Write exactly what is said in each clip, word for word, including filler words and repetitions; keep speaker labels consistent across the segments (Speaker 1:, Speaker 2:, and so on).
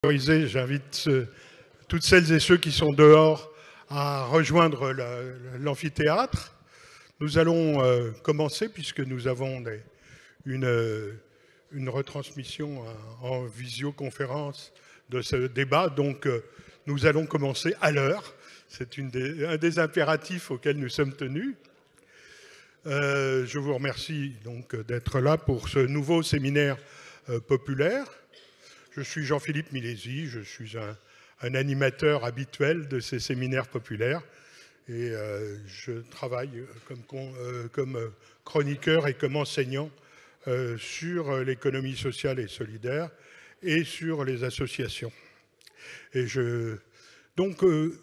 Speaker 1: J'invite toutes celles et ceux qui sont dehors à rejoindre l'amphithéâtre. Nous allons euh, commencer, puisque nous avons des, une, une retransmission en visioconférence de ce débat. Donc, euh, nous allons commencer à l'heure. C'est un des impératifs auxquels nous sommes tenus. Euh, je vous remercie donc d'être là pour ce nouveau séminaire euh, populaire. Je suis Jean-Philippe Milesi, je suis un, un animateur habituel de ces séminaires populaires et euh, je travaille comme, euh, comme chroniqueur et comme enseignant euh, sur l'économie sociale et solidaire et sur les associations. Et je, donc, euh,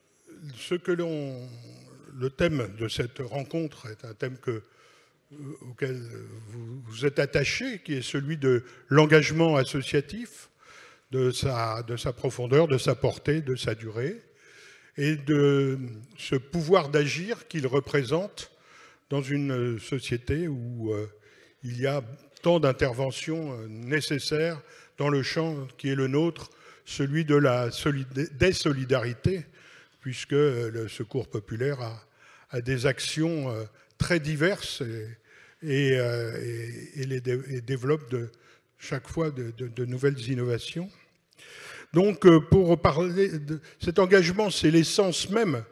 Speaker 1: ce que l'on, le thème de cette rencontre est un thème que, auquel vous, vous êtes attaché, qui est celui de l'engagement associatif, de sa, de sa profondeur, de sa portée, de sa durée, et de ce pouvoir d'agir qu'il représente dans une société où euh, il y a tant d'interventions nécessaires dans le champ qui est le nôtre, celui de la solid- des solidarités, puisque le Secours populaire a, a des actions euh, très diverses et, et, euh, et, et, les dé et développe de, chaque fois de, de, de nouvelles innovations. Donc, pour parler de cet engagement, c'est l'essence même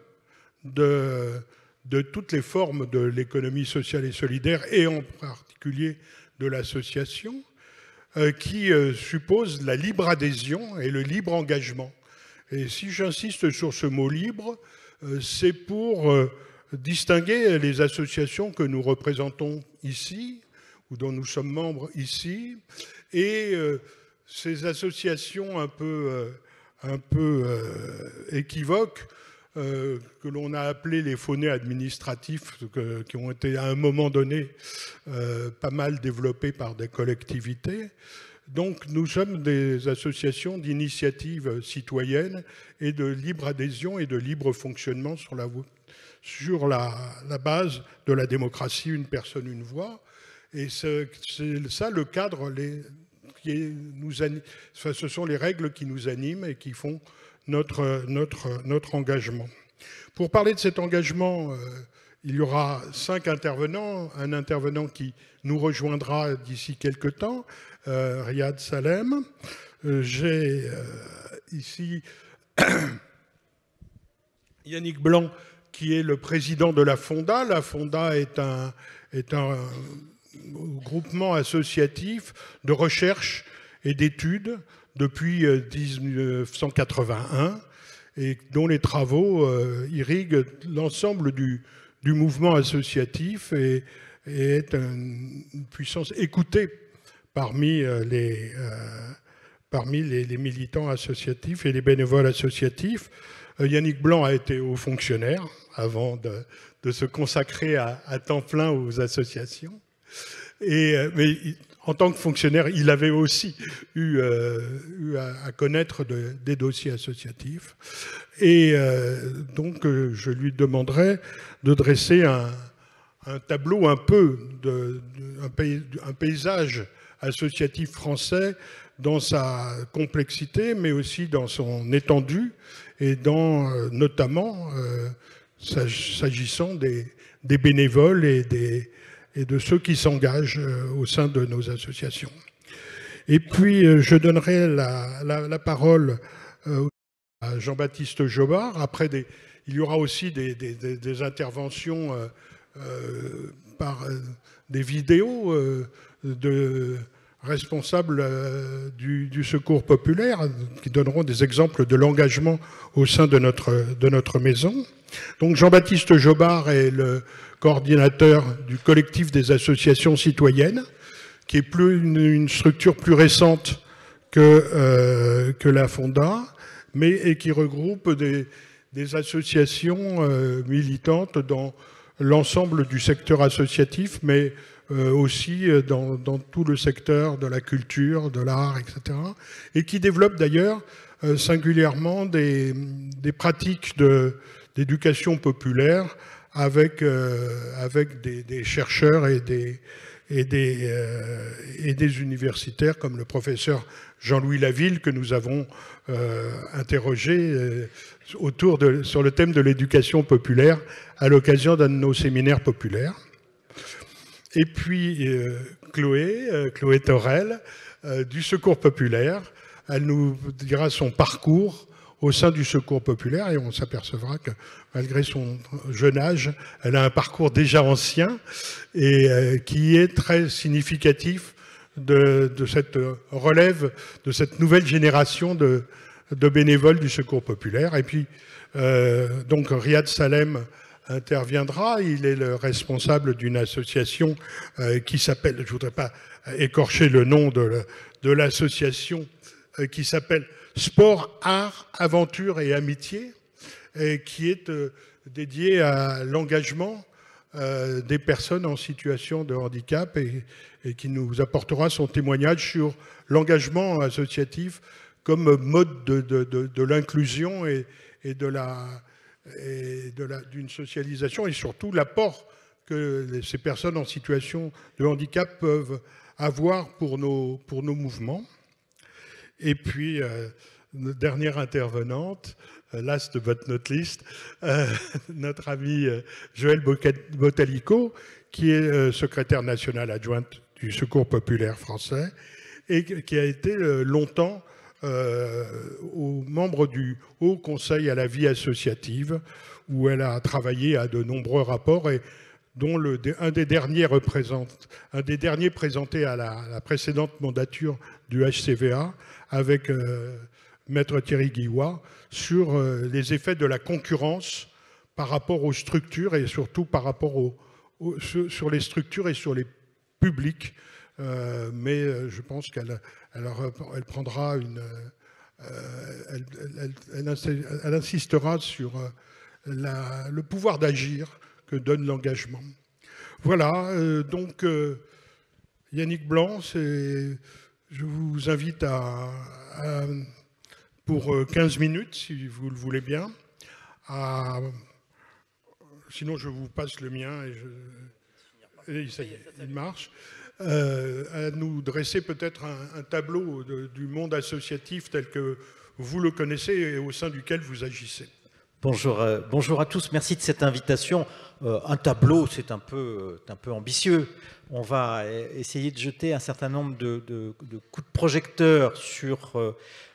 Speaker 1: de, de toutes les formes de l'économie sociale et solidaire, et en particulier de l'association, euh, qui euh, suppose la libre adhésion et le libre engagement. Et si j'insiste sur ce mot libre, euh, c'est pour euh, distinguer les associations que nous représentons ici, ou dont nous sommes membres ici, et euh, ces associations un peu, euh, un peu euh, équivoques, euh, que l'on a appelées les faunés administratifs, que, qui ont été à un moment donné euh, pas mal développées par des collectivités. Donc nous sommes des associations d'initiative citoyenne et de libre adhésion et de libre fonctionnement sur la, sur la, la base de la démocratie, une personne, une voix. Et c'est ça le cadre, les, qui est, nous, enfin, ce sont les règles qui nous animent et qui font notre, notre, notre engagement. Pour parler de cet engagement, euh, il y aura cinq intervenants, un intervenant qui nous rejoindra d'ici quelques temps, euh, Riyad Salem. Euh, J'ai euh, ici Yannick Blanc, qui est le président de la Fonda. La Fonda est un, est un groupement associatif de recherche et d'études depuis mille neuf cent quatre-vingt-un et dont les travaux euh, irriguent l'ensemble du, du mouvement associatif et, et est une puissance écoutée parmi, les, euh, parmi les, les militants associatifs et les bénévoles associatifs. Euh, Yannick Blanc a été haut fonctionnaire avant de, de se consacrer à, à temps plein aux associations. Et, mais en tant que fonctionnaire, il avait aussi eu, euh, eu à, à connaître de, des dossiers associatifs. Et euh, donc, euh, je lui demanderai de dresser un, un tableau un peu, de, de, un, pays, un paysage associatif français dans sa complexité, mais aussi dans son étendue, et dans, euh, notamment, euh, s'agissant des, des bénévoles et des et de ceux qui s'engagent au sein de nos associations. Et puis, je donnerai la, la, la parole à Jean-Baptiste Jobard. Après, des, il y aura aussi des, des, des interventions euh, euh, par euh, des vidéos euh, de responsables euh, du, du Secours populaire qui donneront des exemples de l'engagement au sein de notre, de notre maison. Donc Jean-Baptiste Jobard est le coordinateur du collectif des associations citoyennes, qui est plus une, une structure plus récente que, euh, que la Fonda, mais et qui regroupe des, des associations euh, militantes dans l'ensemble du secteur associatif, mais euh, aussi dans, dans tout le secteur de la culture, de l'art, et cetera, et qui développe d'ailleurs euh, singulièrement des, des pratiques de, d'éducation populaire avec, euh, avec des, des chercheurs et des, et des, euh, et des universitaires comme le professeur Jean-Louis Laville que nous avons euh, interrogé euh, autour de, sur le thème de l'éducation populaire à l'occasion d'un de nos séminaires populaires. Et puis euh, Chloé, euh, Chloé Torel, euh, du Secours populaire, elle nous dira son parcours au sein du Secours populaire et on s'apercevra que malgré son jeune âge, elle a un parcours déjà ancien et euh, qui est très significatif de, de cette relève, de cette nouvelle génération de, de bénévoles du Secours populaire. Et puis, euh, donc Riyad Salem interviendra, il est le responsable d'une association euh, qui s'appelle, je ne voudrais pas écorcher le nom de, de l'association, euh, qui s'appelle Sport, Art, Aventure et Amitié, et qui est euh, dédié à l'engagement euh, des personnes en situation de handicap et, et qui nous apportera son témoignage sur l'engagement associatif comme mode de, de, de, de l'inclusion et, et de la, et de la, d'une socialisation et surtout l'apport que ces personnes en situation de handicap peuvent avoir pour nos, pour nos mouvements. Et puis, euh, notre dernière intervenante, euh, last but not least, euh, notre ami euh, Joël Botalico, qui est euh, secrétaire national adjointe du Secours populaire français et qui a été euh, longtemps euh, au membre du Haut Conseil à la vie associative, où elle a travaillé à de nombreux rapports et dont le, un, des derniers représente, un des derniers présentés à la, à la précédente mandature du H C V A avec euh, Maître Thierry Guillois sur euh, les effets de la concurrence par rapport aux structures et surtout par rapport aux, aux, sur les structures et sur les publics. Euh, mais euh, je pense qu'elle elle, elle prendra une... Euh, elle, elle, elle, elle insistera sur euh, la, le pouvoir d'agir que donne l'engagement. Voilà, euh, donc euh, Yannick Blanc, je vous invite à, à, pour quinze minutes, si vous le voulez bien. À, sinon, je vous passe le mien et, je, et ça y est, il marche. Euh, à nous dresser peut-être un, un tableau de, du monde associatif tel que vous le connaissez et au sein duquel vous agissez.
Speaker 2: Bonjour, euh, bonjour à tous, merci de cette invitation. Euh, un tableau, c'est un peu, un peu ambitieux. On va essayer de jeter un certain nombre de, de, de coups de projecteur sur, euh,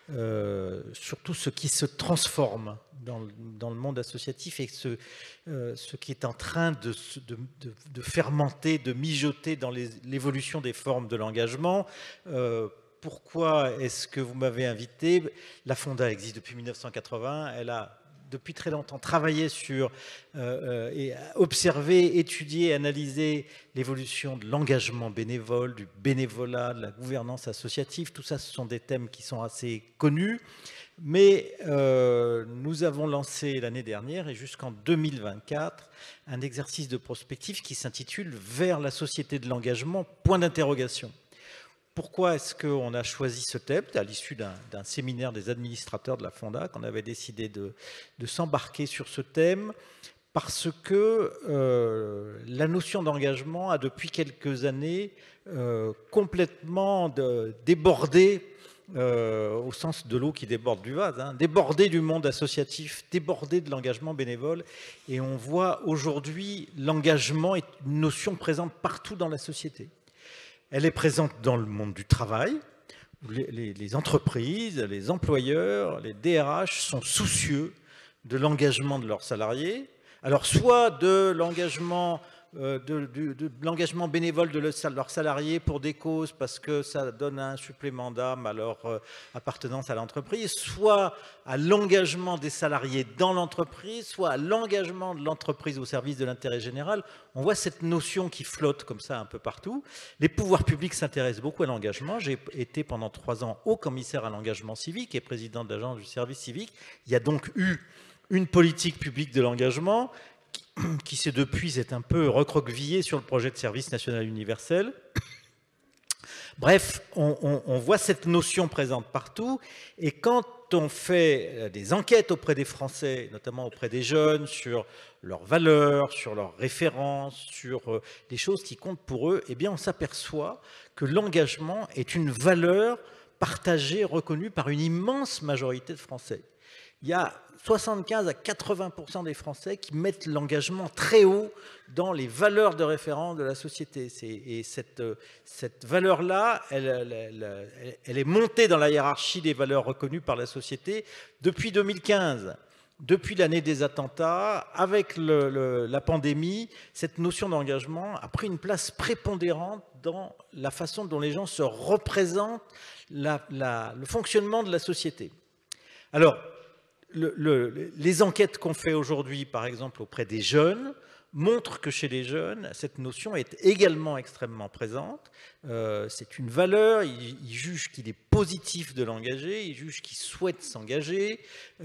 Speaker 2: euh, sur tout ce qui se transforme dans le, dans le monde associatif et ce, euh, ce qui est en train de, de, de, de fermenter, de mijoter dans l'évolution des formes de l'engagement. Euh, pourquoi est-ce que vous m'avez invité? La Fonda existe depuis mille neuf cent quatre-vingts, elle a depuis très longtemps travaillé sur euh, et observer, étudier, analyser l'évolution de l'engagement bénévole, du bénévolat, de la gouvernance associative. Tout ça, ce sont des thèmes qui sont assez connus. Mais euh, nous avons lancé l'année dernière et jusqu'en deux mille vingt-quatre un exercice de prospective qui s'intitule « Vers la société de l'engagement, point d'interrogation ». Pourquoi est-ce qu'on a choisi ce thème? À l'issue d'un séminaire des administrateurs de la Fonda qu'on avait décidé de, de s'embarquer sur ce thème, parce que euh, la notion d'engagement a depuis quelques années euh, complètement de, débordé, euh, au sens de l'eau qui déborde du vase, hein, débordé du monde associatif, débordé de l'engagement bénévole. Et on voit aujourd'hui l'engagement est une notion présente partout dans la société. Elle est présente dans le monde du travail, où les, les, les entreprises, les employeurs, les D R H sont soucieux de l'engagement de leurs salariés. Alors, soit de l'engagement euh, de, de, de l'engagement bénévole de leurs salariés pour des causes parce que ça donne un supplément d'âme à leur euh, appartenance à l'entreprise, soit à l'engagement des salariés dans l'entreprise, soit à l'engagement de l'entreprise au service de l'intérêt général. On voit cette notion qui flotte comme ça un peu partout. Les pouvoirs publics s'intéressent beaucoup à l'engagement. J'ai été pendant trois ans haut commissaire à l'engagement civique et président de l'agence du service civique. Il y a donc eu une politique publique de l'engagement qui, qui s'est depuis s'est un peu recroquevillée sur le projet de service national universel. Bref, on, on, on voit cette notion présente partout, et quand on fait des enquêtes auprès des Français, notamment auprès des jeunes, sur leurs valeurs, sur leurs références, sur des choses qui comptent pour eux, eh bien on s'aperçoit que l'engagement est une valeur partagée, reconnue par une immense majorité de Français. Il y a soixante-quinze à quatre-vingts pour cent des Français qui mettent l'engagement très haut dans les valeurs de référence de la société. Et cette, cette valeur-là, elle, elle, elle, elle est montée dans la hiérarchie des valeurs reconnues par la société depuis deux mille quinze. Depuis l'année des attentats, avec le, le, la pandémie, cette notion d'engagement a pris une place prépondérante dans la façon dont les gens se représentent la, la, le fonctionnement de la société. Alors, Le, le, les enquêtes qu'on fait aujourd'hui, par exemple, auprès des jeunes, montrent que chez les jeunes, cette notion est également extrêmement présente. Euh, c'est une valeur, ils, ils jugent qu'il est positif de l'engager, ils jugent qu'ils souhaitent s'engager.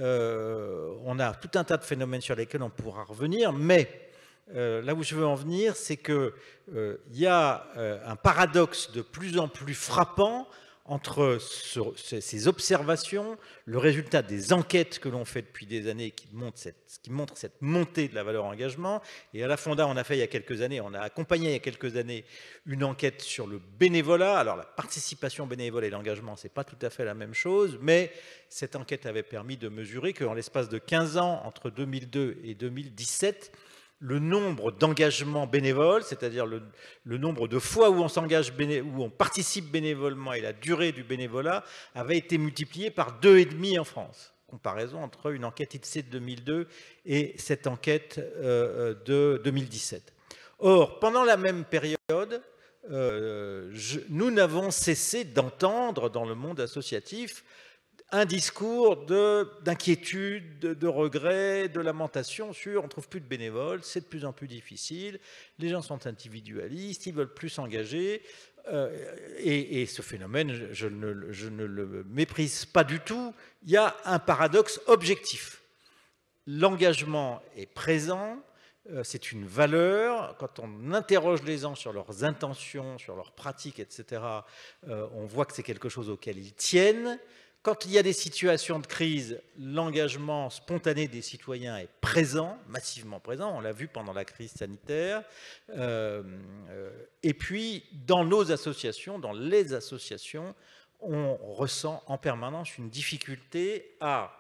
Speaker 2: Euh, on a tout un tas de phénomènes sur lesquels on pourra revenir, mais euh, là où je veux en venir, c'est qu'il euh, y a euh, un paradoxe de plus en plus frappant entre ces observations, le résultat des enquêtes que l'on fait depuis des années qui montrent, cette, qui montrent cette montée de la valeur engagement. Et à la Fonda, on a fait il y a quelques années, on a accompagné il y a quelques années une enquête sur le bénévolat. Alors la participation bénévole et l'engagement, ce n'est pas tout à fait la même chose, mais cette enquête avait permis de mesurer qu'en l'espace de quinze ans, entre deux mille deux et deux mille dix-sept, le nombre d'engagements bénévoles, c'est-à-dire le, le nombre de fois où on s'engage, où on participe bénévolement et la durée du bénévolat avait été multiplié par deux et demi en France. Comparaison entre une enquête I T S E de deux mille deux et cette enquête euh, de deux mille dix-sept. Or, pendant la même période, euh, je, nous n'avons cessé d'entendre dans le monde associatif un discours d'inquiétude, de, de, de regret, de lamentation sur on ne trouve plus de bénévoles, c'est de plus en plus difficile, les gens sont individualistes, ils veulent plus s'engager. Euh, et, et ce phénomène, je, je, ne, je ne le méprise pas du tout. Il y a un paradoxe objectif. L'engagement est présent, euh, c'est une valeur. Quand on interroge les gens sur leurs intentions, sur leurs pratiques, et cetera, euh, on voit que c'est quelque chose auquel ils tiennent. Quand il y a des situations de crise, l'engagement spontané des citoyens est présent, massivement présent, on l'a vu pendant la crise sanitaire. Euh, euh, et puis, dans nos associations, dans les associations, on ressent en permanence une difficulté à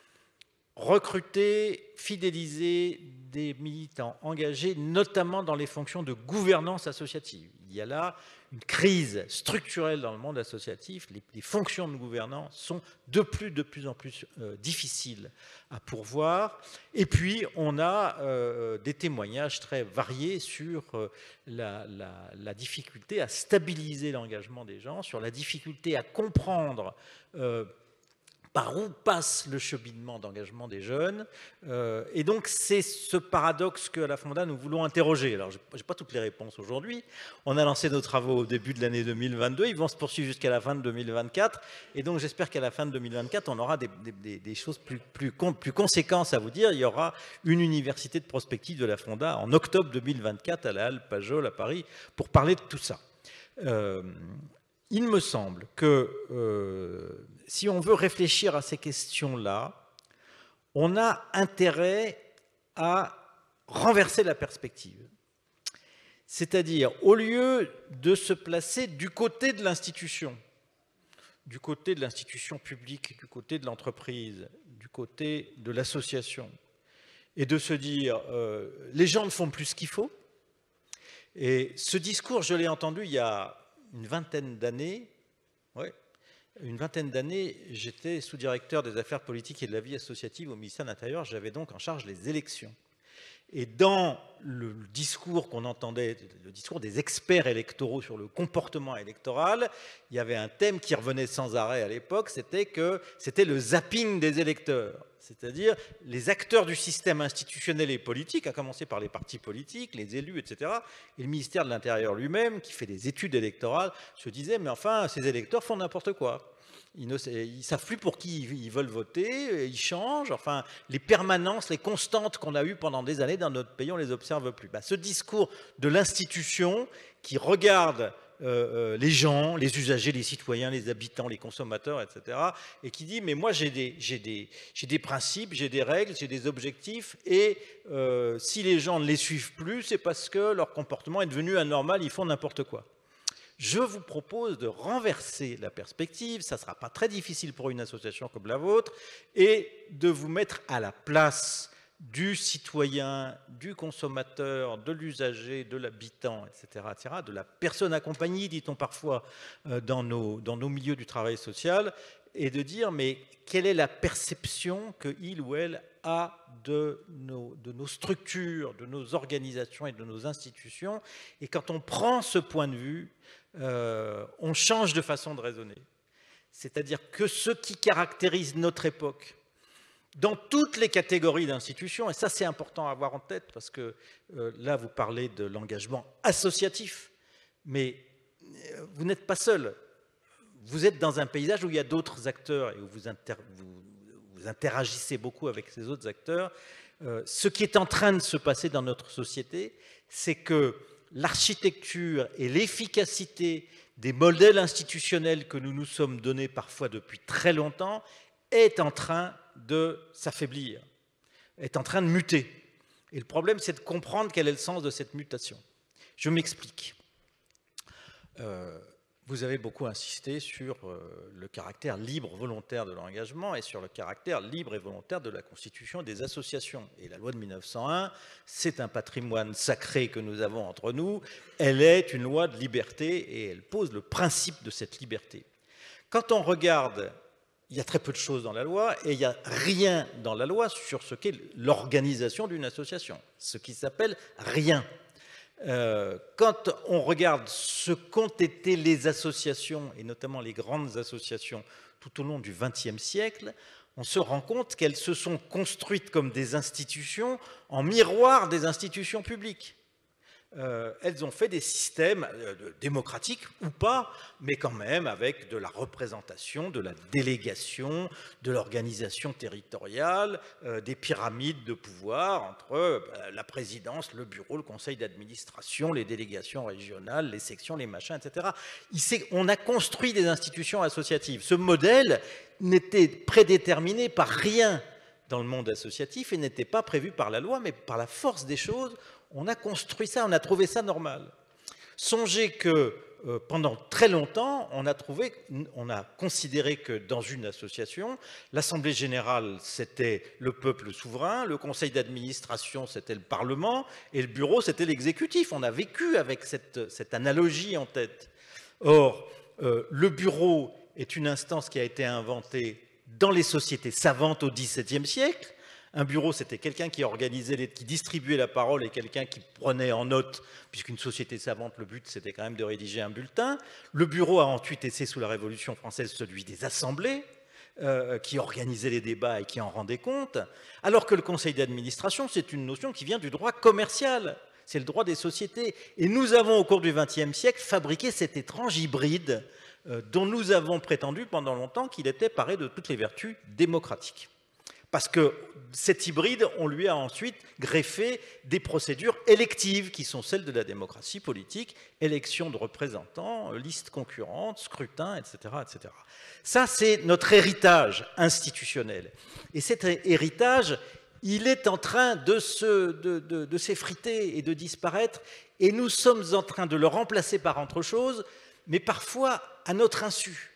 Speaker 2: recruter, fidéliser des militants engagés, notamment dans les fonctions de gouvernance associative. Il y a là une crise structurelle dans le monde associatif. Les, les fonctions de gouvernance sont de plus, de plus en plus euh, difficiles à pourvoir. Et puis, on a euh, des témoignages très variés sur euh, la, la, la difficulté à stabiliser l'engagement des gens, sur la difficulté à comprendre euh, par où passe le cheminement d'engagement des jeunes. Euh, et donc, c'est ce paradoxe qu'à la Fonda, nous voulons interroger. Alors, je n'ai pas toutes les réponses aujourd'hui. On a lancé nos travaux au début de l'année deux mille vingt-deux. Ils vont se poursuivre jusqu'à la fin de deux mille vingt-quatre. Et donc, j'espère qu'à la fin de deux mille vingt-quatre, on aura des, des, des choses plus, plus, plus conséquentes à vous dire. Il y aura une université de prospective de la Fonda en octobre deux mille vingt-quatre à la Halle Pajol à Paris pour parler de tout ça. Euh, il me semble que euh, si on veut réfléchir à ces questions-là, on a intérêt à renverser la perspective. C'est-à-dire, au lieu de se placer du côté de l'institution, du côté de l'institution publique, du côté de l'entreprise, du côté de l'association, et de se dire, euh, les gens ne font plus ce qu'il faut. Et ce discours, je l'ai entendu il y a une vingtaine d'années, ouais, une vingtaine d'années, j'étais sous-directeur des affaires politiques et de la vie associative au ministère de l'Intérieur, j'avais donc en charge les élections. Et dans le discours qu'on entendait, le discours des experts électoraux sur le comportement électoral, il y avait un thème qui revenait sans arrêt à l'époque, c'était que c'était le zapping des électeurs. C'est-à-dire les acteurs du système institutionnel et politique, à commencer par les partis politiques, les élus, et cetera, et le ministère de l'Intérieur lui-même, qui fait des études électorales, se disait, mais enfin, ces électeurs font n'importe quoi. Ils ne ils savent plus pour qui ils veulent voter, ils changent, enfin, les permanences, les constantes qu'on a eues pendant des années dans notre pays, on ne les observe plus. Ben, ce discours de l'institution qui regarde euh, les gens, les usagers, les citoyens, les habitants, les consommateurs, et cetera. Et qui dit, mais moi j'ai des, j'ai des, j'ai des principes, j'ai des règles, j'ai des objectifs, et euh, si les gens ne les suivent plus, c'est parce que leur comportement est devenu anormal, ils font n'importe quoi. Je vous propose de renverser la perspective, ça ne sera pas très difficile pour une association comme la vôtre, et de vous mettre à la place du citoyen, du consommateur, de l'usager, de l'habitant, et cetera, et cetera, de la personne accompagnée, dit-on parfois, dans nos, dans nos milieux du travail social, et de dire, mais quelle est la perception qu'il ou elle a de nos, de nos structures, de nos organisations et de nos institutions. Et quand on prend ce point de vue, euh, on change de façon de raisonner. C'est-à-dire que ce qui caractérise notre époque, dans toutes les catégories d'institutions, et ça c'est important à avoir en tête, parce que euh, là vous parlez de l'engagement associatif, mais euh, vous n'êtes pas seul. Vous êtes dans un paysage où il y a d'autres acteurs et où vous, inter vous, vous interagissez beaucoup avec ces autres acteurs. Euh, ce qui est en train de se passer dans notre société, c'est que l'architecture et l'efficacité des modèles institutionnels que nous nous sommes donnés parfois depuis très longtemps est en train de s'affaiblir, est en train de muter. Et le problème, c'est de comprendre quel est le sens de cette mutation. Je m'explique. Euh, vous avez beaucoup insisté sur euh, le caractère libre volontaire de l'engagement et sur le caractère libre et volontaire de la constitution des associations. Et la loi de mille neuf cent un, c'est un patrimoine sacré que nous avons entre nous. Elle est une loi de liberté et elle pose le principe de cette liberté. Quand on regarde, il y a très peu de choses dans la loi et il n'y a rien dans la loi sur ce qu'est l'organisation d'une association, ce qui s'appelle rien. Euh, quand on regarde ce qu'ont été les associations, et notamment les grandes associations, tout au long du vingtième siècle, on se rend compte qu'elles se sont construites comme des institutions en miroir des institutions publiques. Euh, elles ont fait des systèmes euh, démocratiques ou pas, mais quand même avec de la représentation, de la délégation, de l'organisation territoriale, euh, des pyramides de pouvoir entre euh, la présidence, le bureau, le conseil d'administration, les délégations régionales, les sections, les machins, et cetera. Il on a construit des institutions associatives. Ce modèle n'était prédéterminé par rien dans le monde associatif et n'était pas prévu par la loi, mais par la force des choses, on a construit ça, on a trouvé ça normal. Songez que euh, pendant très longtemps, on a, trouvé, on a considéré que dans une association, l'Assemblée générale, c'était le peuple souverain, le conseil d'administration, c'était le Parlement, et le bureau, c'était l'exécutif. On a vécu avec cette, cette analogie en tête. Or, euh, le bureau est une instance qui a été inventée dans les sociétés savantes au dix-septième siècle. Un bureau, c'était quelqu'un qui organisait, les, qui distribuait la parole et quelqu'un qui prenait en note, puisqu'une société savante, le but, c'était quand même de rédiger un bulletin. Le bureau a ensuite été, sous la Révolution française, celui des assemblées, euh, qui organisaient les débats et qui en rendaient compte, alors que le conseil d'administration, c'est une notion qui vient du droit commercial, c'est le droit des sociétés. Et nous avons, au cours du vingtième siècle, fabriqué cet étrange hybride euh, dont nous avons prétendu pendant longtemps qu'il était paré de toutes les vertus démocratiques. Parce que cet hybride, on lui a ensuite greffé des procédures électives qui sont celles de la démocratie politique, élection de représentants, liste concurrente, scrutin, et cetera, et cetera. Ça, c'est notre héritage institutionnel. Et cet héritage, il est en train de, se, de, de, de s'effriter et de disparaître, et nous sommes en train de le remplacer par autre chose, mais parfois à notre insu.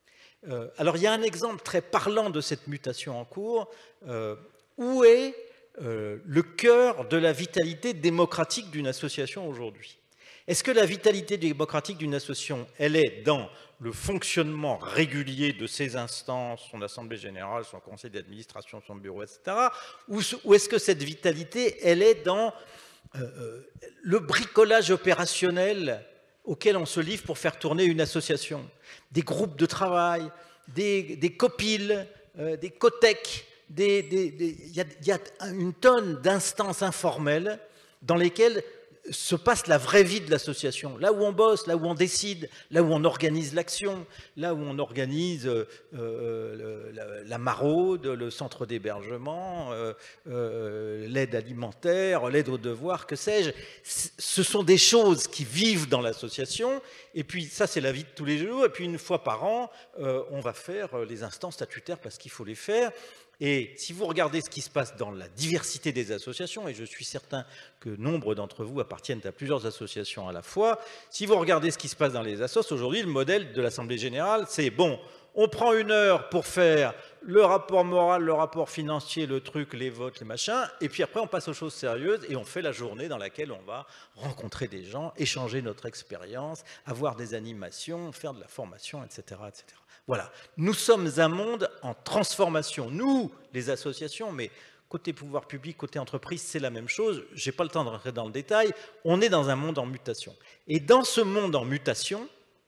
Speaker 2: Euh, alors, il y a un exemple très parlant de cette mutation en cours. Euh, où est euh, le cœur de la vitalité démocratique d'une association aujourd'hui? Est-ce que la vitalité démocratique d'une association, elle est dans le fonctionnement régulier de ses instances, son assemblée générale, son conseil d'administration, son bureau, et cetera, ou, ou est-ce que cette vitalité, elle est dans euh, le bricolage opérationnel auquel on se livre pour faire tourner une association? Des groupes de travail, des, des copiles, euh, des cotec, il y, y a une tonne d'instances informelles dans lesquelles se passe la vraie vie de l'association, là où on bosse, là où on décide, là où on organise l'action, là où on organise euh, euh, la, la maraude, le centre d'hébergement, euh, euh, l'aide alimentaire, l'aide aux devoirs, que sais-je. Ce sont des choses qui vivent dans l'association, et puis ça c'est la vie de tous les jours, et puis une fois par an, euh, on va faire les instances statutaires parce qu'il faut les faire. Et si vous regardez ce qui se passe dans la diversité des associations, et je suis certain que nombre d'entre vous appartiennent à plusieurs associations à la fois, si vous regardez ce qui se passe dans les assos, aujourd'hui, le modèle de l'Assemblée générale, c'est bon, on prend une heure pour faire le rapport moral, le rapport financier, le truc, les votes, les machins, et puis après on passe aux choses sérieuses et on fait la journée dans laquelle on va rencontrer des gens, échanger notre expérience, avoir des animations, faire de la formation, et cetera, et cetera. Voilà, nous sommes un monde en transformation, nous, les associations, mais côté pouvoir public, côté entreprise, c'est la même chose. Je n'ai pas le temps de rentrer dans le détail. On est dans un monde en mutation. Et dans ce monde en mutation,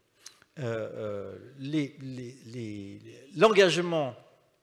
Speaker 2: euh, euh, l'engagement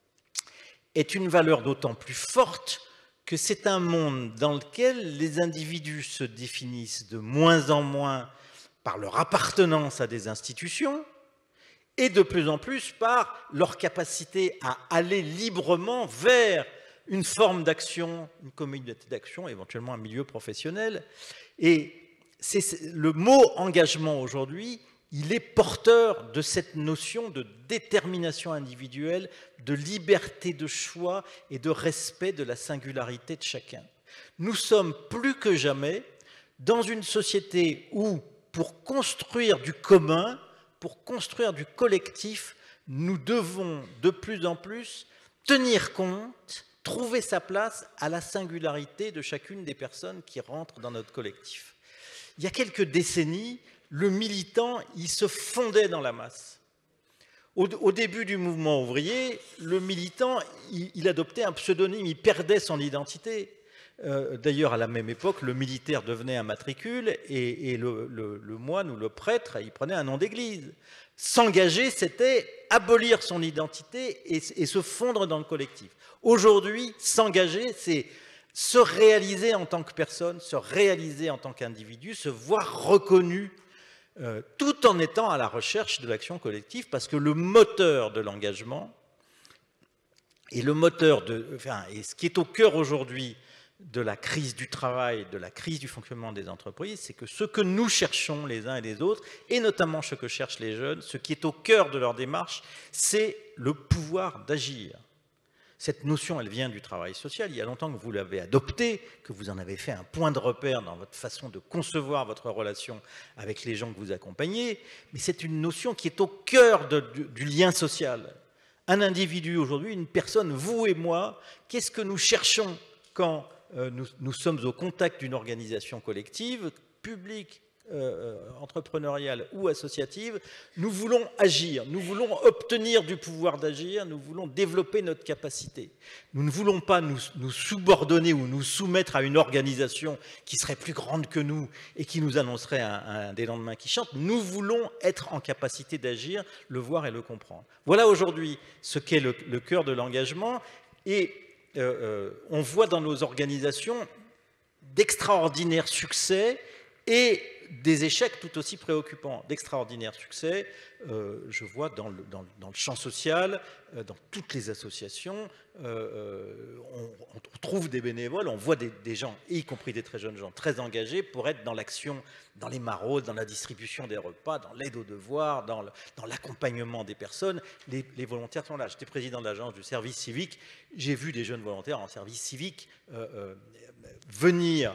Speaker 2: est une valeur d'autant plus forte que c'est un monde dans lequel les individus se définissent de moins en moins par leur appartenance à des institutions, et de plus en plus par leur capacité à aller librement vers une forme d'action, une communauté d'action, éventuellement un milieu professionnel. Et c'est, le mot engagement aujourd'hui, il est porteur de cette notion de détermination individuelle, de liberté de choix et de respect de la singularité de chacun. Nous sommes plus que jamais dans une société où, pour construire du commun, pour construire du collectif, nous devons de plus en plus tenir compte, trouver sa place à la singularité de chacune des personnes qui rentrent dans notre collectif. Il y a quelques décennies, le militant, il se fondait dans la masse. Au, au début du mouvement ouvrier, le militant, il, il adoptait un pseudonyme, il perdait son identité. Euh, D'ailleurs, à la même époque, le militaire devenait un matricule et, et le, le, le moine ou le prêtre, il prenait un nom d'église. S'engager, c'était abolir son identité et, et se fondre dans le collectif. Aujourd'hui, s'engager, c'est se réaliser en tant que personne, se réaliser en tant qu'individu, se voir reconnu, euh, tout en étant à la recherche de l'action collective, parce que le moteur de l'engagement et le moteur de, enfin, et ce qui est au cœur aujourd'hui de la crise du travail, de la crise du fonctionnement des entreprises, c'est que ce que nous cherchons les uns et les autres, et notamment ce que cherchent les jeunes, ce qui est au cœur de leur démarche, c'est le pouvoir d'agir. Cette notion, elle vient du travail social. Il y a longtemps que vous l'avez adoptée, que vous en avez fait un point de repère dans votre façon de concevoir votre relation avec les gens que vous accompagnez, mais c'est une notion qui est au cœur de, du, du lien social. Un individu aujourd'hui, une personne, vous et moi, qu'est-ce que nous cherchons quand euh, nous, nous sommes au contact d'une organisation collective, publique, Euh, entrepreneuriale ou associative? Nous voulons agir, nous voulons obtenir du pouvoir d'agir, nous voulons développer notre capacité. Nous ne voulons pas nous, nous subordonner ou nous soumettre à une organisation qui serait plus grande que nous et qui nous annoncerait un, un des lendemains qui chantent. Nous voulons être en capacité d'agir, le voir et le comprendre. Voilà aujourd'hui ce qu'est le, le cœur de l'engagement, et euh, euh, on voit dans nos organisations d'extraordinaires succès et des échecs tout aussi préoccupants. D'extraordinaires succès, euh, je vois dans le, dans, dans le champ social, euh, dans toutes les associations, euh, on, on trouve des bénévoles, on voit des, des gens, y compris des très jeunes gens, très engagés pour être dans l'action, dans les maraudes, dans la distribution des repas, dans l'aide aux devoirs, dans l'accompagnement des personnes. Les, les volontaires sont là. J'étais président de l'agence du service civique, j'ai vu des jeunes volontaires en service civique euh, euh, venir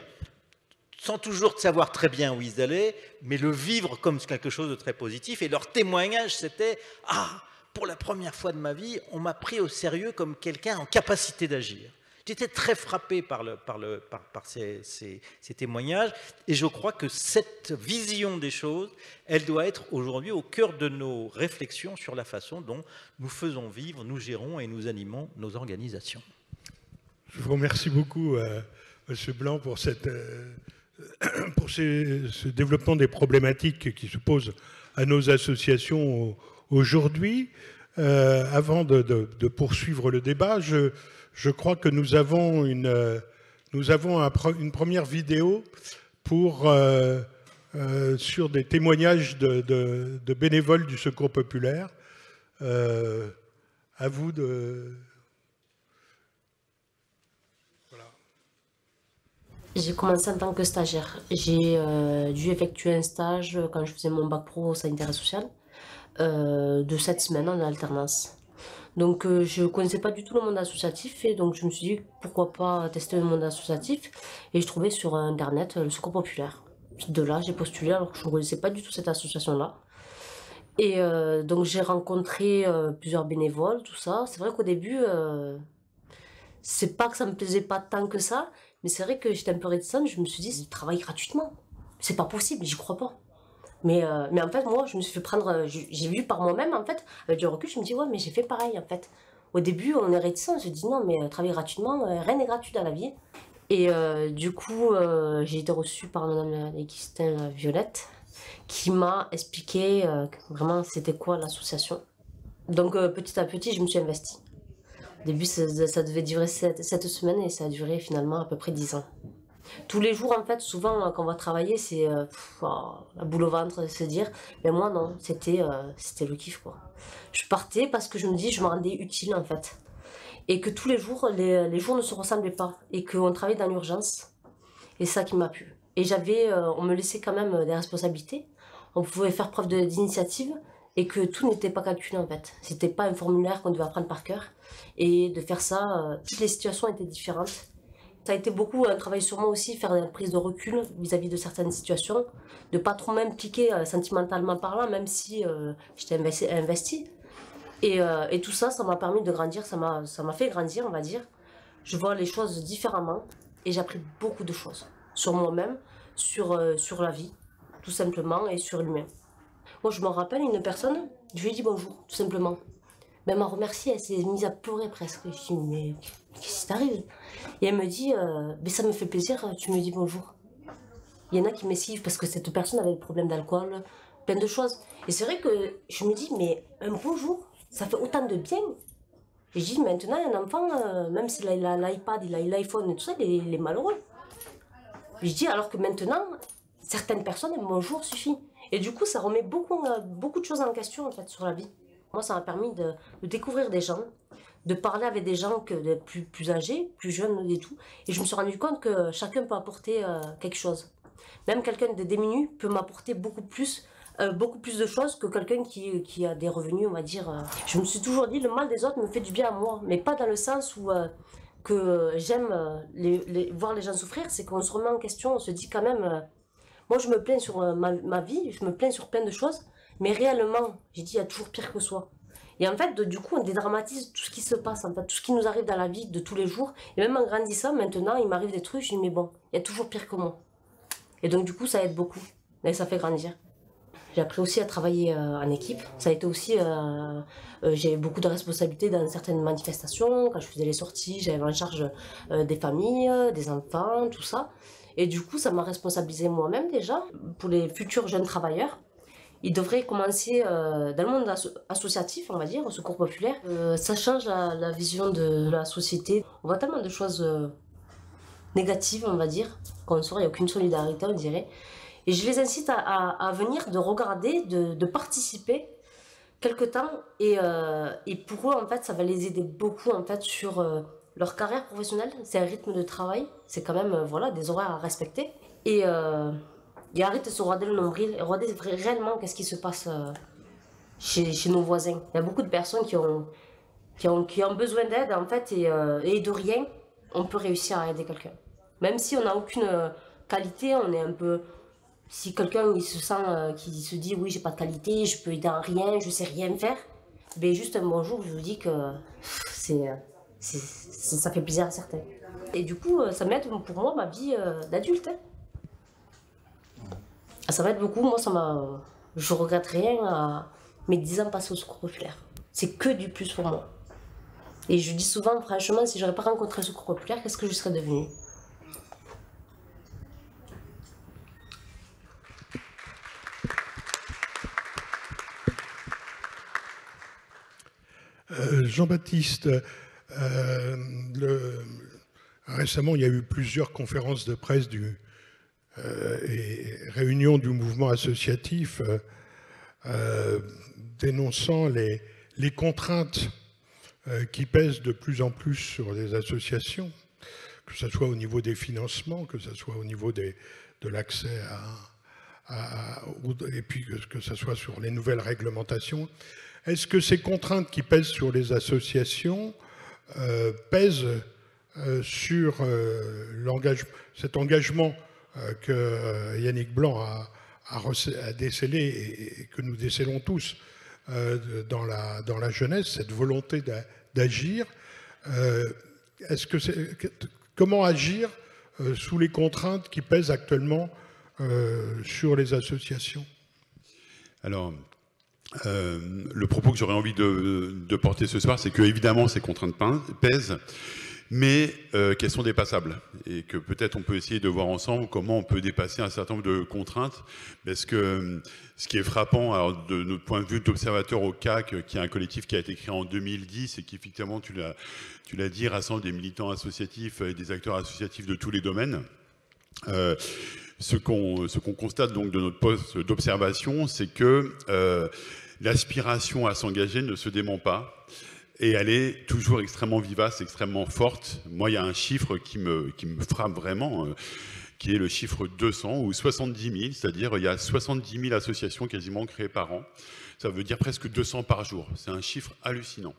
Speaker 2: sans toujours savoir très bien où ils allaient, mais le vivre comme quelque chose de très positif. Et leur témoignage, c'était « Ah, pour la première fois de ma vie, on m'a pris au sérieux comme quelqu'un en capacité d'agir ». J'étais très frappé par, le, par, le, par, par ces, ces, ces témoignages, et je crois que cette vision des choses, elle doit être aujourd'hui au cœur de nos réflexions sur la façon dont nous faisons vivre, nous gérons et nous animons nos organisations.
Speaker 1: Je vous remercie beaucoup, euh, M. Blanc, pour cette... Euh pour ces, ce développement des problématiques qui se posent à nos associations aujourd'hui. Euh, avant de, de, de poursuivre le débat, je, je crois que nous avons une, nous avons un, une première vidéo pour, euh, euh, sur des témoignages de, de, de bénévoles du Secours populaire. Euh, à vous de... Voilà.
Speaker 3: J'ai commencé en tant que stagiaire. J'ai euh, dû effectuer un stage quand je faisais mon bac pro sanitaire et social euh, de sept semaines en alternance. Donc euh, je ne connaissais pas du tout le monde associatif et donc je me suis dit pourquoi pas tester le monde associatif et je trouvais sur internet le Secours populaire. De là j'ai postulé alors que je ne connaissais pas du tout cette association-là. Et euh, donc j'ai rencontré euh, plusieurs bénévoles, tout ça. C'est vrai qu'au début, euh, c'est pas que ça me plaisait pas tant que ça, mais c'est vrai que j'étais un peu réticente. Je me suis dit, ils travaillent gratuitement. C'est pas possible, j'y crois pas. Mais, euh, mais en fait, moi, je me suis fait prendre. J'ai vu par moi-même, en fait, avec du recul, je me dis, ouais, mais j'ai fait pareil, en fait. Au début, on est réticent, je dis non, mais euh, travailler gratuitement, euh, rien n'est gratuit dans la vie. Et euh, du coup, euh, j'ai été reçue par Madame Augustin Violette, qui m'a expliqué euh, vraiment c'était quoi l'association. Donc euh, petit à petit, je me suis investie. Au début, ça, ça devait durer sept semaines et ça a duré finalement à peu près dix ans. Tous les jours, en fait, souvent, quand on va travailler, c'est euh, oh, la boule au ventre de se dire, mais moi, non, c'était euh, c'était le kiff, quoi. Je partais parce que je me dis, je me rendais utile, en fait. Et que tous les jours, les, les jours ne se ressemblaient pas. Et qu'on travaillait dans l'urgence. Et ça qui m'a plu. Et j'avais, euh, on me laissait quand même des responsabilités. On pouvait faire preuve d'initiative. Et que tout n'était pas calculé, en fait. C'était pas un formulaire qu'on devait apprendre par cœur. Et de faire ça, euh, toutes les situations étaient différentes. Ça a été beaucoup un travail sur moi aussi, faire une prise de recul vis-à-vis de certaines situations, de pas trop m'impliquer euh, sentimentalement parlant, même si euh, j'étais investi. investi. Et, euh, et tout ça, ça m'a permis de grandir, ça m'a ça m'a fait grandir, on va dire. Je vois les choses différemment et j'ai appris beaucoup de choses sur moi-même, sur, euh, sur la vie, tout simplement, et sur lui-même. Moi, je me rappelle une personne, je lui ai dit bonjour, tout simplement. Elle m'a remercié, elle s'est mise à pleurer presque. Je lui ai dit, mais qu'est-ce qui t'arrive? Et elle me dit, euh, mais ça me fait plaisir, tu me dis bonjour. Il y en a qui m'essivent parce que cette personne avait des problèmes d'alcool, plein de choses. Et c'est vrai que je me dis, mais un bonjour, ça fait autant de bien. Et je dis, maintenant, un enfant, euh, même s'il a l'iPad, il a l'iPhone et tout ça, il est, il est malheureux. Et je dis, alors que maintenant, certaines personnes, un bonjour suffit. Et du coup, ça remet beaucoup, euh, beaucoup de choses en question, en fait, sur la vie. Moi, ça m'a permis de, de découvrir des gens, de parler avec des gens que, de plus, plus âgés, plus jeunes et tout. Et je me suis rendu compte que chacun peut apporter euh, quelque chose. Même quelqu'un de démuni peut m'apporter beaucoup plus, euh, beaucoup plus de choses que quelqu'un qui, qui a des revenus, on va dire. Euh. Je me suis toujours dit, le mal des autres me fait du bien à moi. Mais pas dans le sens où euh, que j'aime euh, les, les, voir les gens souffrir. C'est qu'on se remet en question, on se dit quand même... Euh, moi, je me plains sur euh, ma, ma vie, je me plains sur plein de choses. Mais réellement, j'ai dit, il y a toujours pire que soi. Et en fait, de, du coup, on dédramatise tout ce qui se passe, en fait, tout ce qui nous arrive dans la vie de tous les jours. Et même en grandissant, maintenant, il m'arrive des trucs, je dis, mais bon, il y a toujours pire que moi. Et donc, du coup, ça aide beaucoup. Et ça fait grandir. J'ai appris aussi à travailler euh, en équipe. Ça a été aussi... Euh, euh, j'ai beaucoup de responsabilités dans certaines manifestations. Quand je faisais les sorties, j'avais en charge euh, des familles, des enfants, tout ça. Et du coup, ça m'a responsabilisé moi-même déjà. Pour les futurs jeunes travailleurs, ils devraient commencer euh, dans le monde asso associatif, on va dire, au Secours populaire. Euh, ça change la, la vision de la société. On voit tellement de choses euh, négatives, on va dire, qu'on ne saurait, il n'y a aucune solidarité, on dirait. Et je les incite à, à, à venir, de regarder, de, de participer quelque temps. Et, euh, et pour eux, en fait, ça va les aider beaucoup en fait, sur euh, leur carrière professionnelle. C'est un rythme de travail, c'est quand même euh, voilà, des horaires à respecter. Et... Euh, Et arrête de se regarder le nombril et regarder réellement qu'est-ce qui se passe euh, chez, chez nos voisins. Il y a beaucoup de personnes qui ont, qui ont, qui ont besoin d'aide en fait et, euh, et de rien, on peut réussir à aider quelqu'un. Même si on n'a aucune euh, qualité, on est un peu... Si quelqu'un il se sent, euh, qui se dit oui j'ai pas de qualité, je peux aider en rien, je sais rien faire, ben juste un bonjour, je vous dis que c'est, ça fait plaisir à certains. Et du coup, ça m'aide pour moi ma vie euh, d'adulte. Hein. Ça m'aide beaucoup, moi ça m'a... Je regrette rien à mes dix ans passés au Secours populaire. C'est que du plus pour moi. Et je dis souvent, franchement, si j'aurais pas rencontré le Secours populaire, qu'est-ce que je serais devenue?
Speaker 1: euh, Jean-Baptiste, euh, le... récemment il y a eu plusieurs conférences de presse du... euh, et réunion du mouvement associatif euh, euh, dénonçant les, les contraintes euh, qui pèsent de plus en plus sur les associations, que ce soit au niveau des financements, que ce soit au niveau des, de l'accès à, à, et puis que, que ce soit sur les nouvelles réglementations. Est-ce que ces contraintes qui pèsent sur les associations euh, pèsent euh, sur euh, l'engagement, cet engagement euh, que euh, Yannick Blanc a, a, a décelé et, et que nous décélons tous euh, dans, la, dans la jeunesse, cette volonté d'agir. Euh, est-ce que c'est, comment agir euh, sous les contraintes qui pèsent actuellement euh, sur les associations?
Speaker 4: Alors, Euh, le propos que j'aurais envie de, de porter ce soir, c'est que évidemment ces contraintes pèsent, mais euh, qu'elles sont dépassables et que peut-être on peut essayer de voir ensemble comment on peut dépasser un certain nombre de contraintes, parce que ce qui est frappant, alors, de notre point de vue d'observateur au C A C, qui est un collectif qui a été créé en deux mille dix et qui effectivement, tu l'as, tu l'as dit, rassemble des militants associatifs et des acteurs associatifs de tous les domaines. Euh, ce qu'on ce qu'on constate donc de notre poste d'observation, c'est que euh, l'aspiration à s'engager ne se dément pas et elle est toujours extrêmement vivace, extrêmement forte. Moi, il y a un chiffre qui me, qui me frappe vraiment, euh, qui est le chiffre deux cents ou soixante-dix mille, c'est-à-dire il y a soixante-dix mille associations quasiment créées par an. Ça veut dire presque deux cents par jour. C'est un chiffre hallucinant.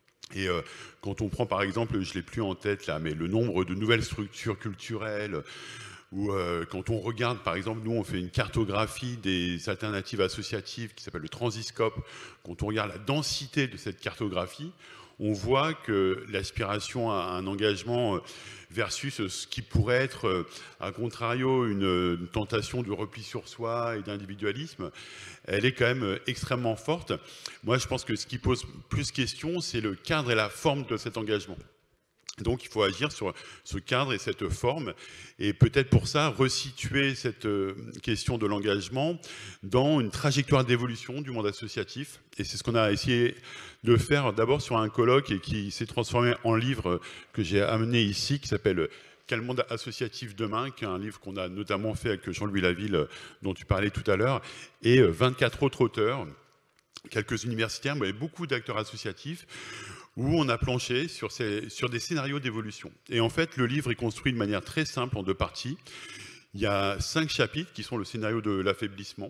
Speaker 4: Et euh, quand on prend par exemple, je ne l'ai plus en tête là, mais le nombre de nouvelles structures culturelles, ou euh, quand on regarde, par exemple, nous on fait une cartographie des alternatives associatives qui s'appelle le Transiscope. Quand on regarde la densité de cette cartographie, on voit que l'aspiration à un engagement versus ce qui pourrait être, à contrario, une, une tentation du repli sur soi et d'individualisme, elle est quand même extrêmement forte. Moi, je pense que ce qui pose plus question, c'est le cadre et la forme de cet engagement. Donc il faut agir sur ce cadre et cette forme, et peut-être pour ça resituer cette question de l'engagement dans une trajectoire d'évolution du monde associatif. Et c'est ce qu'on a essayé de faire d'abord sur un colloque et qui s'est transformé en livre que j'ai amené ici, qui s'appelle « Quel monde associatif demain ?» qui est un livre qu'on a notamment fait avec Jean-Louis Laville, dont tu parlais tout à l'heure, et vingt-quatre autres auteurs, quelques universitaires, mais beaucoup d'acteurs associatifs, où on a planché sur, ces, sur des scénarios d'évolution. Et en fait, le livre est construit de manière très simple en deux parties. Il y a cinq chapitres qui sont le scénario de l'affaiblissement,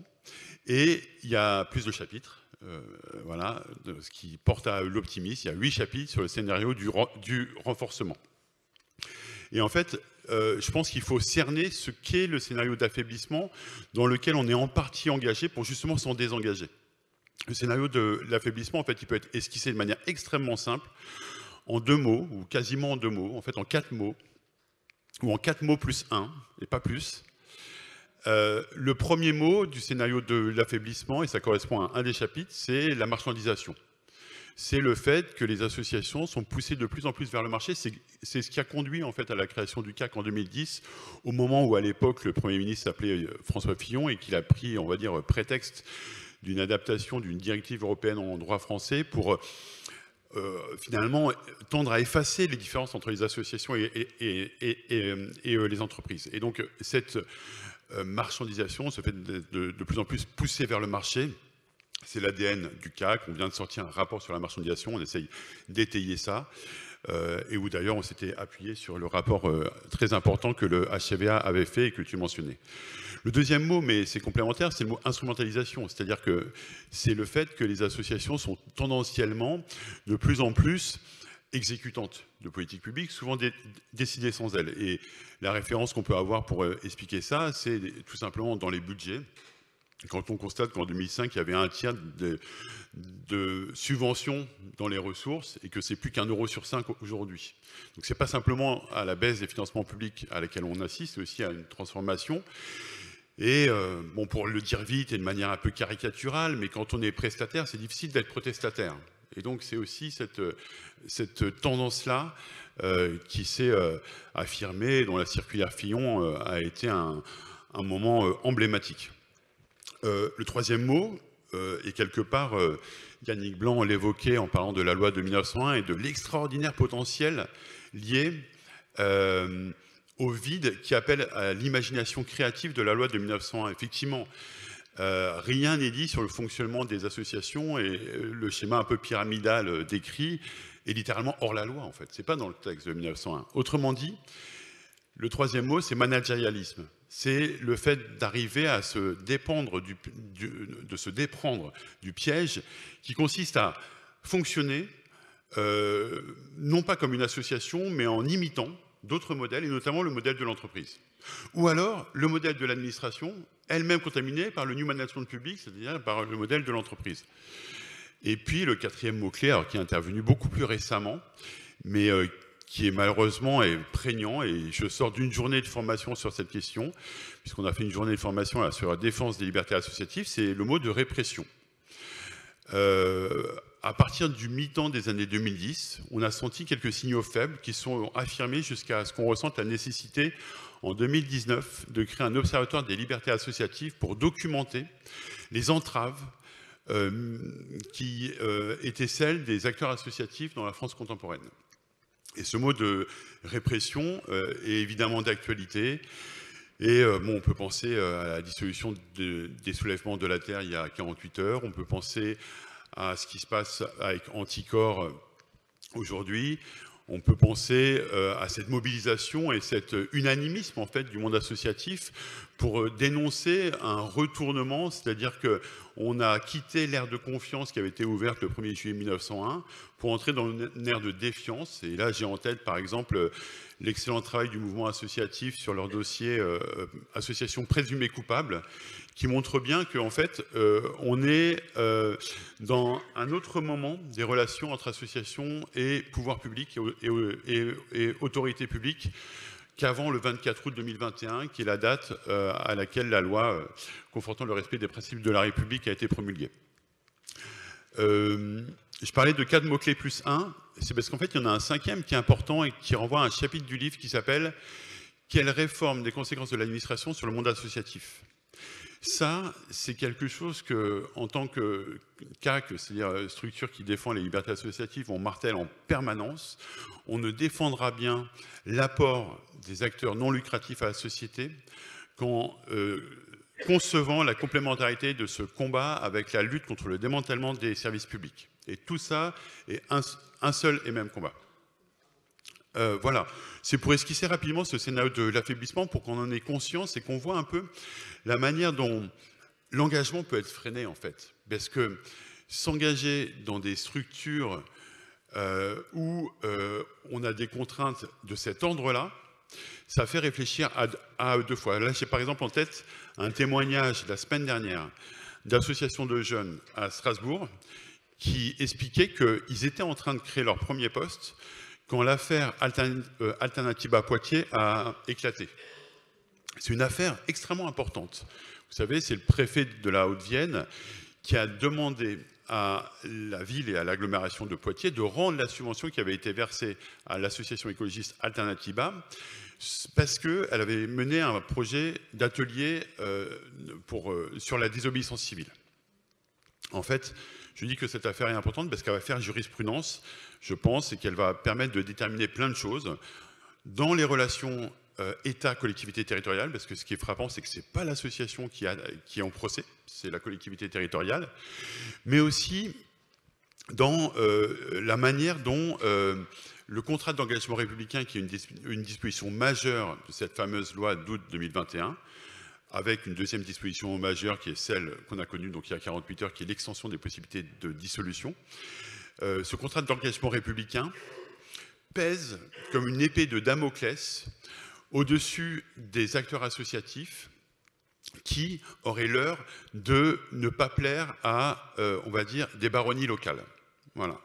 Speaker 4: et il y a plus de chapitres, euh, voilà, de, ce qui porte à l'optimisme. Il y a huit chapitres sur le scénario du, du renforcement. Et en fait, euh, je pense qu'il faut cerner ce qu'est le scénario d'affaiblissement dans lequel on est en partie engagé pour justement s'en désengager. Le scénario de l'affaiblissement, en fait, il peut être esquissé de manière extrêmement simple, en deux mots, ou quasiment en deux mots, en fait en quatre mots, ou en quatre mots plus un, et pas plus. Euh, le premier mot du scénario de l'affaiblissement, et ça correspond à un des chapitres, c'est la marchandisation. C'est le fait que les associations sont poussées de plus en plus vers le marché. C'est ce qui a conduit en fait à la création du C A C en deux mille dix, au moment où à l'époque le Premier ministre s'appelait François Fillon et qu'il a pris, on va dire, prétexte d'une adaptation d'une directive européenne en droit français pour euh, finalement tendre à effacer les différences entre les associations et, et, et, et, et, et euh, les entreprises. Et donc cette euh, marchandisation, ce fait de, de, de plus en plus pousser vers le marché, c'est l'A D N du C A C. On vient de sortir un rapport sur la marchandisation, on essaye d'étayer ça. Euh, et où d'ailleurs on s'était appuyé sur le rapport euh, très important que le H C V A avait fait et que tu mentionnais. Le deuxième mot, mais c'est complémentaire, c'est le mot instrumentalisation, c'est-à-dire que c'est le fait que les associations sont tendanciellement de plus en plus exécutantes de politiques publiques, souvent dé décidées sans elles. Et la référence qu'on peut avoir pour euh, expliquer ça, c'est tout simplement dans les budgets. Quand on constate qu'en deux mille cinq, il y avait un tiers de, de subventions dans les ressources et que c'est plus qu'un euro sur cinq aujourd'hui. Donc c'est pas simplement à la baisse des financements publics à laquelle on assiste, c'est aussi à une transformation. Et euh, bon, pour le dire vite et de manière un peu caricaturale, mais quand on est prestataire, c'est difficile d'être protestataire. Et donc c'est aussi cette, cette tendance-là euh, qui s'est euh, affirmée, dont la circulaire Fillon euh, a été un, un moment euh, emblématique. Euh, le troisième mot, euh, et quelque part, euh, Yannick Blanc l'évoquait en parlant de la loi de mille neuf cent un et de l'extraordinaire potentiel lié euh, au vide qui appelle à l'imagination créative de la loi de mille neuf cent un. Effectivement, euh, rien n'est dit sur le fonctionnement des associations et le schéma un peu pyramidal décrit est littéralement hors la loi en fait. C'est pas dans le texte de mille neuf cent un. Autrement dit, le troisième mot, c'est managérialisme. C'est le fait d'arriver à se dépendre du, du, de se déprendre du piège qui consiste à fonctionner euh, non pas comme une association, mais en imitant d'autres modèles, et notamment le modèle de l'entreprise. Ou alors le modèle de l'administration, elle-même contaminée par le new management public, c'est-à-dire par le modèle de l'entreprise. Et puis le quatrième mot-clé, alors qui est intervenu beaucoup plus récemment, mais euh, qui est malheureusement est prégnant, et je sors d'une journée de formation sur cette question, puisqu'on a fait une journée de formation là, sur la défense des libertés associatives, c'est le mot de répression. Euh, à partir du mi-temps des années deux mille dix, on a senti quelques signaux faibles qui sont affirmés jusqu'à ce qu'on ressente la nécessité, en deux mille dix-neuf, de créer un observatoire des libertés associatives pour documenter les entraves euh, qui euh, étaient celles des acteurs associatifs dans la France contemporaine. Et ce mot de répression euh, est évidemment d'actualité. Et euh, bon, on peut penser euh, à la dissolution de, des soulèvements de la Terre il y a quarante-huit heures. On peut penser à ce qui se passe avec Anticorps euh, aujourd'hui. On peut penser euh, à cette mobilisation et cet unanimisme en fait du monde associatif pour euh, dénoncer un retournement, c'est-à-dire que on a quitté l'ère de confiance qui avait été ouverte le premier juillet mille neuf cent un pour entrer dans une ère de défiance. Et là, j'ai en tête, par exemple, l'excellent travail du mouvement associatif sur leur dossier euh, association présumée coupable, qui montre bien qu'en fait, euh, on est euh, dans un autre moment des relations entre associations et pouvoir public et, et, et, et autorité publique qu'avant le vingt-quatre août deux mille vingt et un, qui est la date euh, à laquelle la loi euh, confortant le respect des principes de la République a été promulguée. Euh, je parlais de quatre mots-clés plus un, c'est parce qu'en fait, il y en a un cinquième qui est important et qui renvoie à un chapitre du livre qui s'appelle « Quelle réforme des conséquences de l'administration sur le monde associatif ?» Ça, c'est quelque chose que, en tant que C A C, c'est-à-dire structure qui défend les libertés associatives, on martèle en permanence. On ne défendra bien l'apport des acteurs non lucratifs à la société qu'en euh, concevant la complémentarité de ce combat avec la lutte contre le démantèlement des services publics. Et tout ça est un, un seul et même combat. Euh, voilà, c'est pour esquisser rapidement ce scénario de l'affaiblissement pour qu'on en ait conscience et qu'on voit un peu la manière dont l'engagement peut être freiné en fait. Parce que s'engager dans des structures euh, où euh, on a des contraintes de cet ordre-là, ça fait réfléchir à, à deux fois. Là, j'ai par exemple en tête un témoignage la semaine dernière d'associations de jeunes à Strasbourg qui expliquaient qu'ils étaient en train de créer leur premier poste quand l'affaire Alternativa Poitiers a éclaté. C'est une affaire extrêmement importante. Vous savez, c'est le préfet de la Haute-Vienne qui a demandé à la ville et à l'agglomération de Poitiers de rendre la subvention qui avait été versée à l'association écologiste Alternativa parce qu'elle avait mené un projet d'atelier euh, euh, sur la désobéissance civile. En fait, je dis que cette affaire est importante parce qu'elle va faire jurisprudence, je pense, et qu'elle va permettre de déterminer plein de choses dans les relations euh, État-collectivité territoriale, parce que ce qui est frappant, c'est que ce n'est pas l'association qui, qui est en procès, c'est la collectivité territoriale, mais aussi dans euh, la manière dont euh, le contrat d'engagement républicain, qui est une, dis une disposition majeure de cette fameuse loi d'août deux mille vingt et un, avec une deuxième disposition majeure qui est celle qu'on a connue donc il y a quarante-huit heures, qui est l'extension des possibilités de dissolution. Euh, ce contrat d'engagement républicain pèse comme une épée de Damoclès au-dessus des acteurs associatifs qui auraient l'heure de ne pas plaire à, euh, on va dire, des baronnies locales. Voilà.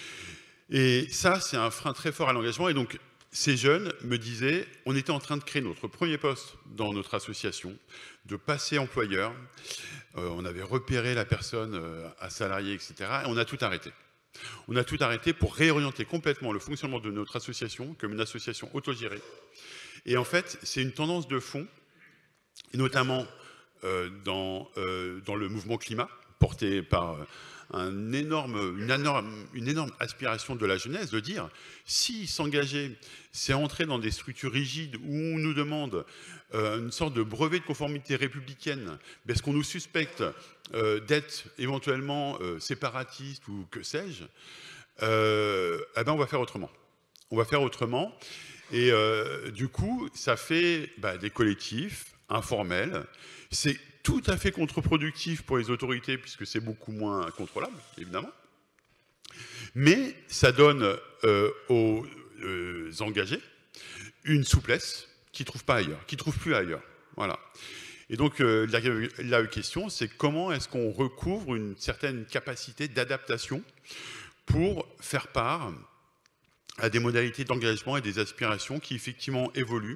Speaker 4: Et ça, c'est un frein très fort à l'engagement. Et donc, ces jeunes me disaient, on était en train de créer notre premier poste dans notre association, de passer employeur, euh, on avait repéré la personne euh, à salarié, et cetera, et on a tout arrêté. On a tout arrêté pour réorienter complètement le fonctionnement de notre association comme une association autogérée. Et en fait, c'est une tendance de fond, notamment euh, dans, euh, dans le mouvement climat, porté par un énorme, une, énorme, une énorme aspiration de la jeunesse de dire si s'engager, c'est entrer dans des structures rigides où on nous demande euh, une sorte de brevet de conformité républicaine parce qu'on nous suspecte euh, d'être éventuellement euh, séparatiste ou que sais-je, euh, eh ben on va faire autrement. On va faire autrement. Et euh, du coup, ça fait bah, des collectifs informels. C'est tout à fait contre-productif pour les autorités puisque c'est beaucoup moins contrôlable, évidemment. Mais ça donne euh, aux euh, engagés une souplesse qu'ils ne trouvent pas ailleurs, qu'ils ne trouvent plus ailleurs. Voilà. Et donc, euh, la, la question, c'est comment est-ce qu'on recouvre une certaine capacité d'adaptation pour faire part à des modalités d'engagement et des aspirations qui effectivement évoluent.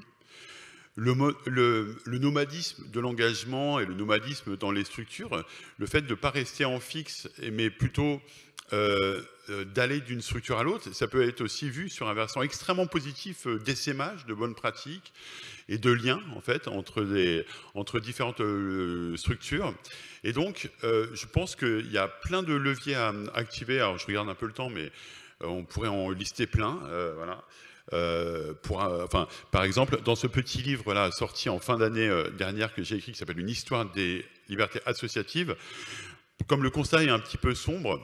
Speaker 4: Le, le, le nomadisme de l'engagement et le nomadisme dans les structures, le fait de ne pas rester en fixe, mais plutôt euh, euh, d'aller d'une structure à l'autre, ça peut être aussi vu sur un versant extrêmement positif euh, d'essaimage, de bonnes pratiques et de liens en fait entre, des, entre différentes euh, structures. Et donc, euh, je pense qu'il y a plein de leviers à activer. Alors, je regarde un peu le temps, mais euh, on pourrait en lister plein. Euh, voilà. Euh, pour, euh, enfin, par exemple, dans ce petit livre-là, sorti en fin d'année euh, dernière, que j'ai écrit, qui s'appelle « Une histoire des libertés associatives », comme le constat est un petit peu sombre,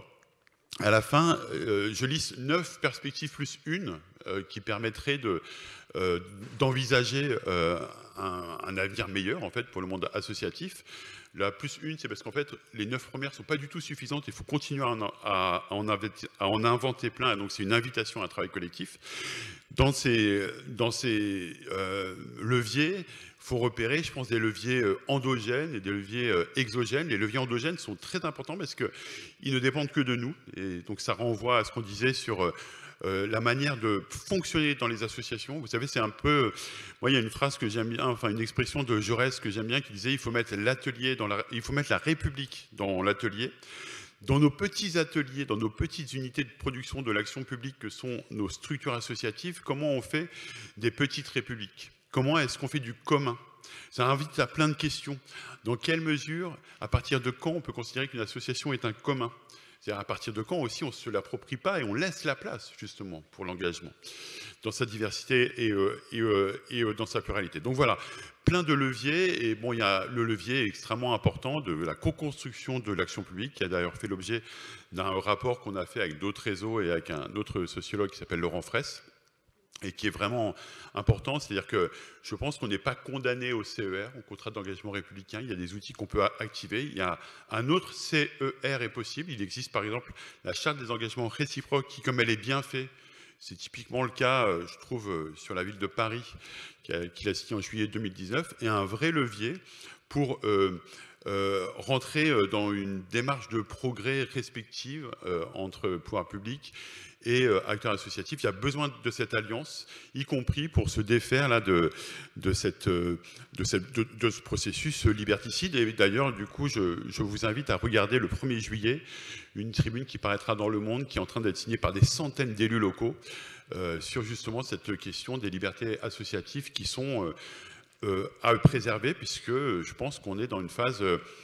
Speaker 4: à la fin, euh, je liste neuf perspectives plus une euh, qui permettraient de, euh, d'envisager euh, un, un avenir meilleur en fait, pour le monde associatif. La plus une, c'est parce qu'en fait, les neuf premières ne sont pas du tout suffisantes. Il faut continuer à en, à, à en, inventer, à en inventer plein. Donc, c'est une invitation à un travail collectif. Dans ces, dans ces euh, leviers, il faut repérer, je pense, des leviers endogènes et des leviers exogènes. Les leviers endogènes sont très importants parce qu'ils ne dépendent que de nous. Et donc, ça renvoie à ce qu'on disait sur euh, la manière de fonctionner dans les associations. Vous savez, c'est un peu... Moi, il y a une phrase que j'aime bien, enfin, une expression de Jaurès que j'aime bien qui disait « il faut mettre l'atelier dans la... il faut mettre la République dans l'atelier ». Dans nos petits ateliers, dans nos petites unités de production de l'action publique que sont nos structures associatives, comment on fait des petites républiques? Comment est-ce qu'on fait du commun? Ça invite à plein de questions. Dans quelle mesure, à partir de quand on peut considérer qu'une association est un commun? C'est-à-dire à partir de quand aussi on ne se l'approprie pas et on laisse la place justement pour l'engagement dans sa diversité et, euh, et, euh, et euh, dans sa pluralité. Donc voilà, plein de leviers, et bon, il y a le levier extrêmement important de la co-construction de l'action publique, qui a d'ailleurs fait l'objet d'un rapport qu'on a fait avec d'autres réseaux et avec un autre sociologue qui s'appelle Laurent Fraisse, et qui est vraiment important, c'est-à-dire que je pense qu'on n'est pas condamné au C E R, au contrat d'engagement républicain, il y a des outils qu'on peut activer, il y a un autre C E R est possible, il existe par exemple la charte des engagements réciproques qui, comme elle est bien faite, c'est typiquement le cas, je trouve, sur la ville de Paris, qu'il a, a signé en juillet deux mille dix-neuf, et un vrai levier pour euh, euh, rentrer dans une démarche de progrès respective euh, entre pouvoir public et euh, acteurs associatifs. Il y a besoin de cette alliance, y compris pour se défaire là, de, de, cette, de, cette, de, de ce processus liberticide. Et d'ailleurs, du coup, je, je vous invite à regarder le premier juillet une tribune qui paraîtra dans Le Monde, qui est en train d'être signée par des centaines d'élus locaux euh, sur justement cette question des libertés associatives qui sont euh, euh, à préserver, puisque je pense qu'on est dans une phase,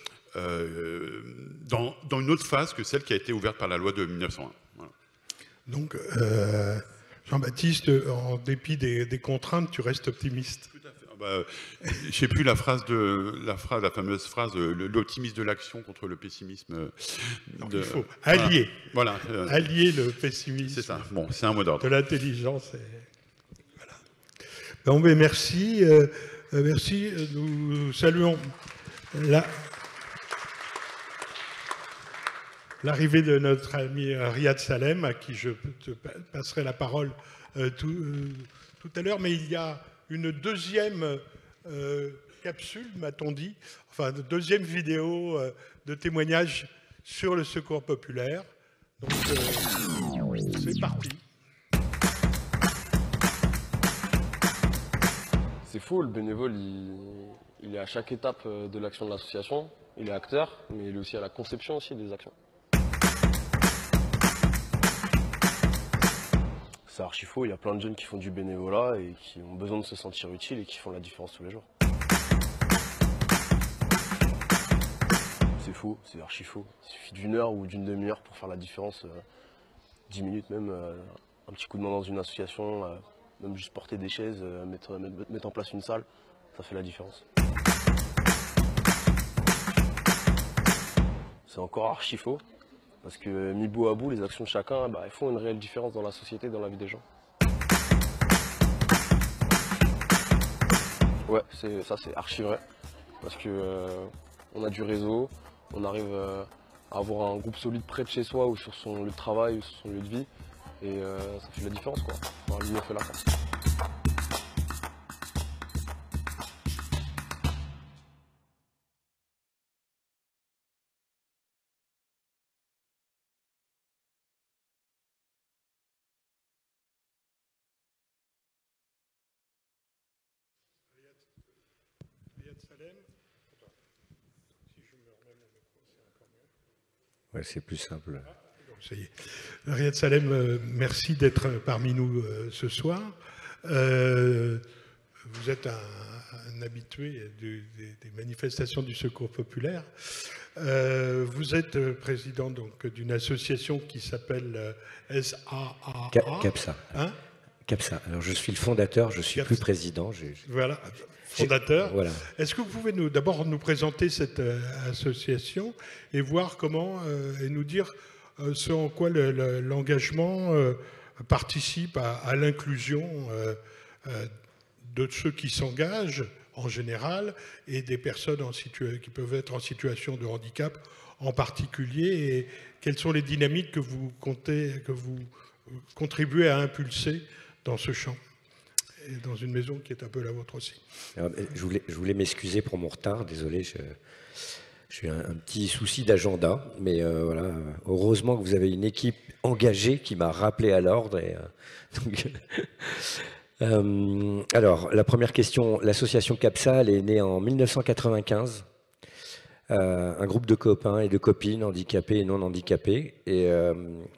Speaker 4: euh, dans, dans une autre phase que celle qui a été ouverte par la loi de mille neuf cent un. Voilà.
Speaker 1: Donc, euh, Jean-Baptiste, en dépit des, des contraintes, tu restes optimiste.
Speaker 4: Tout à fait. Bah, je ne sais plus la phrase de la phrase, la fameuse phrase, l'optimisme de l'action contre le pessimisme.
Speaker 1: Donc,
Speaker 4: de,
Speaker 1: il faut allier,
Speaker 4: voilà, euh,
Speaker 1: allier le pessimisme.
Speaker 4: C'est ça. Bon, c'est un mot d'ordre.
Speaker 1: De l'intelligence. Et... Voilà. Bon, mais merci, euh, merci. Nous saluons la. L'arrivée de notre ami Riyad Salem, à qui je te passerai la parole euh, tout, euh, tout à l'heure, mais il y a une deuxième euh, capsule, m'a-t-on dit, enfin, une deuxième vidéo euh, de témoignage sur le secours populaire. Donc, euh, c'est parti.
Speaker 5: C'est faux, le bénévole, il, il est à chaque étape de l'action de l'association. Il est acteur, mais il est aussi à la conception aussi des actions. C'est archi faux, il y a plein de jeunes qui font du bénévolat et qui ont besoin de se sentir utiles et qui font la différence tous les jours. c'est faux, c'est archi faux. Il suffit d'une heure ou d'une demi-heure pour faire la différence, euh, dix minutes même, euh, un petit coup de main dans une association, euh, même juste porter des chaises, euh, mettre, mettre, mettre en place une salle, ça fait la différence. C'est encore archi faux, parce que mis bout à bout, les actions de chacun, bah, elles font une réelle différence dans la société, dans la vie des gens. Ouais, ça c'est archi vrai, parce que euh, on a du réseau, on arrive euh, à avoir un groupe solide près de chez soi ou sur son lieu de travail ou sur son lieu de vie, et euh, ça fait la différence quoi. Enfin, l'union fait la force.
Speaker 6: Ouais, c'est plus simple.
Speaker 1: Ça y est. Riyad Salem, euh, merci d'être parmi nous euh, ce soir. Euh, vous êtes un, un habitué de, de, des manifestations du Secours populaire. Euh, vous êtes président donc d'une association qui s'appelle S A A A.
Speaker 6: CAPSA.
Speaker 1: Hein
Speaker 6: CAPSA. Alors je suis le fondateur, je suis
Speaker 1: CAPSA.
Speaker 6: plus président. J'ai, j'ai...
Speaker 1: Voilà, fondateur.
Speaker 6: Voilà.
Speaker 1: Est-ce que vous pouvez nous d'abord nous présenter cette euh, association et voir comment euh, et nous dire euh, ce en quoi le, le, l'engagement euh, participe à, à l'inclusion euh, euh, de ceux qui s'engagent en général et des personnes en situa- qui peuvent être en situation de handicap en particulier, et quelles sont les dynamiques que vous comptez, que vous contribuez à impulser dans ce champ et dans une maison qui est un peu la vôtre aussi.
Speaker 6: Alors, je voulais, je voulais m'excuser pour mon retard, désolé, je, j'ai un, un petit souci d'agenda, mais euh, voilà, heureusement que vous avez une équipe engagée qui m'a rappelé à l'ordre. Et, euh, donc, euh, alors, la première question, l'association CAPSA, elle est née en mille neuf cent quatre-vingt-quinze. Euh, un groupe de copains et de copines handicapés et non handicapés, et euh,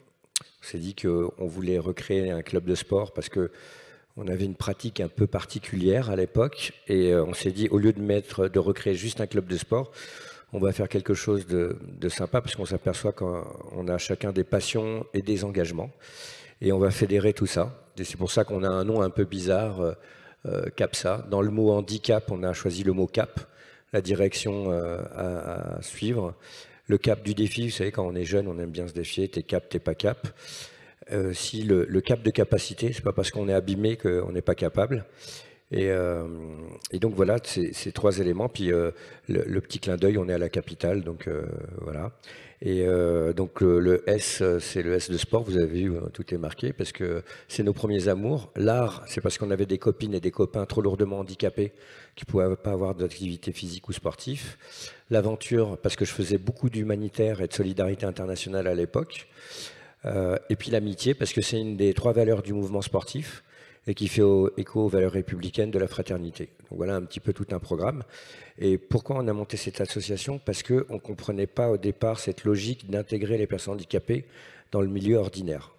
Speaker 6: on s'est dit qu'on voulait recréer un club de sport parce que on avait une pratique un peu particulière à l'époque, et on s'est dit, au lieu de mettre, de recréer juste un club de sport, on va faire quelque chose de, de sympa, parce qu'on s'aperçoit qu'on a chacun des passions et des engagements, et on va fédérer tout ça. Et c'est pour ça qu'on a un nom un peu bizarre, euh, CAPSA. Dans le mot handicap, on a choisi le mot cap, la direction euh, à, à suivre. Le cap du défi, vous savez, quand on est jeune, on aime bien se défier, t'es cap, t'es pas cap. Euh, si le, le cap de capacité, c'est pas parce qu'on est abîmé qu'on n'est pas capable. Et, euh, et donc voilà, ces, ces trois éléments. Puis euh, le, le petit clin d'œil, on est à la capitale, donc euh, voilà. Et euh, donc le, le S, c'est le S de sport. Vous avez vu, tout est marqué parce que c'est nos premiers amours. L'art, c'est parce qu'on avait des copines et des copains trop lourdement handicapés qui ne pouvaient pas avoir d'activité physique ou sportive. L'aventure, parce que je faisais beaucoup d'humanitaire et de solidarité internationale à l'époque. Euh, et puis l'amitié, parce que c'est une des trois valeurs du mouvement sportif et qui fait au, écho aux valeurs républicaines de la fraternité. Donc voilà un petit peu tout un programme. Et pourquoi on a monté cette association? Parce qu'on ne comprenait pas au départ cette logique d'intégrer les personnes handicapées dans le milieu ordinaire.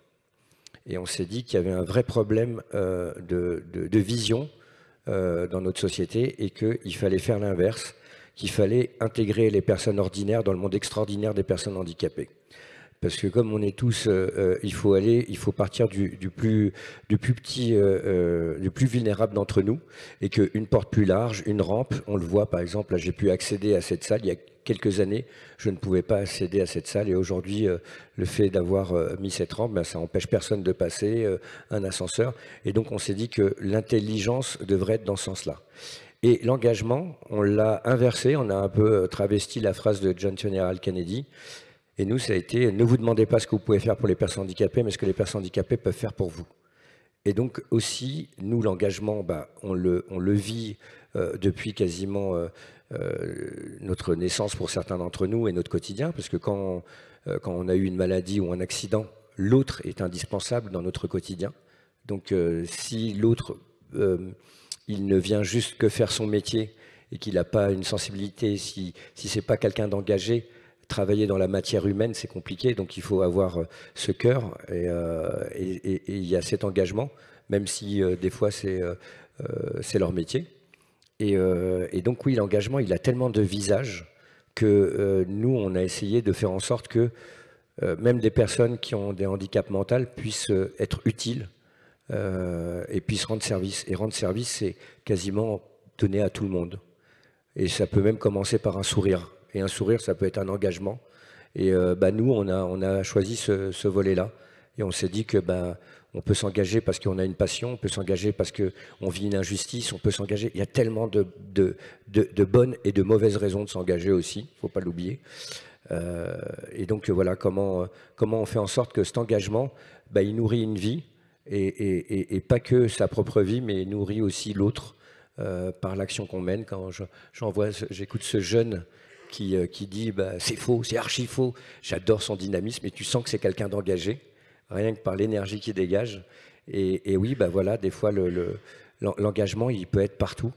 Speaker 6: Et on s'est dit qu'il y avait un vrai problème euh, de, de, de vision euh, dans notre société et qu'il fallait faire l'inverse, qu'il fallait intégrer les personnes ordinaires dans le monde extraordinaire des personnes handicapées. Parce que comme on est tous, euh, il faut aller, il faut partir du, du plus, du plus petit, euh, euh, du plus vulnérable d'entre nous, et qu'une porte plus large, une rampe, on le voit par exemple, là j'ai pu accéder à cette salle, il y a quelques années, je ne pouvais pas accéder à cette salle, et aujourd'hui, euh, le fait d'avoir euh, mis cette rampe, ben, ça empêche personne de passer, euh, un ascenseur, et donc on s'est dit que l'intelligence devrait être dans ce sens-là. Et l'engagement, on l'a inversé, on a un peu travesti la phrase de John Fitzgerald Kennedy. Et nous, ça a été, ne vous demandez pas ce que vous pouvez faire pour les personnes handicapées, mais ce que les personnes handicapées peuvent faire pour vous. Et donc aussi, nous, l'engagement, bah, on, le, on le vit euh, depuis quasiment euh, euh, notre naissance pour certains d'entre nous et notre quotidien, parce que quand, euh, quand on a eu une maladie ou un accident, l'autre est indispensable dans notre quotidien. Donc euh, si l'autre, euh, il ne vient juste que faire son métier et qu'il n'a pas une sensibilité, si, si ce n'est pas quelqu'un d'engagé, travailler dans la matière humaine, c'est compliqué, donc il faut avoir ce cœur, et, euh, et, et, et il y a cet engagement, même si euh, des fois c'est euh, c'est leur métier. Et, euh, et donc oui, l'engagement, il a tellement de visages que euh, nous, on a essayé de faire en sorte que euh, même des personnes qui ont des handicaps mentaux puissent euh, être utiles euh, et puissent rendre service. Et rendre service, c'est quasiment donner à tout le monde. Et ça peut même commencer par un sourire. Et un sourire, ça peut être un engagement. Et euh, bah, nous, on a, on a choisi ce, ce volet-là. Et on s'est dit que bah, on peut s'engager parce qu'on a une passion, on peut s'engager parce qu'on vit une injustice, on peut s'engager. Il y a tellement de, de, de, de bonnes et de mauvaises raisons de s'engager aussi, il ne faut pas l'oublier. Euh, et donc voilà, comment, comment on fait en sorte que cet engagement, bah, il nourrit une vie, et, et, et, et pas que sa propre vie, mais il nourrit aussi l'autre euh, par l'action qu'on mène. Quand je, j'envoie, j'écoute ce jeune qui, qui dit bah, c'est faux, c'est archi faux, j'adore son dynamisme, et tu sens que c'est quelqu'un d'engagé, rien que par l'énergie qui dégage. Et, et oui, bah voilà, des fois, le, le, l'engagement, il peut être partout.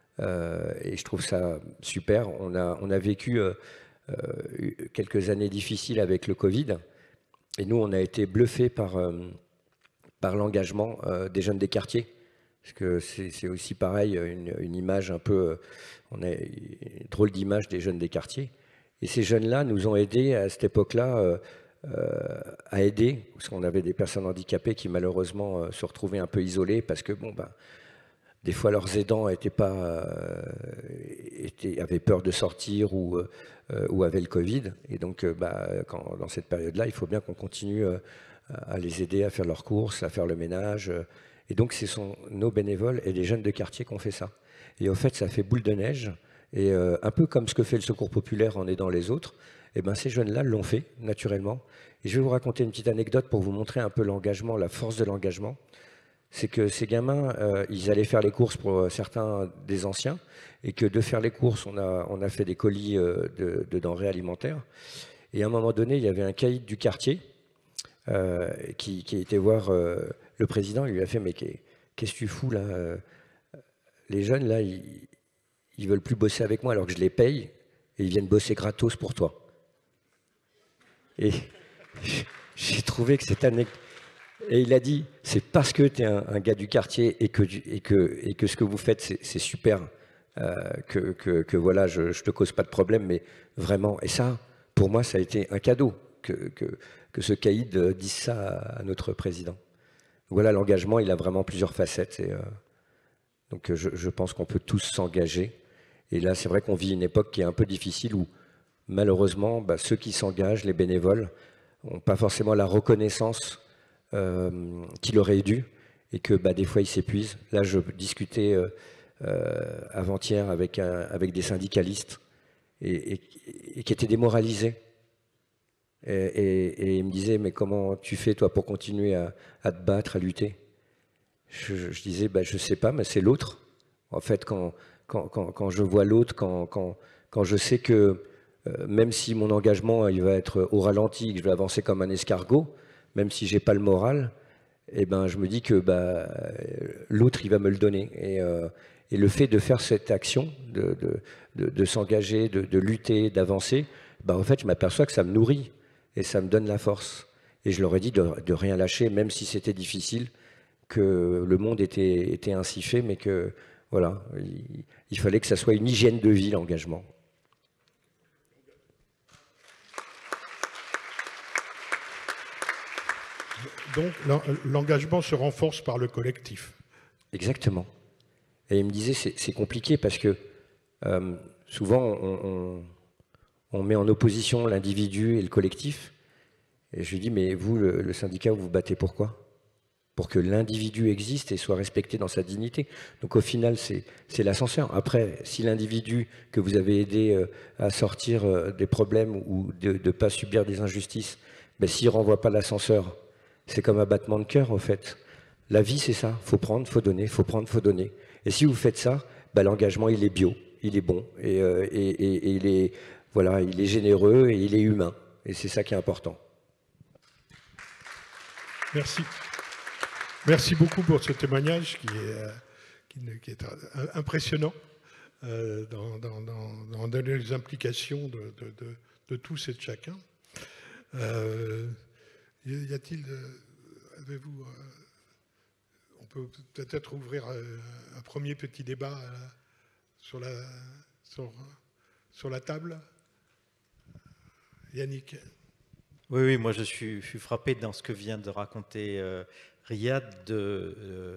Speaker 6: Euh, et je trouve ça super. On a, on a vécu euh, euh, quelques années difficiles avec le Covid. Et nous, on a été bluffés par, euh, par l'engagement euh, des jeunes des quartiers. Parce que c'est, c'est aussi pareil, une, une image un peu... On a une drôle d'image des jeunes des quartiers. Et ces jeunes-là nous ont aidés à cette époque-là... Euh, Euh, à aider, parce qu'on avait des personnes handicapées qui malheureusement euh, se retrouvaient un peu isolées parce que bon, ben, des fois leurs aidants étaient pas, euh, étaient, avaient peur de sortir ou, euh, ou avaient le Covid. Et donc euh, bah, quand, dans cette période-là, il faut bien qu'on continue euh, à les aider à faire leurs courses, à faire le ménage. Et donc ce sont nos bénévoles et les jeunes de quartier qui ont fait ça. Et au fait, ça fait boule de neige. Et euh, un peu comme ce que fait le Secours populaire en aidant les autres, eh ben, ces jeunes-là l'ont fait naturellement. Et je vais vous raconter une petite anecdote pour vous montrer un peu l'engagement, la force de l'engagement. C'est que ces gamins, euh, ils allaient faire les courses pour certains des anciens, et que de faire les courses, on a, on a fait des colis euh, de, de denrées alimentaires. Et à un moment donné, il y avait un caïd du quartier euh, qui, qui était voir euh, le président. Il lui a fait « Mais qu'est-ce que tu fous là ? Les jeunes, là, ils ne veulent plus bosser avec moi alors que je les paye, et ils viennent bosser gratos pour toi. » Et j'ai trouvé que cette anecdote... Et il a dit, c'est parce que tu es un, un gars du quartier et que, et que, et que ce que vous faites, c'est super, euh, que, que, que voilà, je ne te cause pas de problème, mais vraiment... Et ça, pour moi, ça a été un cadeau que, que, que ce caïd dise ça à notre président. Voilà, l'engagement, il a vraiment plusieurs facettes. Et, euh, donc je, je pense qu'on peut tous s'engager. Et là, c'est vrai qu'on vit une époque qui est un peu difficile où, malheureusement, bah, ceux qui s'engagent, les bénévoles, n'ont pas forcément la reconnaissance euh, qu'il aurait dû, et que bah, des fois ils s'épuisent. Là, je discutais euh, euh, avant-hier avec, un, avec des syndicalistes et, et, et qui étaient démoralisés. Et, et, et ils me disaient, mais comment tu fais toi pour continuer à, à te battre, à lutter? je, je disais, bah, je ne sais pas, mais c'est l'autre. En fait, quand, quand, quand, quand je vois l'autre, quand, quand, quand je sais que Euh, même si mon engagement il va être au ralenti, que je vais avancer comme un escargot, même si j'ai pas le moral, eh ben, je me dis que bah, l'autre il va me le donner. Et, euh, et le fait de faire cette action, de, de, de, de s'engager, de, de lutter, d'avancer, bah, en fait je m'aperçois que ça me nourrit et ça me donne la force. Et je leur ai dit de, de rien lâcher, même si c'était difficile, que le monde était, était ainsi fait, mais que voilà, il, il fallait que ça soit une hygiène de vie, l'engagement.
Speaker 1: Donc l'engagement se renforce par le collectif.
Speaker 6: Exactement. Et il me disait, c'est compliqué parce que euh, souvent on, on, on met en opposition l'individu et le collectif. Et je lui dis, mais vous, le, le syndicat, vous vous battez pour quoi? Pour que l'individu existe et soit respecté dans sa dignité. Donc au final, c'est l'ascenseur. Après, si l'individu que vous avez aidé euh, à sortir euh, des problèmes ou de ne pas subir des injustices, ben, s'il ne renvoie pas l'ascenseur, c'est comme un battement de cœur, au fait. La vie, c'est ça. Il faut prendre, il faut donner, il faut prendre, il faut donner. Et si vous faites ça, ben, l'engagement, il est bio, il est bon, et, euh, et, et, et il, est, voilà, il est généreux et il est humain. Et c'est ça qui est important.
Speaker 1: Merci. Merci beaucoup pour ce témoignage qui est, euh, qui, qui est impressionnant euh, dans, dans, dans, dans les implications de, de, de, de tous et de chacun. Euh, y a-t-il, euh, avez-vous, euh, on peut peut-être ouvrir euh, un premier petit débat euh, sur, la, sur, sur la table. Yannick.
Speaker 2: Oui, oui, moi je suis, je suis frappé dans ce que vient de raconter euh, Riyad de, euh,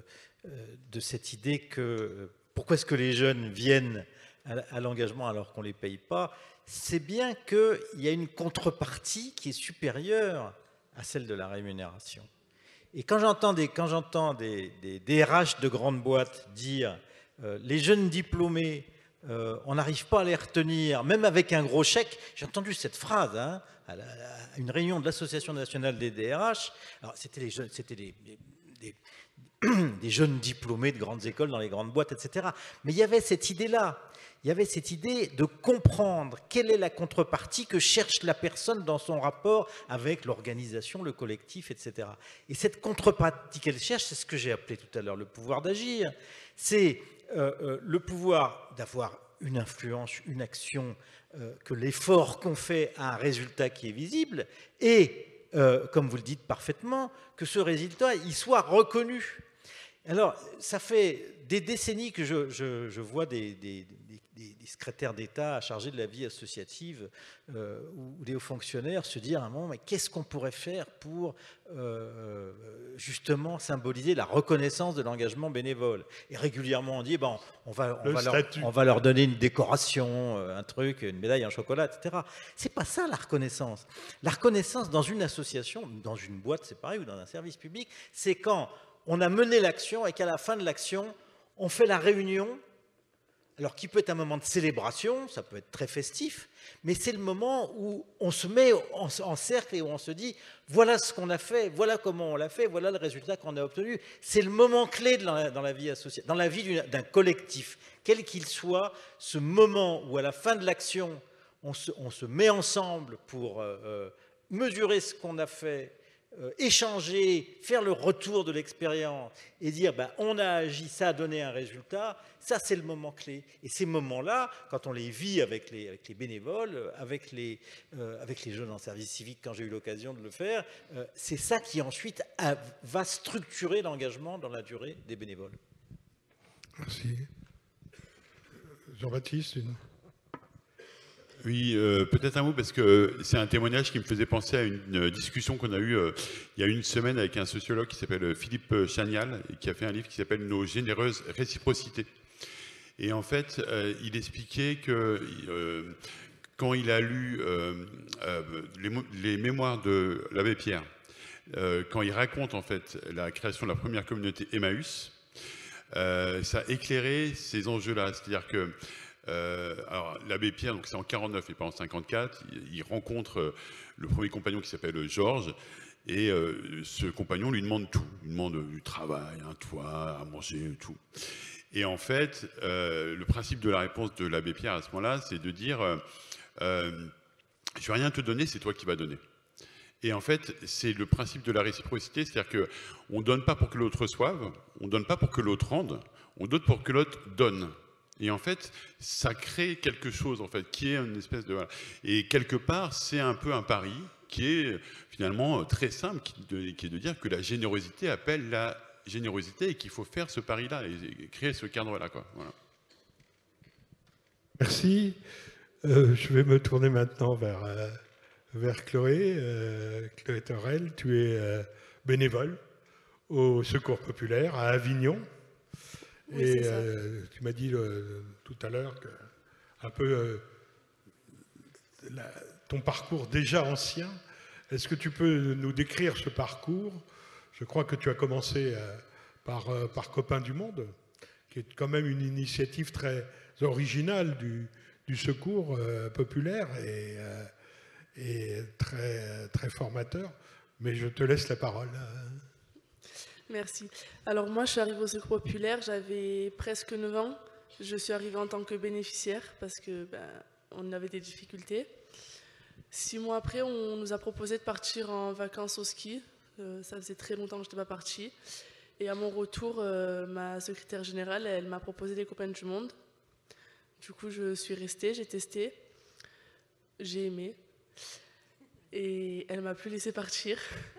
Speaker 2: de cette idée que euh, pourquoi est-ce que les jeunes viennent à, à l'engagement alors qu'on ne les paye pas? C'est bien qu'il y a une contrepartie qui est supérieure à celle de la rémunération. Et quand j'entends des, quand j'entends des, des, des R H de grandes boîtes dire euh, les jeunes diplômés, euh, on n'arrive pas à les retenir, même avec un gros chèque, j'ai entendu cette phrase hein, à, la, à une réunion de l'Association nationale des D R H. Alors c'était les jeunes, c'était des, des, des, des jeunes diplômés de grandes écoles dans les grandes boîtes, et cetera. Mais il y avait cette idée-là. Il y avait cette idée de comprendre quelle est la contrepartie que cherche la personne dans son rapport avec l'organisation, le collectif, et cetera. Et cette contrepartie qu'elle cherche, c'est ce que j'ai appelé tout à l'heure le pouvoir d'agir. C'est euh, euh, le pouvoir d'avoir une influence, une action, euh, que l'effort qu'on fait a un résultat qui est visible et, euh, comme vous le dites parfaitement, que ce résultat il soit reconnu. Alors, ça fait des décennies que je, je, je vois des, des, des, des secrétaires d'État chargés de la vie associative euh, ou des hauts fonctionnaires se dire à un moment, mais qu'est-ce qu'on pourrait faire pour euh, justement symboliser la reconnaissance de l'engagement bénévole? Et régulièrement, on dit, bon, on va, on, va leur, on va leur donner une décoration, un truc, une médaille en chocolat, et cetera. C'est pas ça la reconnaissance. La reconnaissance dans une association, dans une boîte, c'est pareil, ou dans un service public, c'est quand on a mené l'action et qu'à la fin de l'action, on fait la réunion, alors qui peut être un moment de célébration, ça peut être très festif, mais c'est le moment où on se met en, en cercle et où on se dit voilà ce qu'on a fait, voilà comment on l'a fait, voilà le résultat qu'on a obtenu. C'est le moment clé de la, dans la vie associative, dans la vie d'un collectif, quel qu'il soit, ce moment où à la fin de l'action, on se, on se met ensemble pour euh, mesurer ce qu'on a fait, Euh, échanger, faire le retour de l'expérience et dire ben, on a agi, ça a donné un résultat, ça c'est le moment clé. Et ces moments-là, quand on les vit avec les, avec les bénévoles, avec les, euh, avec les jeunes en service civique, quand j'ai eu l'occasion de le faire, euh, c'est ça qui ensuite a, va structurer l'engagement dans la durée des bénévoles.
Speaker 1: Merci. Jean-Baptiste, une...
Speaker 4: Oui, euh, peut-être un mot, parce que c'est un témoignage qui me faisait penser à une discussion qu'on a eue euh, il y a une semaine avec un sociologue qui s'appelle Philippe Chagnal, et qui a fait un livre qui s'appelle « Nos généreuses réciprocités ». Et en fait, euh, il expliquait que euh, quand il a lu euh, euh, les, les mémoires de l'abbé Pierre, euh, quand il raconte en fait la création de la première communauté Emmaüs, euh, ça a éclairé ces enjeux-là. C'est-à-dire que Euh, alors l'abbé Pierre, donc c'est en quarante-neuf et pas en cinquante-quatre, il, il rencontre euh, le premier compagnon qui s'appelle Georges, et euh, ce compagnon lui demande tout, il demande du travail, un toit, à manger, tout. Et en fait, euh, le principe de la réponse de l'abbé Pierre à ce moment-là, c'est de dire euh, euh, je ne vais rien te donner, c'est toi qui vas donner. Et en fait, c'est le principe de la réciprocité, c'est-à-dire qu'on ne donne pas pour que l'autre reçoive, on ne donne pas pour que l'autre rende, on donne pour que l'autre donne. Et en fait, ça crée quelque chose en fait, qui est une espèce de... Voilà. Et quelque part, c'est un peu un pari qui est finalement très simple, qui, de, qui est de dire que la générosité appelle la générosité et qu'il faut faire ce pari-là et créer ce cadre-là. Voilà.
Speaker 1: Merci. Euh, je vais me tourner maintenant vers, euh, vers Chloé. Euh, Chloé Torel, tu es euh, bénévole au Secours populaire à Avignon. Oui, et euh, tu m'as dit euh, tout à l'heure que un peu euh, la, ton parcours déjà ancien. Est-ce que tu peux nous décrire ce parcours? Je crois que tu as commencé euh, par, euh, par Copains du Monde, qui est quand même une initiative très originale du, du secours euh, populaire et, euh, et très, très formateur. Mais je te laisse la parole.
Speaker 7: Merci. Alors moi, je suis arrivée au Secours populaire, j'avais presque neuf ans. Je suis arrivée en tant que bénéficiaire parce que ben, on avait des difficultés. Six mois après, on nous a proposé de partir en vacances au ski. Euh, ça faisait très longtemps que je n'étais pas partie. Et à mon retour, euh, ma secrétaire générale, elle m'a proposé les Copains du Monde. Du coup, je suis restée, j'ai testé, j'ai aimé. Et elle ne m'a plus laissé partir.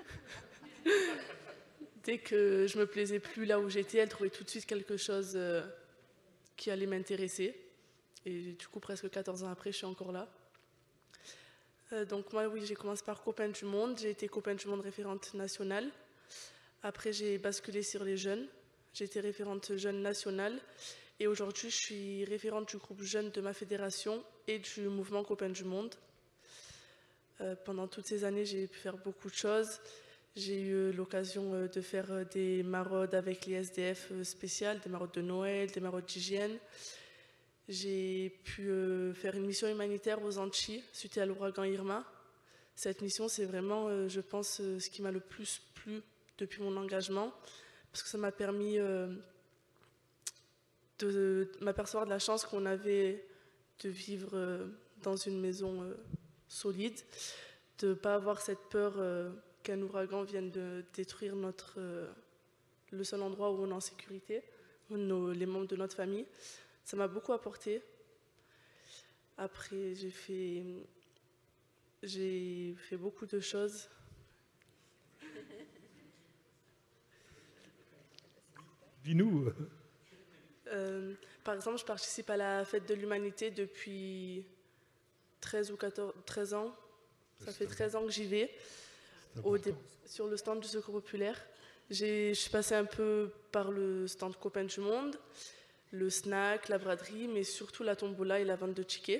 Speaker 7: Dès que je me plaisais plus là où j'étais, elle trouvait tout de suite quelque chose euh, qui allait m'intéresser. Et du coup, presque quatorze ans après, je suis encore là. Euh, donc moi, oui, j'ai commencé par Copains du Monde. J'ai été Copains du Monde référente nationale. Après, j'ai basculé sur les jeunes. J'ai été référente jeune nationale. Et aujourd'hui, je suis référente du groupe jeune de ma fédération et du mouvement Copains du Monde. Euh, pendant toutes ces années, j'ai pu faire beaucoup de choses. J'ai eu l'occasion de faire des maraudes avec les S D F spéciales, des maraudes de Noël, des maraudes d'hygiène. J'ai pu faire une mission humanitaire aux Antilles suite à l'ouragan Irma. Cette mission, c'est vraiment, je pense, ce qui m'a le plus plu depuis mon engagement, parce que ça m'a permis de m'apercevoir de la chance qu'on avait de vivre dans une maison solide, de ne pas avoir cette peur qu'un ouragan vienne de détruire notre, euh, le seul endroit où on est en sécurité, nos, les membres de notre famille. Ça m'a beaucoup apporté. Après, j'ai fait, j'ai fait beaucoup de choses.
Speaker 1: Dis-nous.
Speaker 7: Euh, par exemple, je participe à la fête de l'humanité depuis treize ou quatorze, treize ans. Ça fait treize ans que j'y vais. Au dé... Sur le stand du Secours Populaire, je suis passée un peu par le stand Copains du Monde, le snack, la braderie, mais surtout la tombola et la vente de tickets.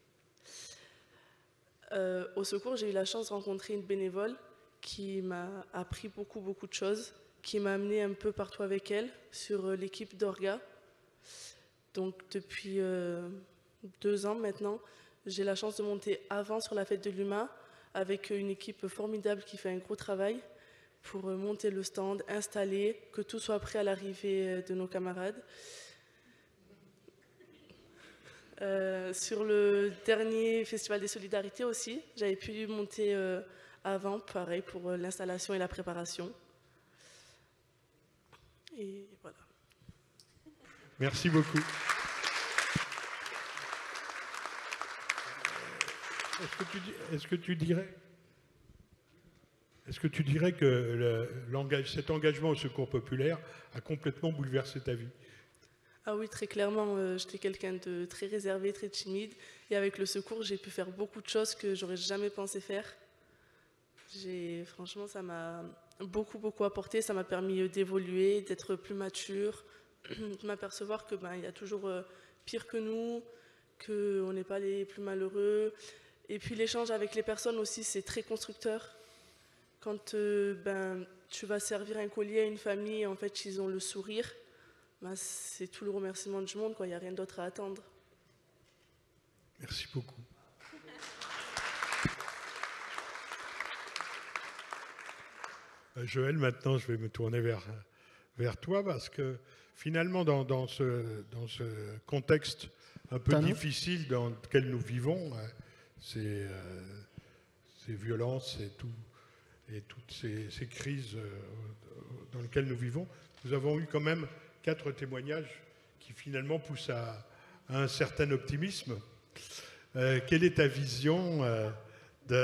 Speaker 7: Euh, au Secours, j'ai eu la chance de rencontrer une bénévole qui m'a appris beaucoup, beaucoup de choses, qui m'a amenée un peu partout avec elle sur euh, l'équipe d'Orga. Donc depuis euh, deux ans maintenant, j'ai la chance de monter avant sur la fête de l'U M A, avec une équipe formidable qui fait un gros travail pour monter le stand, installer, que tout soit prêt à l'arrivée de nos camarades. Euh, sur le dernier Festival des Solidarités aussi, j'avais pu monter euh, avant, pareil, pour l'installation et la préparation. Et voilà.
Speaker 1: Merci beaucoup. Est-ce que, tu, est-ce que tu dirais, est-ce que tu dirais que le, cet engagement au Secours populaire a complètement bouleversé ta vie?
Speaker 7: Ah oui, très clairement. Euh, j'étais quelqu'un de très réservé, très timide. Et avec le Secours, j'ai pu faire beaucoup de choses que j'aurais jamais pensé faire. J'ai, franchement, ça m'a beaucoup, beaucoup apporté. Ça m'a permis d'évoluer, d'être plus mature, de m'apercevoir que ben, il y a toujours euh, pire que nous, qu'on n'est pas les plus malheureux. Et puis l'échange avec les personnes aussi, c'est très constructeur. Quand euh, ben, tu vas servir un colis à une famille, en fait, ils ont le sourire, ben, c'est tout le remerciement du monde, il n'y a rien d'autre à attendre.
Speaker 1: Merci beaucoup. Joël, maintenant, je vais me tourner vers, vers toi, parce que finalement, dans, dans, ce, dans ce contexte un peu
Speaker 8: T'as
Speaker 1: difficile dans lequel nous vivons, ces, euh, ces violences et, tout, et toutes ces, ces crises euh, dans lesquelles nous vivons, nous avons eu quand même quatre témoignages qui finalement poussent à, à un certain optimisme. Euh, quelle est ta vision euh, de...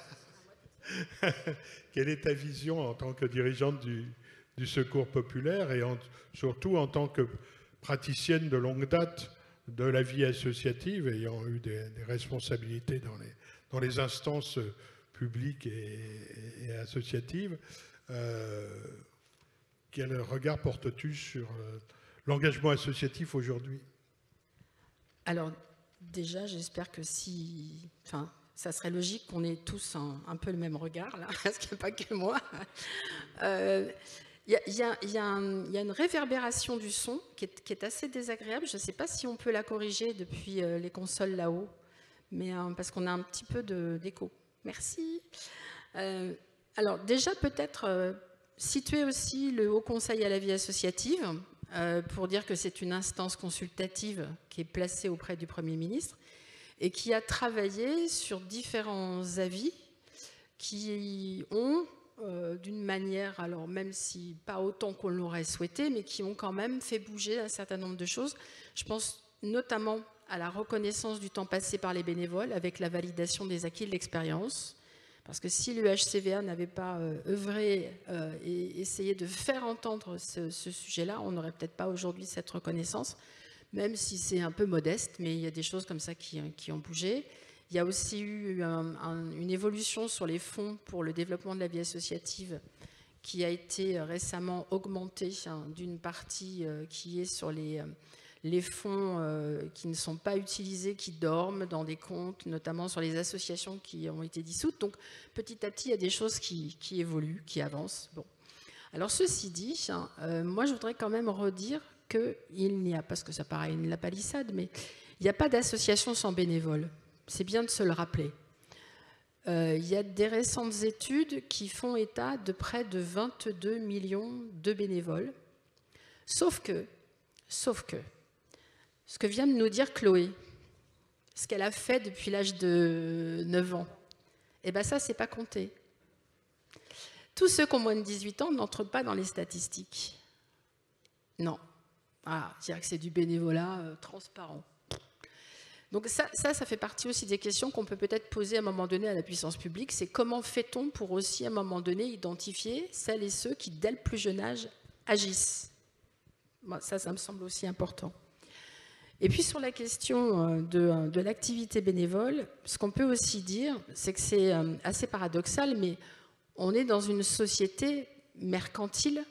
Speaker 1: Quelle est ta vision en tant que dirigeante du, du Secours populaire et en, surtout en tant que praticienne de longue date de la vie associative, ayant eu des, des responsabilités dans les, dans les instances publiques et, et, et associatives. Euh, quel regard portes-tu sur l'engagement associatif aujourd'hui?
Speaker 8: Alors, déjà, j'espère que si... Enfin, ça serait logique qu'on ait tous un, un peu le même regard, là, parce qu'il n'y a pas que moi. Euh, Il y, y, y, y a une réverbération du son qui est, qui est assez désagréable. Je ne sais pas si on peut la corriger depuis euh, les consoles là-haut, mais euh, parce qu'on a un petit peu d'écho. Merci. Euh, alors déjà, peut-être euh, situer aussi le Haut Conseil à la vie associative, euh, pour dire que c'est une instance consultative qui est placée auprès du Premier ministre et qui a travaillé sur différents avis qui ont... Euh, d'une manière, alors même si pas autant qu'on l'aurait souhaité, mais qui ont quand même fait bouger un certain nombre de choses. Je pense notamment à la reconnaissance du temps passé par les bénévoles avec la validation des acquis de l'expérience. Parce que si l'U H C V A n'avait pas euh, œuvré euh, et essayé de faire entendre ce, ce sujet-là, on n'aurait peut-être pas aujourd'hui cette reconnaissance, même si c'est un peu modeste, mais il y a des choses comme ça qui, qui ont bougé. Il y a aussi eu un, un, une évolution sur les fonds pour le développement de la vie associative qui a été récemment augmentée, hein, d'une partie euh, qui est sur les, les fonds euh, qui ne sont pas utilisés, qui dorment dans des comptes, notamment sur les associations qui ont été dissoutes. Donc petit à petit, il y a des choses qui, qui évoluent, qui avancent. Bon. Alors ceci dit, hein, euh, moi je voudrais quand même redire qu'il n'y a, parce que ça paraît une lapalissade, mais il n'y a pas d'association sans bénévoles. C'est bien de se le rappeler. Euh, il y a des récentes études qui font état de près de vingt-deux millions de bénévoles. Sauf que, sauf que, ce que vient de nous dire Chloé, ce qu'elle a fait depuis l'âge de neuf ans, eh bien ça, c'est pas compté. Tous ceux qui ont moins de dix-huit ans n'entrent pas dans les statistiques. Non. Ah, je dirais que c'est du bénévolat euh, transparent. Donc ça, ça, ça fait partie aussi des questions qu'on peut peut-être poser à un moment donné à la puissance publique. C'est comment fait-on pour aussi à un moment donné identifier celles et ceux qui, dès le plus jeune âge, agissent. Moi, ça, ça me semble aussi important. Et puis sur la question de, de l'activité bénévole, ce qu'on peut aussi dire, c'est que c'est assez paradoxal, mais on est dans une société mercantile.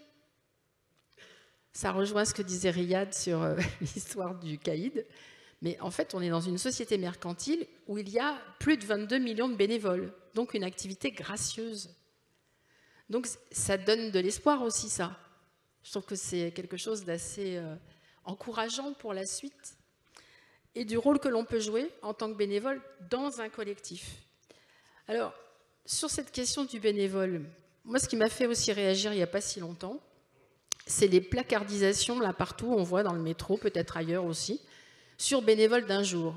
Speaker 8: Ça rejoint ce que disait Riyad sur l'histoire du caïd. Mais en fait, on est dans une société mercantile où il y a plus de vingt-deux millions de bénévoles, donc une activité gracieuse. Donc ça donne de l'espoir aussi, ça. Je trouve que c'est quelque chose d'assez euh, encourageant pour la suite et du rôle que l'on peut jouer en tant que bénévole dans un collectif. Alors, sur cette question du bénévole, moi, ce qui m'a fait aussi réagir il n'y a pas si longtemps, c'est les placardisations, là, partout, on voit dans le métro, peut-être ailleurs aussi, sur bénévole d'un jour.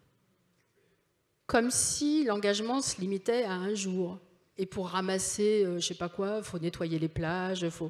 Speaker 8: Comme si l'engagement se limitait à un jour. Et pour ramasser, euh, je ne sais pas quoi, il faut nettoyer les plages, faut...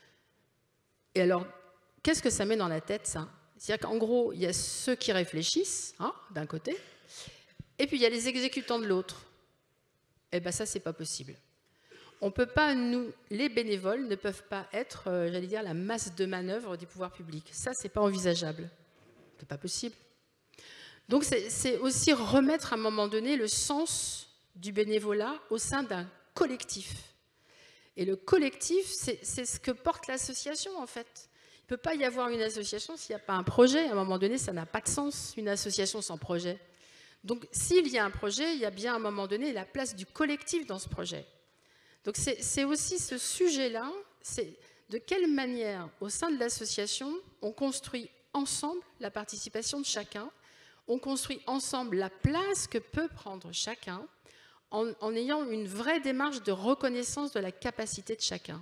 Speaker 8: Et alors, qu'est-ce que ça met dans la tête, ça? C'est-à-dire qu'en gros, il y a ceux qui réfléchissent, hein, d'un côté, et puis il y a les exécutants de l'autre. Eh bien, ça, c'est pas possible. On peut pas, nous, les bénévoles ne peuvent pas être, euh, j'allais dire, la masse de manœuvre des pouvoirs publics. Ça, c'est pas envisageable. C'est pas possible. Donc, c'est aussi remettre à un moment donné le sens du bénévolat au sein d'un collectif. Et le collectif, c'est ce que porte l'association, en fait. Il ne peut pas y avoir une association s'il n'y a pas un projet. À un moment donné, ça n'a pas de sens, une association sans projet. Donc, s'il y a un projet, il y a bien à un moment donné la place du collectif dans ce projet. Donc, c'est aussi ce sujet-là, c'est de quelle manière, au sein de l'association, on construit ensemble la participation de chacun, on construit ensemble la place que peut prendre chacun en, en ayant une vraie démarche de reconnaissance de la capacité de chacun.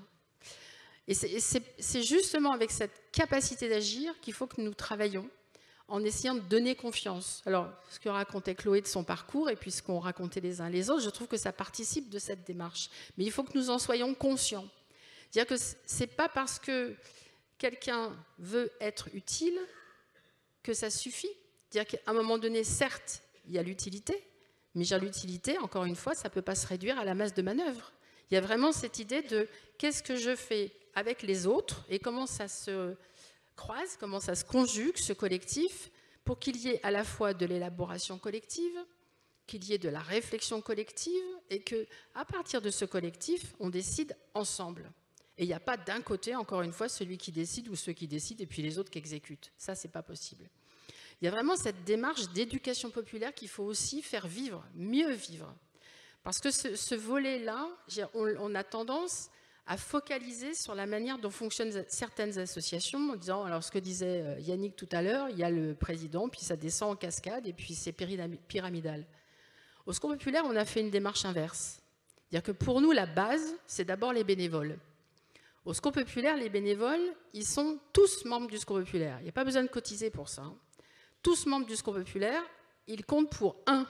Speaker 8: Et c'est justement avec cette capacité d'agir qu'il faut que nous travaillons en essayant de donner confiance. Alors, ce que racontait Chloé de son parcours et puis ce qu'ont raconté les uns les autres, je trouve que ça participe de cette démarche. Mais il faut que nous en soyons conscients. C'est-à-dire que ce n'est pas parce que quelqu'un veut être utile que ça suffit. C'est-à-dire qu'à un moment donné, certes, il y a l'utilité, mais l'utilité, encore une fois, ça ne peut pas se réduire à la masse de manœuvre. Il y a vraiment cette idée de qu'est-ce que je fais avec les autres et comment ça se croise, comment ça se conjugue, ce collectif, pour qu'il y ait à la fois de l'élaboration collective, qu'il y ait de la réflexion collective et qu'à partir de ce collectif, on décide ensemble. Et il n'y a pas d'un côté, encore une fois, celui qui décide ou ceux qui décident et puis les autres qui exécutent. Ça, ce n'est pas possible. Il y a vraiment cette démarche d'éducation populaire qu'il faut aussi faire vivre, mieux vivre. Parce que ce, ce volet-là, on, on a tendance à focaliser sur la manière dont fonctionnent certaines associations, en disant, alors ce que disait Yannick tout à l'heure, il y a le président, puis ça descend en cascade, et puis c'est pyramidal. Au Secours populaire, on a fait une démarche inverse. C'est-à-dire que pour nous, la base, c'est d'abord les bénévoles. Au Secours populaire, les bénévoles, ils sont tous membres du Secours populaire. Il n'y a pas besoin de cotiser pour ça. Tous membres du Secours populaire, ils comptent pour un,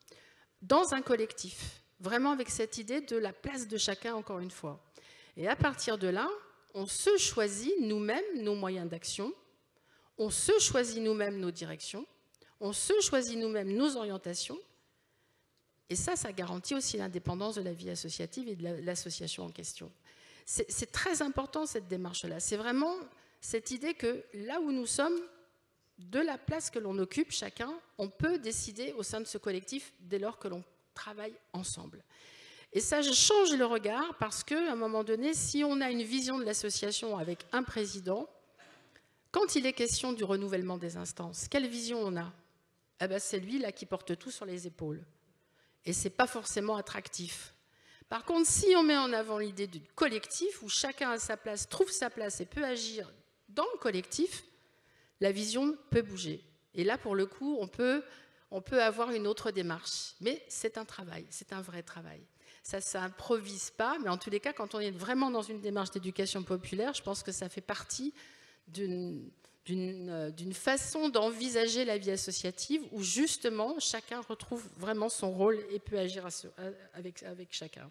Speaker 8: dans un collectif, vraiment avec cette idée de la place de chacun, encore une fois. Et à partir de là, on se choisit nous-mêmes nos moyens d'action, on se choisit nous-mêmes nos directions, on se choisit nous-mêmes nos orientations, et ça, ça garantit aussi l'indépendance de la vie associative et de l'association en question. C'est très important, cette démarche-là. C'est vraiment cette idée que là où nous sommes, de la place que l'on occupe chacun, on peut décider au sein de ce collectif dès lors que l'on travaille ensemble. Et ça change le regard parce qu'à un moment donné, si on a une vision de l'association avec un président, quand il est question du renouvellement des instances, quelle vision on a? Eh ben, c'est lui là qui porte tout sur les épaules. Et ce n'est pas forcément attractif. Par contre, si on met en avant l'idée du collectif, où chacun a sa place, trouve sa place et peut agir dans le collectif, la vision peut bouger. Et là, pour le coup, on peut, on peut avoir une autre démarche. Mais c'est un travail, c'est un vrai travail. Ça ne s'improvise pas, mais en tous les cas, quand on est vraiment dans une démarche d'éducation populaire, je pense que ça fait partie d'une d'une façon d'envisager la vie associative où justement chacun retrouve vraiment son rôle et peut agir avec, avec chacun.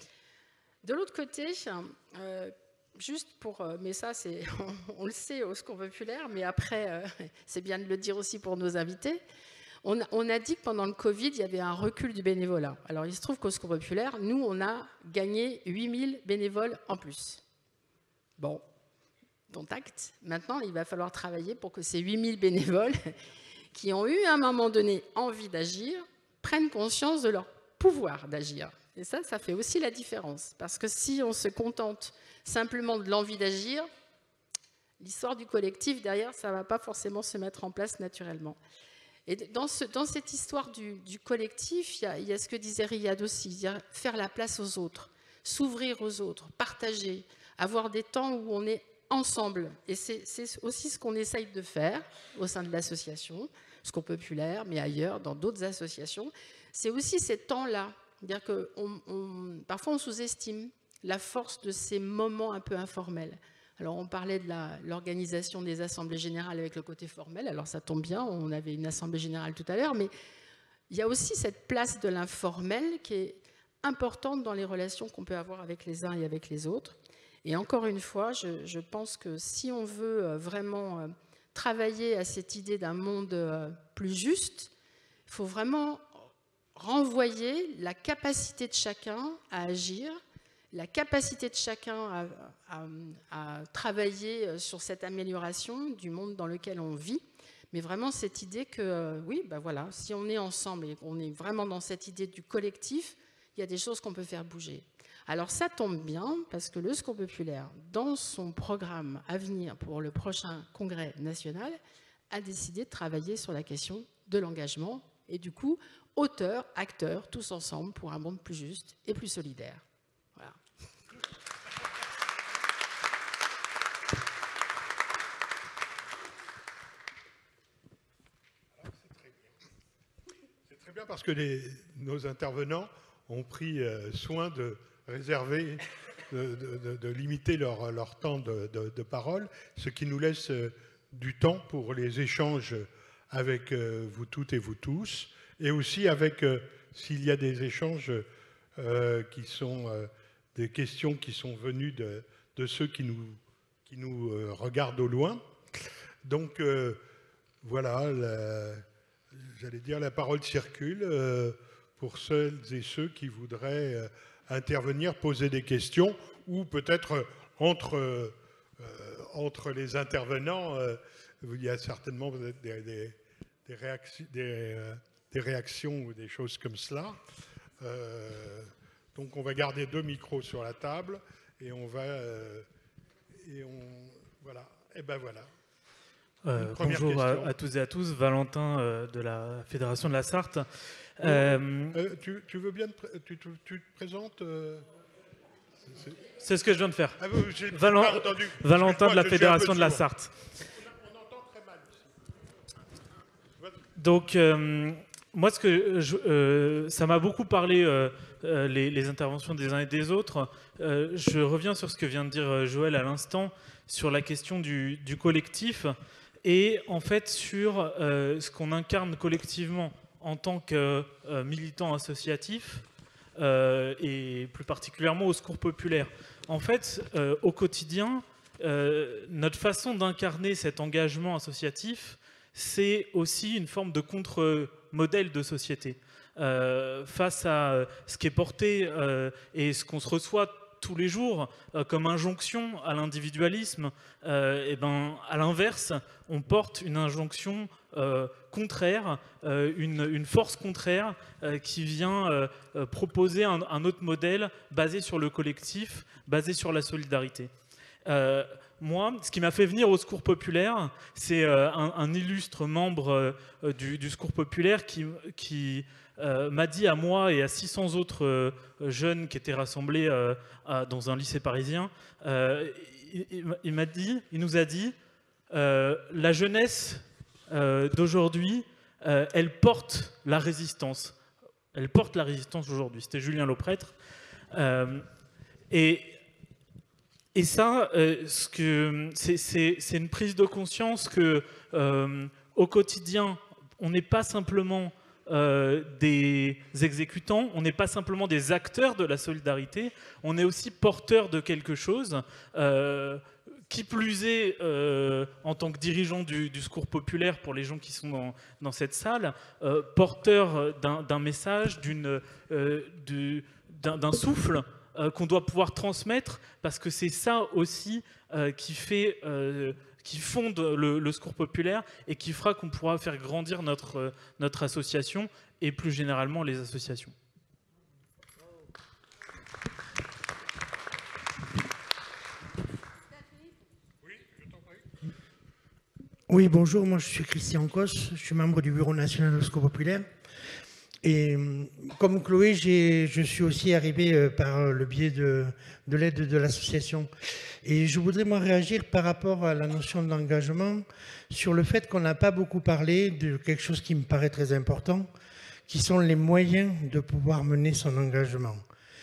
Speaker 8: De l'autre côté, euh, juste pour, mais ça c'est, on, on le sait au Secours populaire, mais après euh, c'est bien de le dire aussi pour nos invités, on a, on a dit que pendant le Covid il y avait un recul du bénévolat. Alors il se trouve qu'au Secours populaire, nous on a gagné huit mille bénévoles en plus. Bon. Dont acte. Maintenant, il va falloir travailler pour que ces huit mille bénévoles qui ont eu à un moment donné envie d'agir prennent conscience de leur pouvoir d'agir. Et ça, ça fait aussi la différence. Parce que si on se contente simplement de l'envie d'agir, l'histoire du collectif, derrière, ça ne va pas forcément se mettre en place naturellement. Et dans, ce, dans cette histoire du, du collectif, il y, a, il y a ce que disait Riyad aussi, c'est-à-dire faire la place aux autres, s'ouvrir aux autres, partager, avoir des temps où on est ensemble. Et c'est aussi ce qu'on essaye de faire au sein de l'association, Secours populaire, mais ailleurs, dans d'autres associations. C'est aussi ces temps-là. C'est-à-dire que on, on, parfois, on sous-estime la force de ces moments un peu informels. Alors, on parlait de l'organisation des assemblées générales avec le côté formel. Alors, ça tombe bien, on avait une assemblée générale tout à l'heure, mais il y a aussi cette place de l'informel qui est importante dans les relations qu'on peut avoir avec les uns et avec les autres. Et encore une fois, je, je pense que si on veut vraiment travailler à cette idée d'un monde plus juste, il faut vraiment renvoyer la capacité de chacun à agir, la capacité de chacun à, à, à travailler sur cette amélioration du monde dans lequel on vit, mais vraiment cette idée que, oui, ben voilà, si on est ensemble et qu'on est vraiment dans cette idée du collectif, il y a des choses qu'on peut faire bouger. Alors ça tombe bien parce que le Secours populaire, dans son programme à venir pour le prochain congrès national, a décidé de travailler sur la question de l'engagement et du coup, auteurs, acteurs, tous ensemble pour un monde plus juste et plus solidaire. Voilà.
Speaker 1: C'est très bien parce que les, nos intervenants ont pris euh, soin de réserver, de, de, de limiter leur, leur temps de, de, de parole, ce qui nous laisse euh, du temps pour les échanges avec euh, vous toutes et vous tous, et aussi avec, euh, s'il y a des échanges euh, qui sont euh, des questions qui sont venues de, de ceux qui nous, qui nous euh, regardent au loin. Donc euh, voilà, j'allais dire la parole circule euh, pour celles et ceux qui voudraient euh, intervenir, poser des questions, ou peut-être entre, euh, entre les intervenants, euh, il y a certainement des, des, des, réactions, des, euh, des réactions ou des choses comme cela. Euh, donc on va garder deux micros sur la table et on va... Euh, et on, voilà, et ben voilà.
Speaker 9: Euh, bonjour à, à tous et à tous, Valentin euh, de la Fédération de la Sarthe.
Speaker 1: Euh, euh, tu, tu veux bien, te, tu, tu, tu te présentes euh,
Speaker 9: C'est ce que je viens de faire.
Speaker 1: Ah,
Speaker 9: Valen Valentin de la Fédération de la Sarthe.
Speaker 1: On entend très mal ici.
Speaker 9: Donc, euh, moi, ce que je, euh, ça m'a beaucoup parlé, euh, euh, les, les interventions des uns et des autres. Euh, je reviens sur ce que vient de dire Joël à l'instant, sur la question du, du collectif, et en fait sur euh, ce qu'on incarne collectivement en tant que euh, militant associatif, euh, et plus particulièrement au Secours populaire. En fait, euh, au quotidien, euh, notre façon d'incarner cet engagement associatif, c'est aussi une forme de contre-modèle de société. Euh, face à ce qui est porté euh, et ce qu'on se reçoit tous les jours euh, comme injonction à l'individualisme, euh, et ben, à l'inverse, on porte une injonction euh, contraire, euh, une, une force contraire euh, qui vient euh, euh, proposer un, un autre modèle basé sur le collectif, basé sur la solidarité. Euh, moi, ce qui m'a fait venir au Secours populaire, c'est euh, un, un illustre membre euh, du, du Secours populaire qui, qui euh, m'a dit à moi et à six cents autres euh, jeunes qui étaient rassemblés euh, à, dans un lycée parisien, euh, il, il m'a dit, il nous a dit, euh, la jeunesse euh, d'aujourd'hui, euh, elle porte la résistance. Elle porte la résistance aujourd'hui. C'était Julien Lauprêtre. Euh, et Et ça, euh, c'est une prise de conscience que, euh, au quotidien, on n'est pas simplement euh, des exécutants, on n'est pas simplement des acteurs de la solidarité, on est aussi porteurs de quelque chose. Euh, qui plus est, euh, en tant que dirigeant du, du Secours populaire, pour les gens qui sont dans, dans cette salle, euh, porteur d'un message, d'une, euh, d'un d'un souffle, Euh, qu'on doit pouvoir transmettre, parce que c'est ça aussi euh, qui, fait, euh, qui fonde le, le Secours populaire et qui fera qu'on pourra faire grandir notre, euh, notre association et plus généralement les associations.
Speaker 10: Oui, bonjour, moi je suis Christian Cos, je suis membre du Bureau national du Secours populaire. Et comme Chloé, je suis aussi arrivé par le biais de, de l'aide de l'association. Et je voudrais moi réagir par rapport à la notion d'engagement sur le fait qu'on n'a pas beaucoup parlé de quelque chose qui me paraît très important, qui sont les moyens de pouvoir mener son engagement.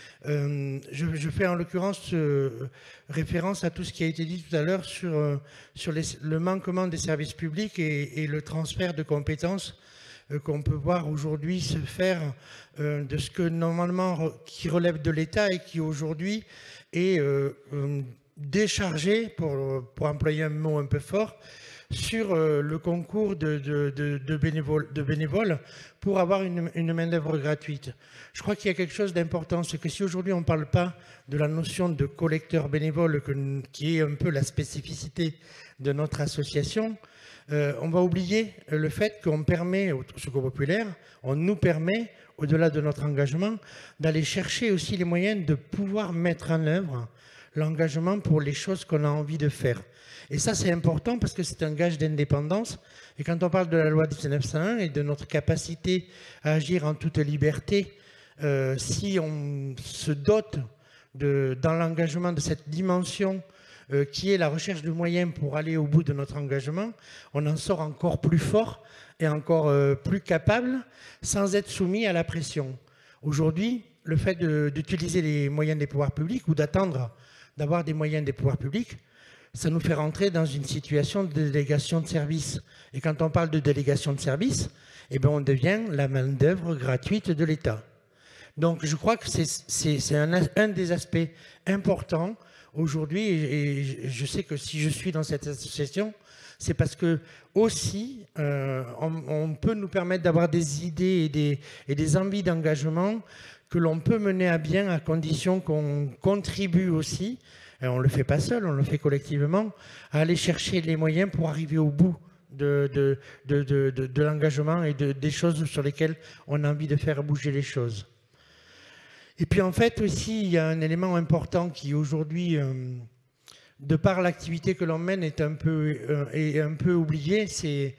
Speaker 10: Euh, je, je fais en l'occurrence euh, référence à tout ce qui a été dit tout à l'heure sur, euh, sur les, le manquement des services publics et, et le transfert de compétences qu'on peut voir aujourd'hui se faire euh, de ce que normalement qui relève de l'État et qui aujourd'hui est euh, euh, déchargé, pour, pour employer un mot un peu fort, sur euh, le concours de, de, de, de, bénévoles, de bénévoles pour avoir une, une main-d'œuvre gratuite. Je crois qu'il y a quelque chose d'important, c'est que si aujourd'hui on ne parle pas de la notion de collecteur bénévole, que, qui est un peu la spécificité de notre association, Euh, on va oublier le fait qu'on permet au Secours populaire, on nous permet, au-delà de notre engagement, d'aller chercher aussi les moyens de pouvoir mettre en œuvre l'engagement pour les choses qu'on a envie de faire. Et ça, c'est important parce que c'est un gage d'indépendance. Et quand on parle de la loi dix-neuf cent un et de notre capacité à agir en toute liberté, euh, si on se dote de, dans l'engagement de cette dimension Euh, qui est la recherche de moyens pour aller au bout de notre engagement, on en sort encore plus fort et encore euh, plus capable sans être soumis à la pression. Aujourd'hui, le fait d'utiliser les moyens des pouvoirs publics ou d'attendre d'avoir des moyens des pouvoirs publics, ça nous fait rentrer dans une situation de délégation de service. Et quand on parle de délégation de service, eh bien, on devient la main-d'œuvre gratuite de l'État. Donc je crois que c'est un, un des aspects importants aujourd'hui, et je sais que si je suis dans cette association, c'est parce que aussi, euh, on, on peut nous permettre d'avoir des idées et des, et des envies d'engagement que l'on peut mener à bien à condition qu'on contribue aussi, et on ne le fait pas seul, on le fait collectivement, à aller chercher les moyens pour arriver au bout de, de, de, de, de, de l'engagement et de, des choses sur lesquelles on a envie de faire bouger les choses. Et puis en fait aussi, il y a un élément important qui aujourd'hui, euh, de par l'activité que l'on mène, est un peu, euh, est un peu oublié, c'est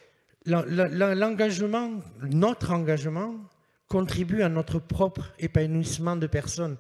Speaker 10: l'engagement, notre engagement contribue à notre propre épanouissement de personne.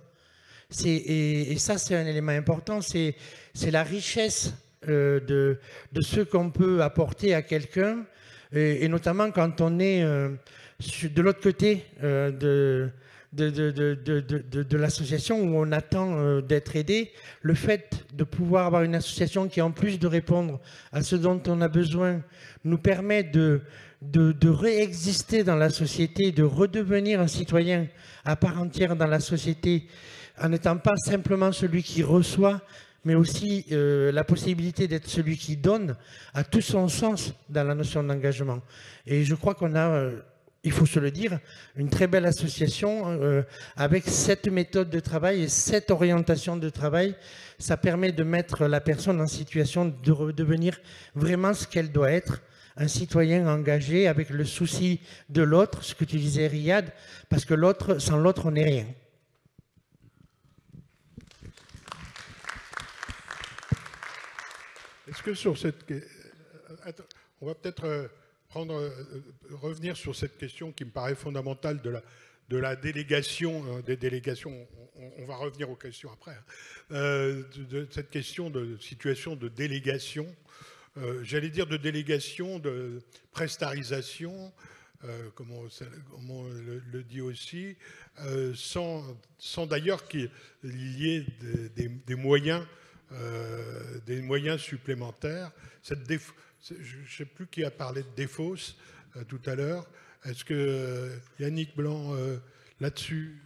Speaker 10: Et, et ça, c'est un élément important, c'est la richesse euh, de, de ce qu'on peut apporter à quelqu'un, et, et notamment quand on est euh, de l'autre côté euh, de... de, de, de, de, de, de l'association où on attend euh, d'être aidé, le fait de pouvoir avoir une association qui, en plus de répondre à ce dont on a besoin, nous permet de, de, de réexister dans la société, de redevenir un citoyen à part entière dans la société, en n'étant pas simplement celui qui reçoit, mais aussi euh, la possibilité d'être celui qui donne, a tout son sens dans la notion d'engagement. Et je crois qu'on a... Euh, il faut se le dire, une très belle association euh, avec cette méthode de travail et cette orientation de travail. Ça permet de mettre la personne en situation de redevenir vraiment ce qu'elle doit être, un citoyen engagé avec le souci de l'autre, ce que tu disais Riyad, parce que l'autre, sans l'autre, on n'est rien.
Speaker 1: Est-ce que sur cette... Attends, on va peut-être prendre, revenir sur cette question qui me paraît fondamentale de la, de la délégation, des délégations, on, on va revenir aux questions après, hein, euh, de, de cette question de situation de délégation, euh, j'allais dire de délégation, de prestarisation, euh, comme on, comme on le, le dit aussi, euh, sans, sans d'ailleurs qu'il y ait des, des, des moyens, euh, des moyens supplémentaires. Cette déf... Je ne sais plus qui a parlé de défausse euh, tout à l'heure. Est-ce que euh, Yannick Blanc, euh, là-dessus?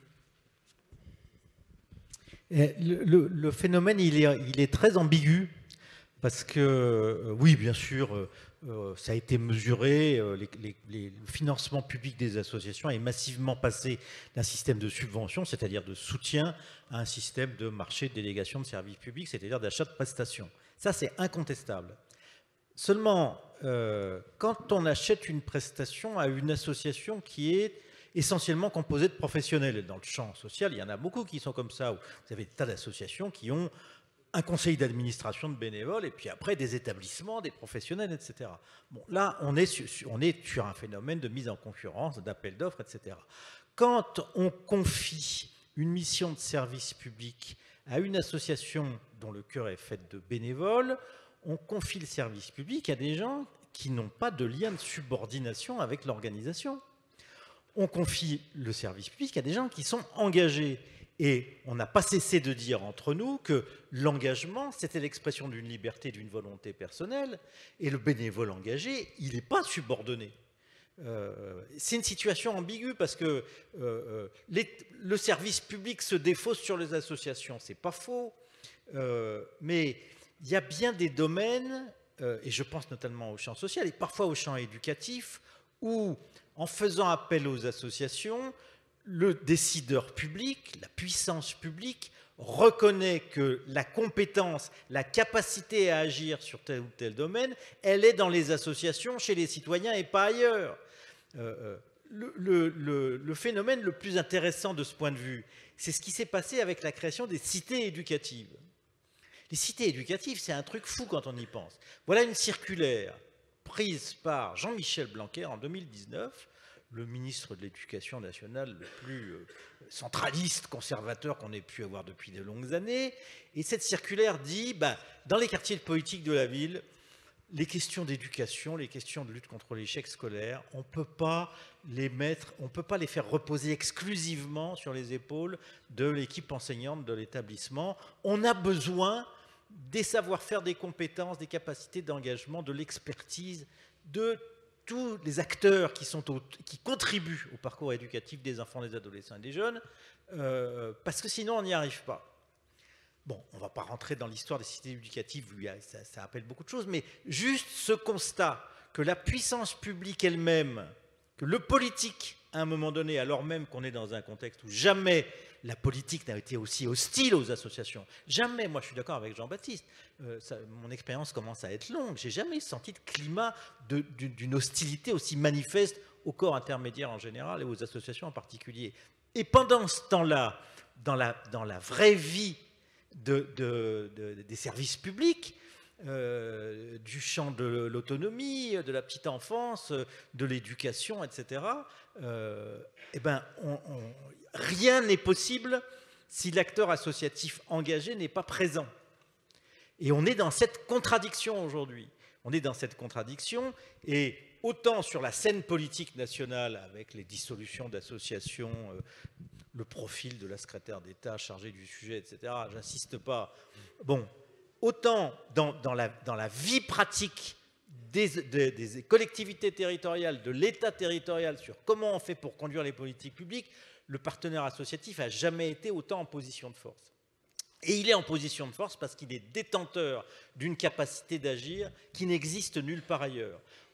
Speaker 2: Le, le, le phénomène, il est, il est très ambigu, parce que, euh, oui, bien sûr, euh, ça a été mesuré, euh, les, les, les, le financement public des associations est massivement passé d'un système de subvention, c'est-à-dire de soutien, à un système de marché de délégation de services publics, c'est-à-dire d'achat de prestations. Ça, c'est incontestable. Seulement, euh, quand on achète une prestation à une association qui est essentiellement composée de professionnels, dans le champ social, il y en a beaucoup qui sont comme ça, où vous avez des tas d'associations qui ont un conseil d'administration de bénévoles, et puis après des établissements, des professionnels, et cetera. Bon, là, on est, sur, on est sur un phénomène de mise en concurrence, d'appel d'offres, et cetera. Quand on confie une mission de service public à une association dont le cœur est fait de bénévoles, on confie le service public à des gens qui n'ont pas de lien de subordination avec l'organisation. On confie le service public à des gens qui sont engagés. Et on n'a pas cessé de dire entre nous que l'engagement, c'était l'expression d'une liberté, d'une volonté personnelle, et le bénévole engagé, il n'est pas subordonné. Euh, c'est une situation ambiguë parce que euh, les, le service public se défausse sur les associations, c'est pas faux, euh, mais il y a bien des domaines, euh, et je pense notamment au champ social et parfois au champ éducatif, où en faisant appel aux associations, le décideur public, la puissance publique, reconnaît que la compétence, la capacité à agir sur tel ou tel domaine, elle est dans les associations, chez les citoyens et pas ailleurs. Euh, le, le, le, le phénomène le plus intéressant de ce point de vue, c'est ce qui s'est passé avec la création des cités éducatives. Les cités éducatives, c'est un truc fou quand on y pense. Voilà une circulaire prise par Jean-Michel Blanquer en deux mille dix-neuf, le ministre de l'Éducation nationale le plus centraliste, conservateur qu'on ait pu avoir depuis de longues années. Et cette circulaire dit, ben, dans les quartiers de politique de la ville, les questions d'éducation, les questions de lutte contre l'échec scolaire, on ne peut pas les mettre, on peut pas les faire reposer exclusivement sur les épaules de l'équipe enseignante de l'établissement. On a besoin des savoir-faire, des compétences, des capacités d'engagement, de l'expertise, de tous les acteurs qui, sont au, qui contribuent au parcours éducatif des enfants, des adolescents et des jeunes, euh, parce que sinon on n'y arrive pas. Bon, on ne va pas rentrer dans l'histoire des cités éducatives, ça, ça appelle beaucoup de choses, mais juste ce constat que la puissance publique elle-même, que le politique, à un moment donné, alors même qu'on est dans un contexte où jamais la politique n'a été aussi hostile aux associations, jamais, moi je suis d'accord avec Jean-Baptiste, euh, ça, mon expérience commence à être longue, j'ai jamais senti de climat d'une hostilité aussi manifeste au corps intermédiaire en général et aux associations en particulier. Et pendant ce temps-là, dans la, dans la vraie vie de, de, de, des services publics, Euh, du champ de l'autonomie, de la petite enfance, de l'éducation, et cetera, euh, eh ben, on, on, rien n'est possible si l'acteur associatif engagé n'est pas présent. Et on est dans cette contradiction aujourd'hui. On est dans cette contradiction, et autant sur la scène politique nationale, avec les dissolutions d'associations, euh, le profil de la secrétaire d'État chargée du sujet, et cetera, j'insiste pas. Bon. Autant dans, dans, la, dans la vie pratique des, des, des collectivités territoriales, de l'État territorial, sur comment on fait pour conduire les politiques publiques, le partenaire associatif n'a jamais été autant en position de force. Et il est en position de force parce qu'il est détenteur d'une capacité d'agir qui n'existe nulle part ailleurs.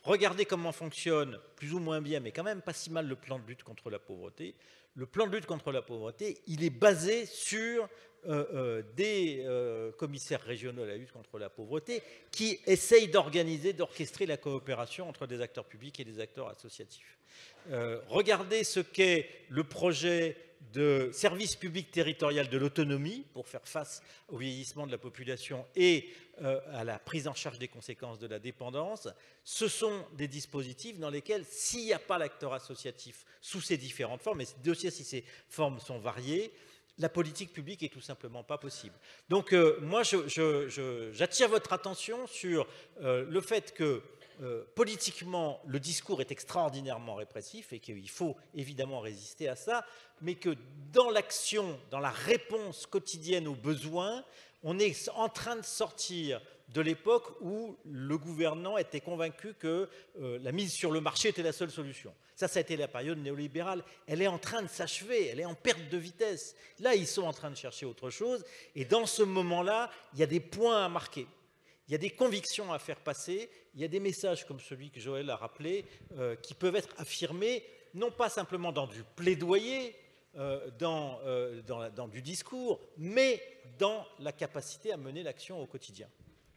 Speaker 2: regardez comment fonctionne, plus ou moins bien, mais quand même pas si mal, le plan de lutte contre la pauvreté. Le plan de lutte contre la pauvreté, il est basé sur euh, euh, des euh, commissaires régionaux à la lutte contre la pauvreté qui essayent d'organiser, d'orchestrer la coopération entre des acteurs publics et des acteurs associatifs. Euh, regardez ce qu'est le projet de service public territorial de l'autonomie pour faire face au vieillissement de la population et euh, à la prise en charge des conséquences de la dépendance. Ce sont des dispositifs dans lesquels, s'il n'y a pas l'acteur associatif sous ces différentes formes, et de si ces formes sont variées, la politique publique est tout simplement pas possible. Donc euh, moi, je, je, je, j'attire votre attention sur euh, le fait que Euh, politiquement, le discours est extraordinairement répressif et qu'il faut évidemment résister à ça, mais que dans l'action, dans la réponse quotidienne aux besoins, on est en train de sortir de l'époque où le gouvernant était convaincu que euh, la mise sur le marché était la seule solution. Ça, ça a été la période néolibérale. Elle est en train de s'achever, elle est en perte de vitesse. Là, ils sont en train de chercher autre chose, et dans ce moment-là, il y a des points à marquer. Il y a des convictions à faire passer, il y a des messages comme celui que Joël a rappelé, euh, qui peuvent être affirmés, non pas simplement dans du plaidoyer, euh, dans, euh, dans, la, dans du discours, mais dans la capacité à mener l'action au quotidien.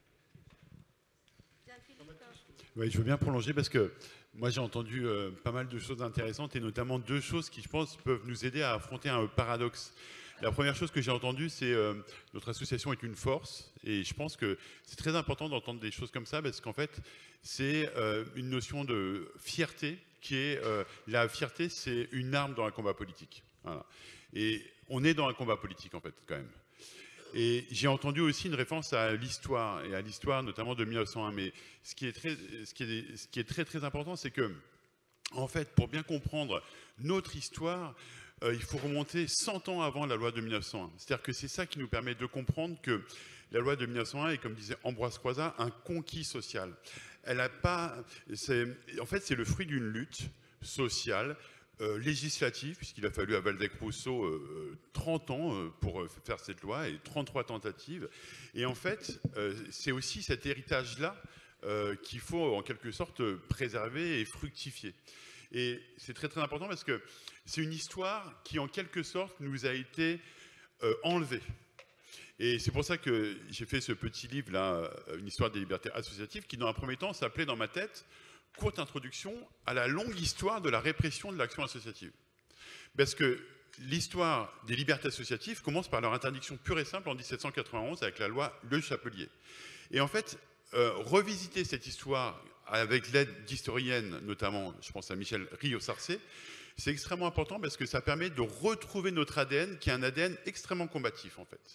Speaker 4: Oui, je veux bien prolonger parce que moi j'ai entendu euh, pas mal de choses intéressantes et notamment deux choses qui, je pense, peuvent nous aider à affronter un paradoxe. La première chose que j'ai entendue, c'est euh, notre association est une force, et je pense que c'est très important d'entendre des choses comme ça, parce qu'en fait, c'est euh, une notion de fierté, qui est, euh, la fierté, c'est une arme dans un combat politique. Voilà. Et on est dans un combat politique, en fait, quand même. Et j'ai entendu aussi une référence à l'histoire, et à l'histoire notamment de mille neuf cent un, mais ce qui est très, ce qui est, ce qui est très, très important, c'est que, en fait, pour bien comprendre notre histoire, Euh, il faut remonter cent ans avant la loi de mille neuf cent un. C'est-à-dire que c'est ça qui nous permet de comprendre que la loi de mille neuf cent un est, comme disait Ambroise Croizat, un conquis social. Elle a pas, en fait, c'est le fruit d'une lutte sociale, euh, législative, puisqu'il a fallu à Waldeck-Rousseau euh, trente ans euh, pour faire cette loi et trente-trois tentatives. Et en fait, euh, c'est aussi cet héritage-là euh, qu'il faut en quelque sorte préserver et fructifier. Et c'est très très important parce que c'est une histoire qui en quelque sorte nous a été euh, enlevée. Et c'est pour ça que j'ai fait ce petit livre-là, Une histoire des libertés associatives, qui dans un premier temps s'appelait dans ma tête « Courte introduction à la longue histoire de la répression de l'action associative ». Parce que l'histoire des libertés associatives commence par leur interdiction pure et simple en mille sept cent quatre-vingt-onze avec la loi Le Chapelier. Et en fait, euh, revisiter cette histoire avec l'aide d'historiennes, notamment, je pense à Michel Rio-Sarcé, c'est extrêmement important parce que ça permet de retrouver notre A D N, qui est un A D N extrêmement combatif, en fait.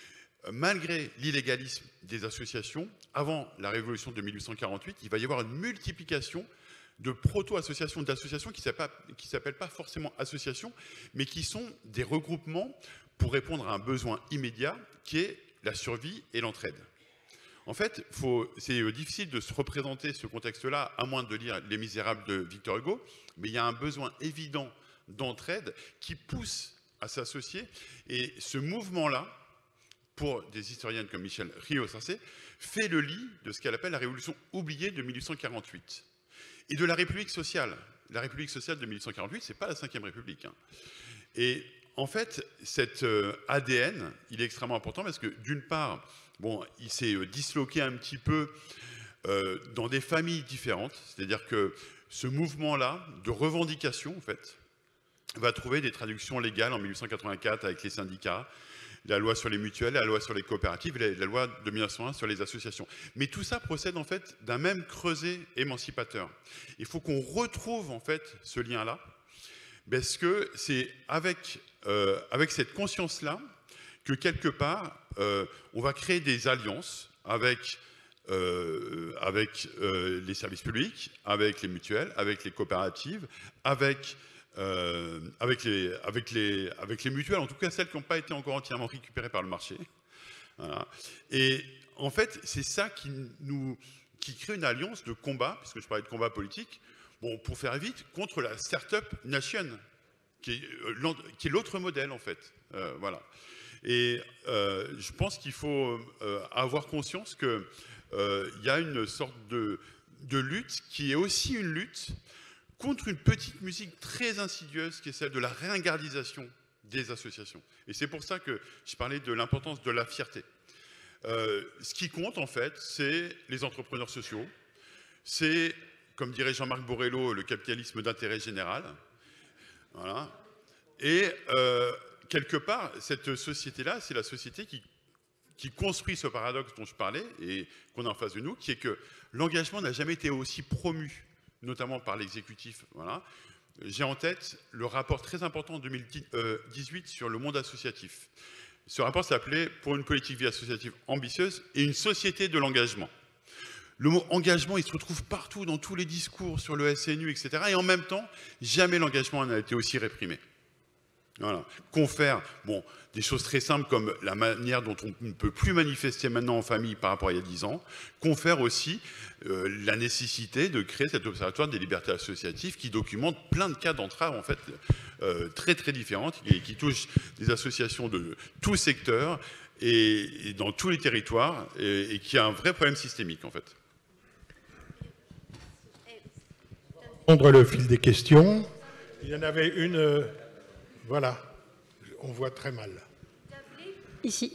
Speaker 4: Malgré l'illégalisme des associations, avant la révolution de mille huit cent quarante-huit, il va y avoir une multiplication de proto-associations, d'associations qui ne s'appellent pas forcément associations, mais qui sont des regroupements pour répondre à un besoin immédiat, qui est la survie et l'entraide. En fait, c'est difficile de se représenter ce contexte-là, à moins de lire Les Misérables de Victor Hugo, mais il y a un besoin évident d'entraide qui pousse à s'associer. Et ce mouvement-là, pour des historiennes comme Michel Rio-Sarcé, fait le lit de ce qu'elle appelle la révolution oubliée de mille huit cent quarante-huit. Et de la République sociale. La République sociale de mille huit cent quarante-huit, ce n'est pas la cinquième République. Hein. Et en fait, cet euh, A D N, il est extrêmement important parce que, d'une part, bon, il s'est euh, disloqué un petit peu euh, dans des familles différentes. C'est-à-dire que ce mouvement-là de revendication, en fait, va trouver des traductions légales en mille huit cent quatre-vingt-quatre avec les syndicats, la loi sur les mutuelles, la loi sur les coopératives, la, la loi de mille neuf cent un sur les associations. Mais tout ça procède en fait d'un même creuset émancipateur. Il faut qu'on retrouve en fait ce lien-là, parce que c'est avec, euh, avec cette conscience-là que quelque part, euh, on va créer des alliances avec, euh, avec euh, les services publics, avec les mutuelles, avec les coopératives, avec... Euh, avec, les, avec, les, avec les mutuelles, en tout cas celles qui n'ont pas été encore entièrement récupérées par le marché. Voilà. Et en fait, c'est ça qui, nous, qui crée une alliance de combat, puisque je parlais de combat politique, bon, pour faire vite, contre la Startup Nation, qui est l'autre modèle en fait. Euh, voilà. Et euh, je pense qu'il faut euh, avoir conscience qu'il euh, y a une sorte de... de lutte qui est aussi une lutte contre une petite musique très insidieuse qui est celle de la ringardisation des associations. Et c'est pour ça que je parlais de l'importance de la fierté. Euh, ce qui compte en fait, c'est les entrepreneurs sociaux, c'est, comme dirait Jean-Marc Borrello, le capitalisme d'intérêt général. Voilà. Et euh, quelque part, cette société-là, c'est la société qui, qui construit ce paradoxe dont je parlais et qu'on a en face de nous, qui est que l'engagement n'a jamais été aussi promu, notamment par l'exécutif. Voilà. J'ai en tête le rapport très important en deux mille dix-huit sur le monde associatif. Ce rapport s'appelait « Pour une politique vie associative ambitieuse et une société de l'engagement ». Le mot engagement, il se retrouve partout dans tous les discours sur le S N U, et cetera. Et en même temps, jamais l'engagement n'a été aussi réprimé. Voilà. Confère, bon, des choses très simples comme la manière dont on ne peut plus manifester maintenant en famille par rapport à il y a dix ans, confère aussi euh, la nécessité de créer cet observatoire des libertés associatives qui documente plein de cas d'entrave en fait euh, très très différentes et qui touchent des associations de tous secteurs et, et dans tous les territoires et, et qui a un vrai problème systémique en fait.
Speaker 1: Prendre le fil des questions. Il y en avait une... Euh, voilà, on voit très mal.
Speaker 11: Ici.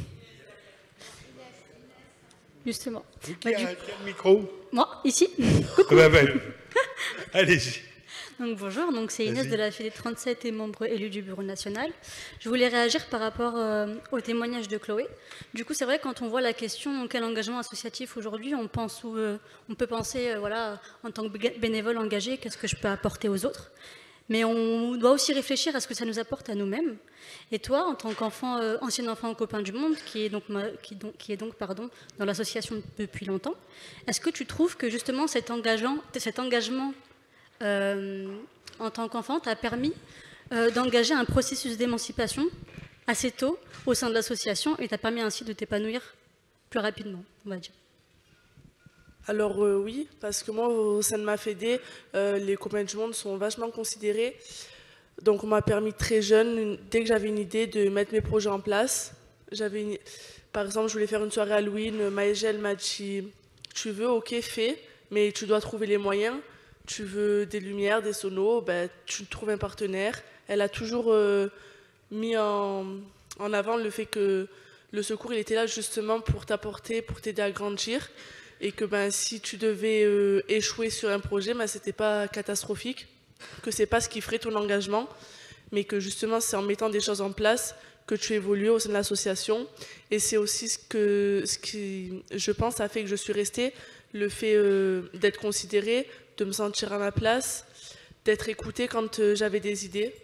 Speaker 11: Justement.
Speaker 1: Qui
Speaker 11: bah,
Speaker 1: a
Speaker 11: du...
Speaker 1: le micro?
Speaker 11: Moi, ici.
Speaker 1: bah, bah, Allez-y.
Speaker 11: Donc, bonjour, donc c'est Inès de la Fédé trente-sept et membre élu du Bureau national. Je voulais réagir par rapport euh, au témoignage de Chloé. Du coup, c'est vrai, quand on voit la question quel engagement associatif aujourd'hui, on, pense où, euh, on peut penser, euh, voilà, en tant que bénévole engagé, qu'est-ce que je peux apporter aux autres? Mais on doit aussi réfléchir à ce que ça nous apporte à nous-mêmes. Et toi, en tant qu'enfant, euh, ancien enfant copain du monde, qui est donc, qui donc, qui est donc pardon, dans l'association depuis longtemps, est-ce que tu trouves que justement cet engagement, cet engagement euh, en tant qu'enfant t'a permis euh, d'engager un processus d'émancipation assez tôt au sein de l'association et t'a permis ainsi de t'épanouir plus rapidement, on va dire?
Speaker 7: Alors euh, oui, parce que moi, au sein de ma fédé, euh, les copains du monde sont vachement considérés. Donc on m'a permis très jeune, une, dès que j'avais une idée, de mettre mes projets en place. J'avais une, par exemple, je voulais faire une soirée Halloween, Maëgel m'a dit « Tu veux, ok, fais, mais tu dois trouver les moyens. Tu veux des lumières, des sonos, ben, tu trouves un partenaire. » Elle a toujours euh, mis en, en avant le fait que le secours, il était là justement pour t'apporter, pour t'aider à grandir. Et que ben, si tu devais euh, échouer sur un projet, ben, ce n'était pas catastrophique, que ce n'est pas ce qui ferait ton engagement, mais que justement c'est en mettant des choses en place que tu évolues au sein de l'association. Et c'est aussi ce, que, ce qui, je pense, a fait que je suis restée, le fait euh, d'être considérée, de me sentir à ma place, d'être écoutée quand euh, j'avais des idées.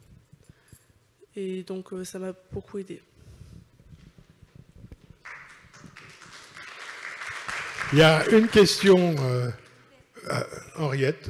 Speaker 7: Et donc euh, ça m'a beaucoup aidée.
Speaker 1: Il y a une question, euh, euh, Henriette.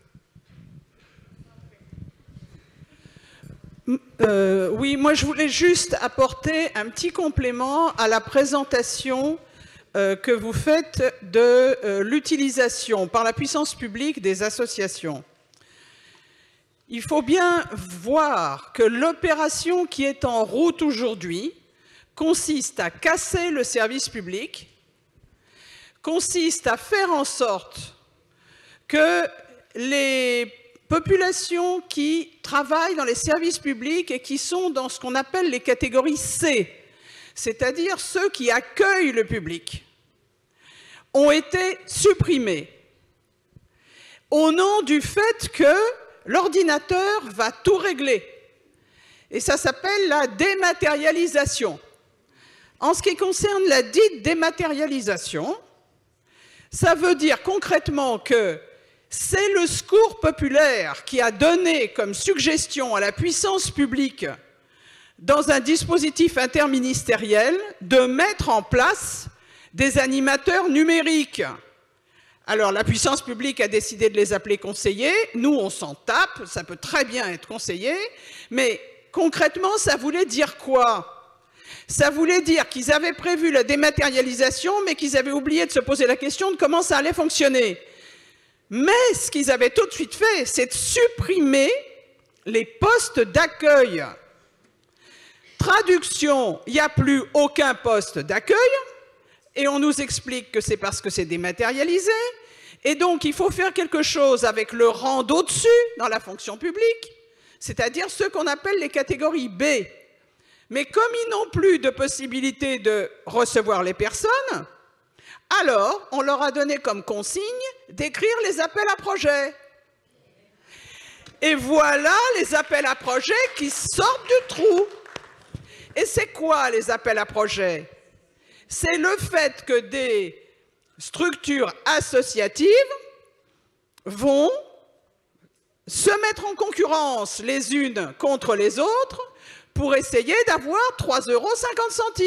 Speaker 12: Euh, oui, moi je voulais juste apporter un petit complément à la présentation euh, que vous faites de euh, l'utilisation par la puissance publique des associations. Il faut bien voir que l'opération qui est en route aujourd'hui consiste à casser le service public, consiste à faire en sorte que les populations qui travaillent dans les services publics et qui sont dans ce qu'on appelle les catégories C, c'est-à-dire ceux qui accueillent le public, ont été supprimés au nom du fait que l'ordinateur va tout régler. Et ça s'appelle la dématérialisation. En ce qui concerne la dite dématérialisation, ça veut dire concrètement que c'est le secours populaire qui a donné comme suggestion à la puissance publique, dans un dispositif interministériel, de mettre en place des animateurs numériques. Alors la puissance publique a décidé de les appeler conseillers, nous on s'en tape, ça peut très bien être conseiller, mais concrètement ça voulait dire quoi ? Ça voulait dire qu'ils avaient prévu la dématérialisation, mais qu'ils avaient oublié de se poser la question de comment ça allait fonctionner. Mais ce qu'ils avaient tout de suite fait, c'est de supprimer les postes d'accueil. Traduction, il n'y a plus aucun poste d'accueil, et on nous explique que c'est parce que c'est dématérialisé, Et donc, il faut faire quelque chose avec le rang d'au-dessus dans la fonction publique, c'est-à-dire ceux qu'on appelle les catégories B. Mais comme ils n'ont plus de possibilité de recevoir les personnes, alors on leur a donné comme consigne d'écrire les appels à projets. Et voilà les appels à projets qui sortent du trou. Et c'est quoi les appels à projets? C'est le fait que des structures associatives vont se mettre en concurrence les unes contre les autres pour essayer d'avoir trois euros cinquante.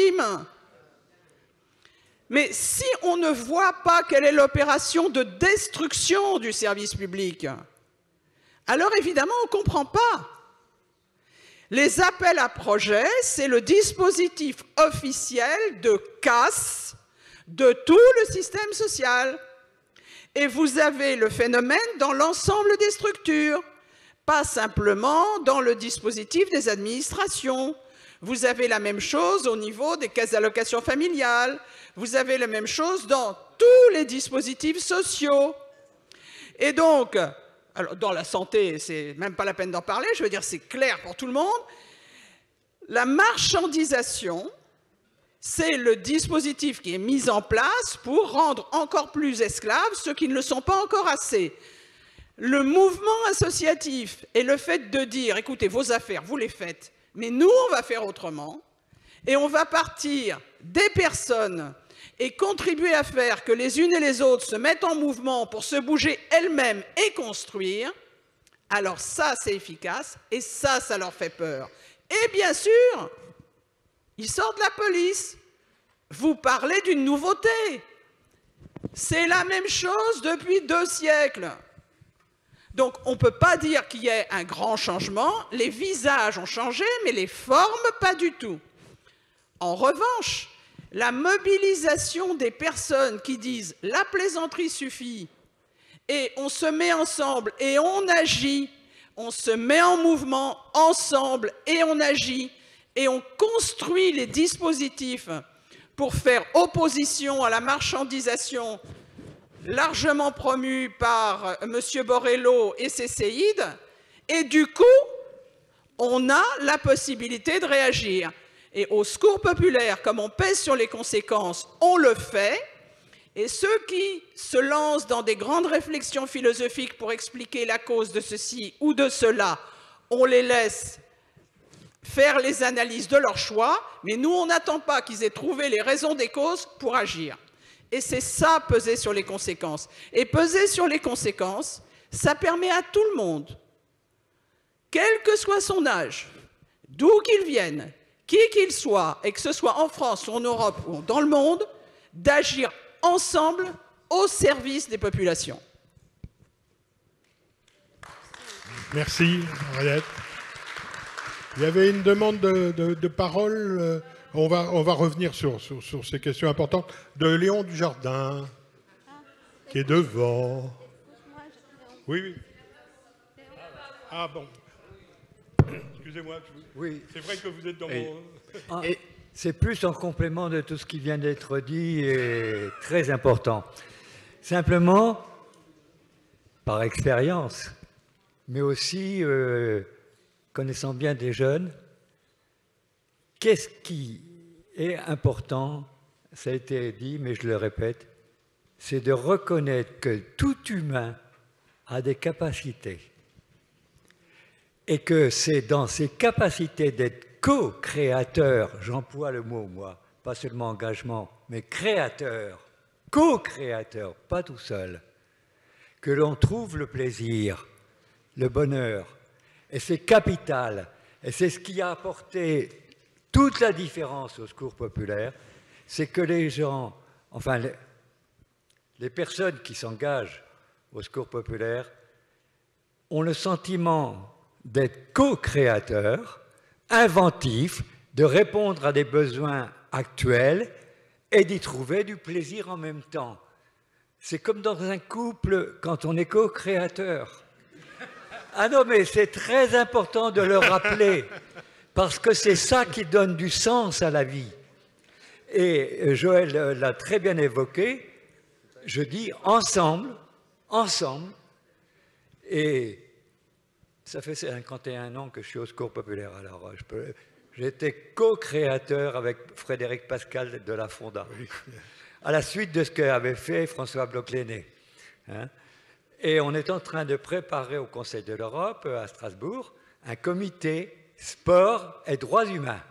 Speaker 12: Mais si on ne voit pas quelle est l'opération de destruction du service public, alors évidemment on ne comprend pas. Les appels à projets, c'est le dispositif officiel de casse de tout le système social. Et vous avez le phénomène dans l'ensemble des structures, pas simplement dans le dispositif des administrations. Vous avez la même chose au niveau des caisses d'allocation familiale, vous avez la même chose dans tous les dispositifs sociaux. Et donc, alors dans la santé, c'est même pas la peine d'en parler, je veux dire, c'est clair pour tout le monde. La marchandisation, c'est le dispositif qui est mis en place pour rendre encore plus esclaves ceux qui ne le sont pas encore assez. Le mouvement associatif et le fait de dire, écoutez, vos affaires, vous les faites, mais nous, on va faire autrement, et on va partir des personnes et contribuer à faire que les unes et les autres se mettent en mouvement pour se bouger elles-mêmes et construire, alors ça, c'est efficace, et ça, ça leur fait peur. Et bien sûr, ils sortent de la police. Vous parlez d'une nouveauté. C'est la même chose depuis deux siècles. Donc, on ne peut pas dire qu'il y ait un grand changement. Les visages ont changé, mais les formes, pas du tout. En revanche, la mobilisation des personnes qui disent « la plaisanterie suffit » et on se met ensemble et on agit, on se met en mouvement ensemble et on agit, et on construit les dispositifs pour faire opposition à la marchandisation largement promue par M. Borrello et ses séides, et du coup, on a la possibilité de réagir. Et au secours populaire, comme on pèse sur les conséquences, on le fait, et ceux qui se lancent dans des grandes réflexions philosophiques pour expliquer la cause de ceci ou de cela, on les laisse faire les analyses de leur choix, mais nous, on n'attend pas qu'ils aient trouvé les raisons des causes pour agir. Et c'est ça, peser sur les conséquences. Et peser sur les conséquences, ça permet à tout le monde, quel que soit son âge, d'où qu'il vienne, qui qu'il soit, et que ce soit en France ou en Europe ou dans le monde, d'agir ensemble au service des populations.
Speaker 1: Merci, Henriette. Il y avait une demande de, de, de parole. On va, on va revenir sur, sur, sur ces questions importantes. De Léon Dujardin, qui est devant. Oui, oui. Ah bon. Excusez-moi.
Speaker 13: Oui.
Speaker 1: C'est vrai que vous êtes dans
Speaker 13: et,
Speaker 1: mon...
Speaker 13: et c'est plus en complément de tout ce qui vient d'être dit et très important. Simplement, par expérience, mais aussi euh, connaissant bien des jeunes, qu'est-ce qui est important, ça a été dit, mais je le répète, c'est de reconnaître que tout humain a des capacités et que c'est dans ses capacités d'être co-créateur, j'emploie le mot moi, pas seulement engagement, mais créateur, co-créateur, pas tout seul, que l'on trouve le plaisir, le bonheur, et c'est capital, et c'est ce qui a apporté toute la différence au secours populaire, c'est que les gens, enfin les, les personnes qui s'engagent au secours populaire ont le sentiment d'être co-créateurs, inventifs, de répondre à des besoins actuels et d'y trouver du plaisir en même temps. C'est comme dans un couple quand on est co-créateur. Ah non, mais c'est très important de le rappeler, parce que c'est ça qui donne du sens à la vie. Et Joël l'a très bien évoqué, je dis ensemble, ensemble. Et ça fait cinquante et un ans que je suis au Secours populaire. Alors, je peux, j'étais co-créateur avec Frédéric Pascal de la Fonda, oui, à la suite de ce qu'avait fait François Bloch-Lenné. Hein. Et on est en train de préparer au Conseil de l'Europe, à Strasbourg, un comité sport et droits humains.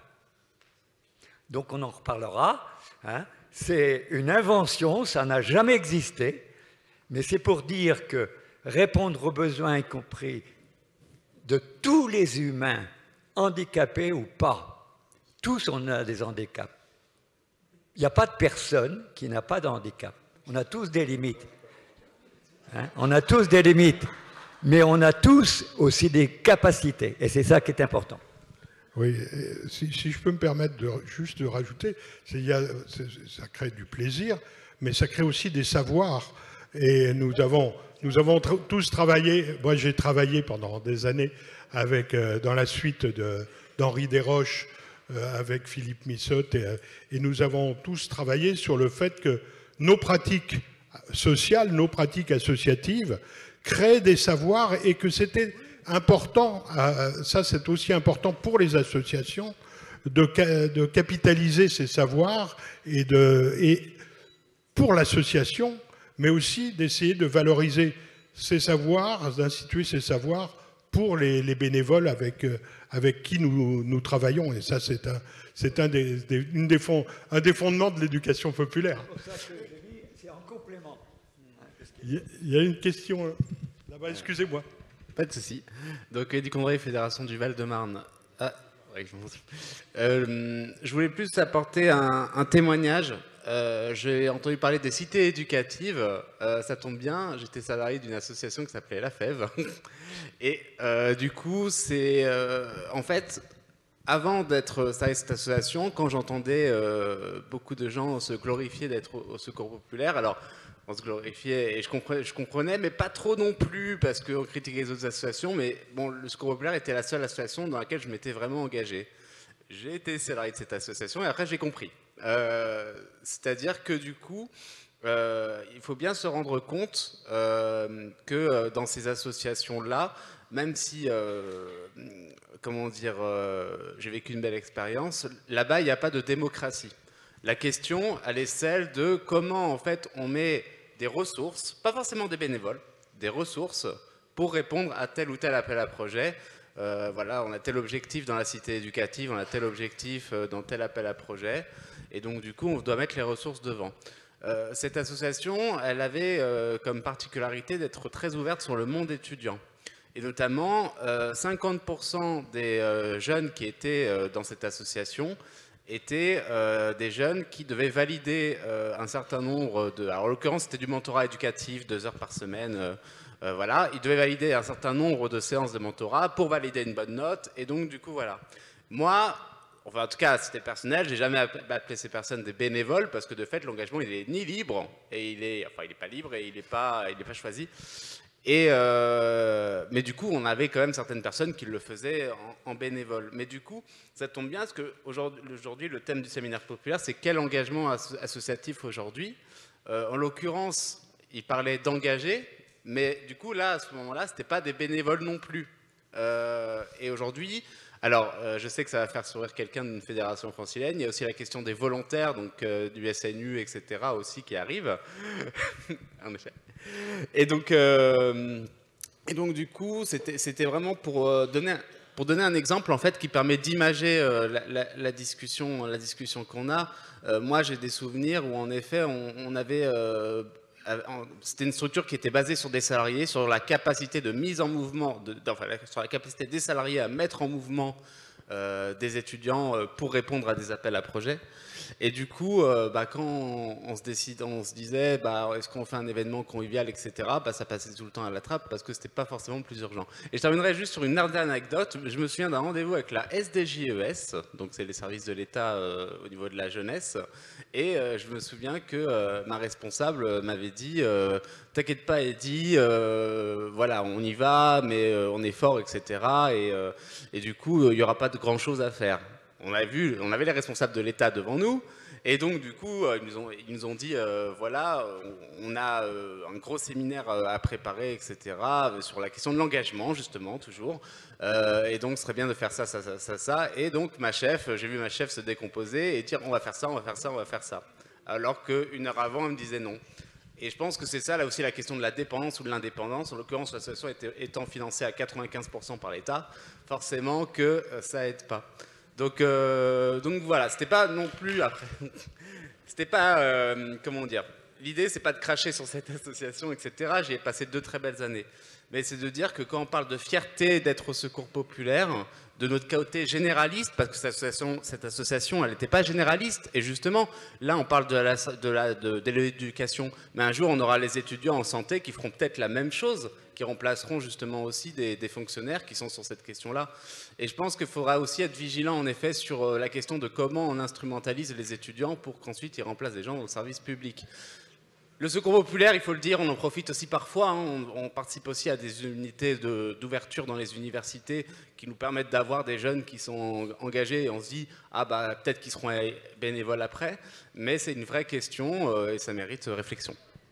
Speaker 13: Donc on en reparlera. Hein. C'est une invention, ça n'a jamais existé, mais c'est pour dire que répondre aux besoins, y compris de tous les humains, handicapés ou pas, tous on a des handicaps. Il n'y a pas de personne qui n'a pas de handicap. On a tous des limites. Hein? On a tous des limites, mais on a tous aussi des capacités, et c'est ça qui est important.
Speaker 1: Oui, si, si je peux me permettre de, juste de rajouter, il y a, ça crée du plaisir, mais ça crée aussi des savoirs. Et nous avons, nous avons tra tous travaillé, moi j'ai travaillé pendant des années avec, euh, dans la suite d'Henri Desroches, euh, avec Philippe Missotte, et, et nous avons tous travaillé sur le fait que nos pratiques sociales, nos pratiques associatives créent des savoirs et que c'était important, ça c'est aussi important pour les associations, de, de capitaliser ces savoirs et, de, et pour l'association, mais aussi d'essayer de valoriser ces savoirs, d'instituer ces savoirs pour les, les bénévoles avec, avec qui nous, nous travaillons. Et ça c'est un, c'est un, des, des, une des fond, un des fondements de l'éducation populaire.
Speaker 13: C'est en complément.
Speaker 1: Il y a une question là-bas, excusez-moi.
Speaker 14: Pas de souci. Donc, Eddy Condré, Fédération du Val-de-Marne. Ah, ouais, euh, je voulais plus apporter un, un témoignage. Euh, J'ai entendu parler des cités éducatives. Euh, ça tombe bien, j'étais salarié d'une association qui s'appelait La Fève. Et euh, du coup, c'est euh, en fait, avant d'être salarié de cette association, quand j'entendais euh, beaucoup de gens se glorifier d'être au, au Secours populaire, alors on se glorifiait et je comprenais, je comprenais, mais pas trop non plus, parce qu'on critiquait les autres associations, mais bon, le Secours populaire était la seule association dans laquelle je m'étais vraiment engagé. J'ai été salarié de cette association et après j'ai compris. Euh, C'est-à-dire que du coup, euh, il faut bien se rendre compte euh, que dans ces associations-là, même si, euh, comment dire, euh, j'ai vécu une belle expérience, là-bas, il n'y a pas de démocratie. La question, elle est celle de comment, en fait, on met des ressources, pas forcément des bénévoles, des ressources pour répondre à tel ou tel appel à projet. Euh, voilà, on a tel objectif dans la cité éducative, on a tel objectif dans tel appel à projet, et donc du coup, on doit mettre les ressources devant. Euh, cette association, elle avait euh, comme particularité d'être très ouverte sur le monde étudiant. Et notamment, euh, cinquante pour cent des euh, jeunes qui étaient euh, dans cette association étaient euh, des jeunes qui devaient valider euh, un certain nombre de... Alors, en l'occurrence, c'était du mentorat éducatif, deux heures par semaine. Euh, euh, voilà, ils devaient valider un certain nombre de séances de mentorat pour valider une bonne note. Et donc, du coup, voilà. Moi, enfin, en tout cas, c'était personnel, j'ai jamais appelé ces personnes des bénévoles parce que, de fait, l'engagement, il est ni libre, et il est... Enfin, il n'est pas libre et il n'est pas, il n'est pas choisi. Et euh, mais du coup, on avait quand même certaines personnes qui le faisaient en, en bénévole. Mais du coup, ça tombe bien parce qu'aujourd'hui, le thème du séminaire populaire, c'est quel engagement asso associatif aujourd'hui. Euh, en l'occurrence, il parlait d'engager, mais du coup, là, à ce moment-là, ce n'était pas des bénévoles non plus. Euh, et aujourd'hui, alors, euh, je sais que ça va faire sourire quelqu'un d'une fédération francilienne. Il y a aussi la question des volontaires, donc euh, du S N U, et cetera aussi qui arrive. En effet. Et donc, euh, et donc du coup, c'était vraiment pour euh, donner, pour donner un exemple en fait qui permet d'imager euh, la, la, la discussion, la discussion qu'on a. Euh, moi, j'ai des souvenirs où en effet, on, on avait, euh, c'était une structure qui était basée sur des salariés, sur la capacité de mise en mouvement, de, enfin, sur la capacité des salariés à mettre en mouvement euh, des étudiants euh, pour répondre à des appels à projets. Et du coup, euh, bah, quand on, on, se décide, on se disait, bah, est-ce qu'on fait un événement convivial, et cetera, bah, ça passait tout le temps à la trappe parce que c'était pas forcément plus urgent. Et je terminerai juste sur une dernière anecdote. Je me souviens d'un rendez-vous avec la S D J E S, donc c'est les services de l'État euh, au niveau de la jeunesse, et euh, je me souviens que euh, ma responsable m'avait dit, euh, t'inquiète pas Eddy, euh, voilà, on y va, mais euh, on est fort, et cetera. Et, euh, et du coup, il n'y aura pas de grand chose à faire. On, a vu, on avait les responsables de l'État devant nous, Et donc, du coup, ils nous ont, ils nous ont dit, euh, voilà, on a euh, un gros séminaire à préparer, et cetera, sur la question de l'engagement, justement, toujours. Euh, et donc, ce serait bien de faire ça, ça, ça, ça, ça. Et donc, ma chef, j'ai vu ma chef se décomposer et dire, on va faire ça, on va faire ça, on va faire ça. Alors qu'une heure avant, elle me disait non. Et je pense que c'est ça, là aussi, la question de la dépendance ou de l'indépendance. En l'occurrence, l'association étant financée à quatre-vingt-quinze pour cent par l'État, forcément que ça aide pas. Donc, euh, donc voilà, c'était pas non plus après. C'était pas, euh, comment dire, l'idée c'est pas de cracher sur cette association, et cetera. J'y ai passé deux très belles années. Mais c'est de dire que quand on parle de fierté d'être au Secours populaire, de notre côté généraliste, parce que cette association, cette association elle n'était pas généraliste, et justement, là on parle de la, de la, de, de l'éducation, mais un jour on aura les étudiants en santé qui feront peut-être la même chose, qui remplaceront justement aussi des, des fonctionnaires qui sont sur cette question-là. Et je pense qu'il faudra aussi être vigilant en effet sur la question de comment on instrumentalise les étudiants pour qu'ensuite ils remplacent des gens dans le service public. Le Secours populaire, il faut le dire, on en profite aussi parfois, hein, on, on participe aussi à des unités d'ouverture dans les universités qui nous permettent d'avoir des jeunes qui sont engagés et on se dit « Ah bah peut-être qu'ils seront bénévoles après », mais c'est une vraie question euh, et ça mérite réflexion.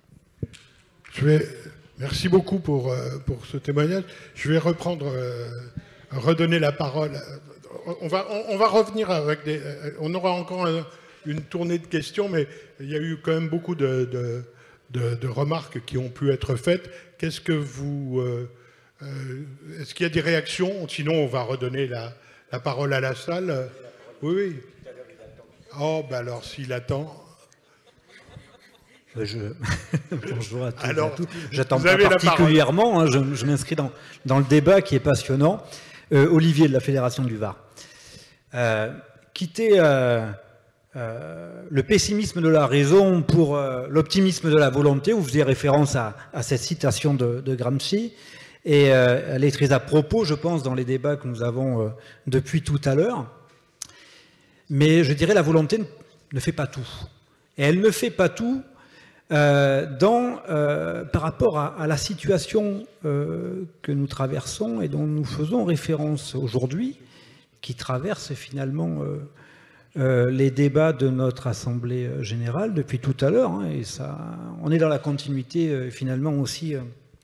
Speaker 1: Je vais... Merci beaucoup pour, euh, pour ce témoignage. Je vais reprendre, euh, redonner la parole. On va, on, on va revenir avec des... On aura encore un, une tournée de questions, mais il y a eu quand même beaucoup de, de, de, de remarques qui ont pu être faites. Qu'est-ce que vous... Euh, euh, est-ce qu'il y a des réactions? Sinon, on va redonner la, la parole à la salle. Oui, oui. Oh, ben alors, s'il attend...
Speaker 2: Je... Bonjour à tous.
Speaker 1: Alors,
Speaker 2: à tous. J'attends pas particulièrement, hein, je, je m'inscris dans, dans le débat qui est passionnant. Euh, Olivier de la Fédération du Var. Euh, quitter euh, euh, le pessimisme de la raison pour euh, l'optimisme de la volonté, vous faisiez référence à, à cette citation de, de Gramsci, et euh, elle est très à propos, je pense, dans les débats que nous avons euh, depuis tout à l'heure. Mais je dirais la volonté ne, ne fait pas tout. Et elle ne fait pas tout Euh, dans, euh, par rapport à, à la situation euh, que nous traversons et dont nous faisons référence aujourd'hui, qui traverse finalement euh, euh, les débats de notre Assemblée générale depuis tout à l'heure, hein, et ça, on est dans la continuité euh, finalement aussi euh,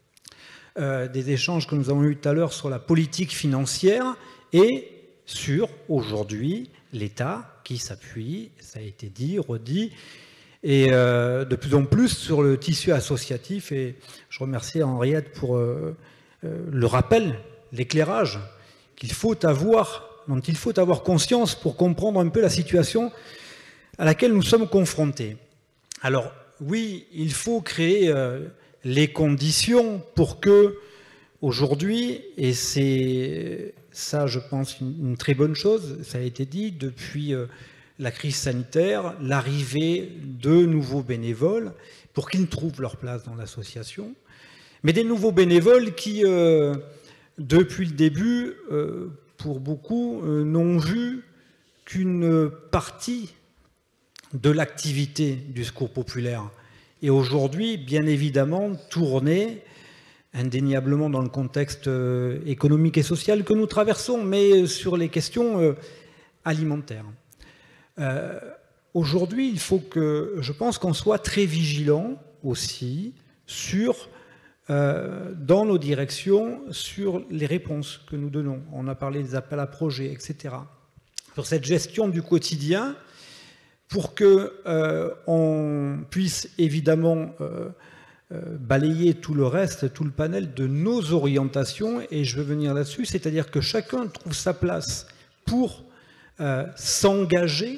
Speaker 2: euh, des échanges que nous avons eus tout à l'heure sur la politique financière et sur, aujourd'hui, l'État qui s'appuie, ça a été dit, redit, et euh, de plus en plus sur le tissu associatif. Et je remercie Henriette pour euh, euh, le rappel, l'éclairage qu'il faut avoir, dont il faut avoir conscience pour comprendre un peu la situation à laquelle nous sommes confrontés. Alors oui, il faut créer euh, les conditions pour que aujourd'hui, et c'est ça je pense une, une très bonne chose, ça a été dit depuis... Euh, la crise sanitaire, l'arrivée de nouveaux bénévoles pour qu'ils trouvent leur place dans l'association, mais des nouveaux bénévoles qui, euh, depuis le début, euh, pour beaucoup, euh, n'ont vu qu'une partie de l'activité du Secours populaire. Et aujourd'hui, bien évidemment, tournée indéniablement dans le contexte euh, économique et social que nous traversons, mais sur les questions euh, alimentaires. Euh, aujourd'hui, il faut que, je pense qu'on soit très vigilant aussi sur, euh, dans nos directions, sur les réponses que nous donnons. On a parlé des appels à projets, et cetera. Sur cette gestion du quotidien, pour que euh, on puisse évidemment euh, euh, balayer tout le reste, tout le panel de nos orientations, et je veux venir là-dessus, c'est-à-dire que chacun trouve sa place pour Euh, s'engager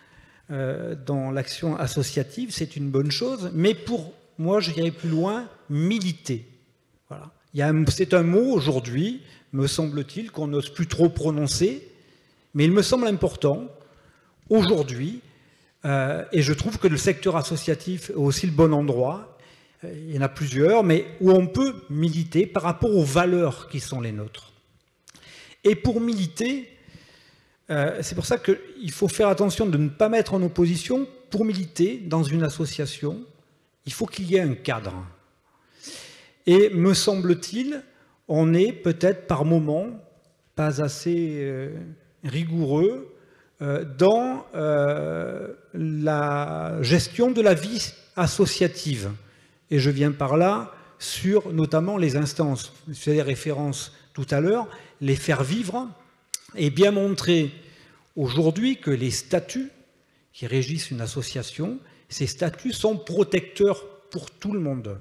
Speaker 2: euh, dans l'action associative, c'est une bonne chose, mais pour moi, je dirais plus loin, militer. Voilà. C'est un mot aujourd'hui, me semble-t-il, qu'on n'ose plus trop prononcer, mais il me semble important, aujourd'hui, euh, et je trouve que le secteur associatif est aussi le bon endroit, euh, il y en a plusieurs, mais où on peut militer par rapport aux valeurs qui sont les nôtres. Et pour militer, Euh, c'est pour ça qu'il faut faire attention de ne pas mettre en opposition. Pour militer dans une association, il faut qu'il y ait un cadre. Et me semble-t-il, on est peut-être par moments pas assez euh, rigoureux
Speaker 15: euh, dans euh, la gestion de la vie associative. Et je viens par là sur notamment les instances. Je faisais des références tout à l'heure, les faire vivre et bien montrer aujourd'hui que les statuts qui régissent une association, ces statuts sont protecteurs pour tout le monde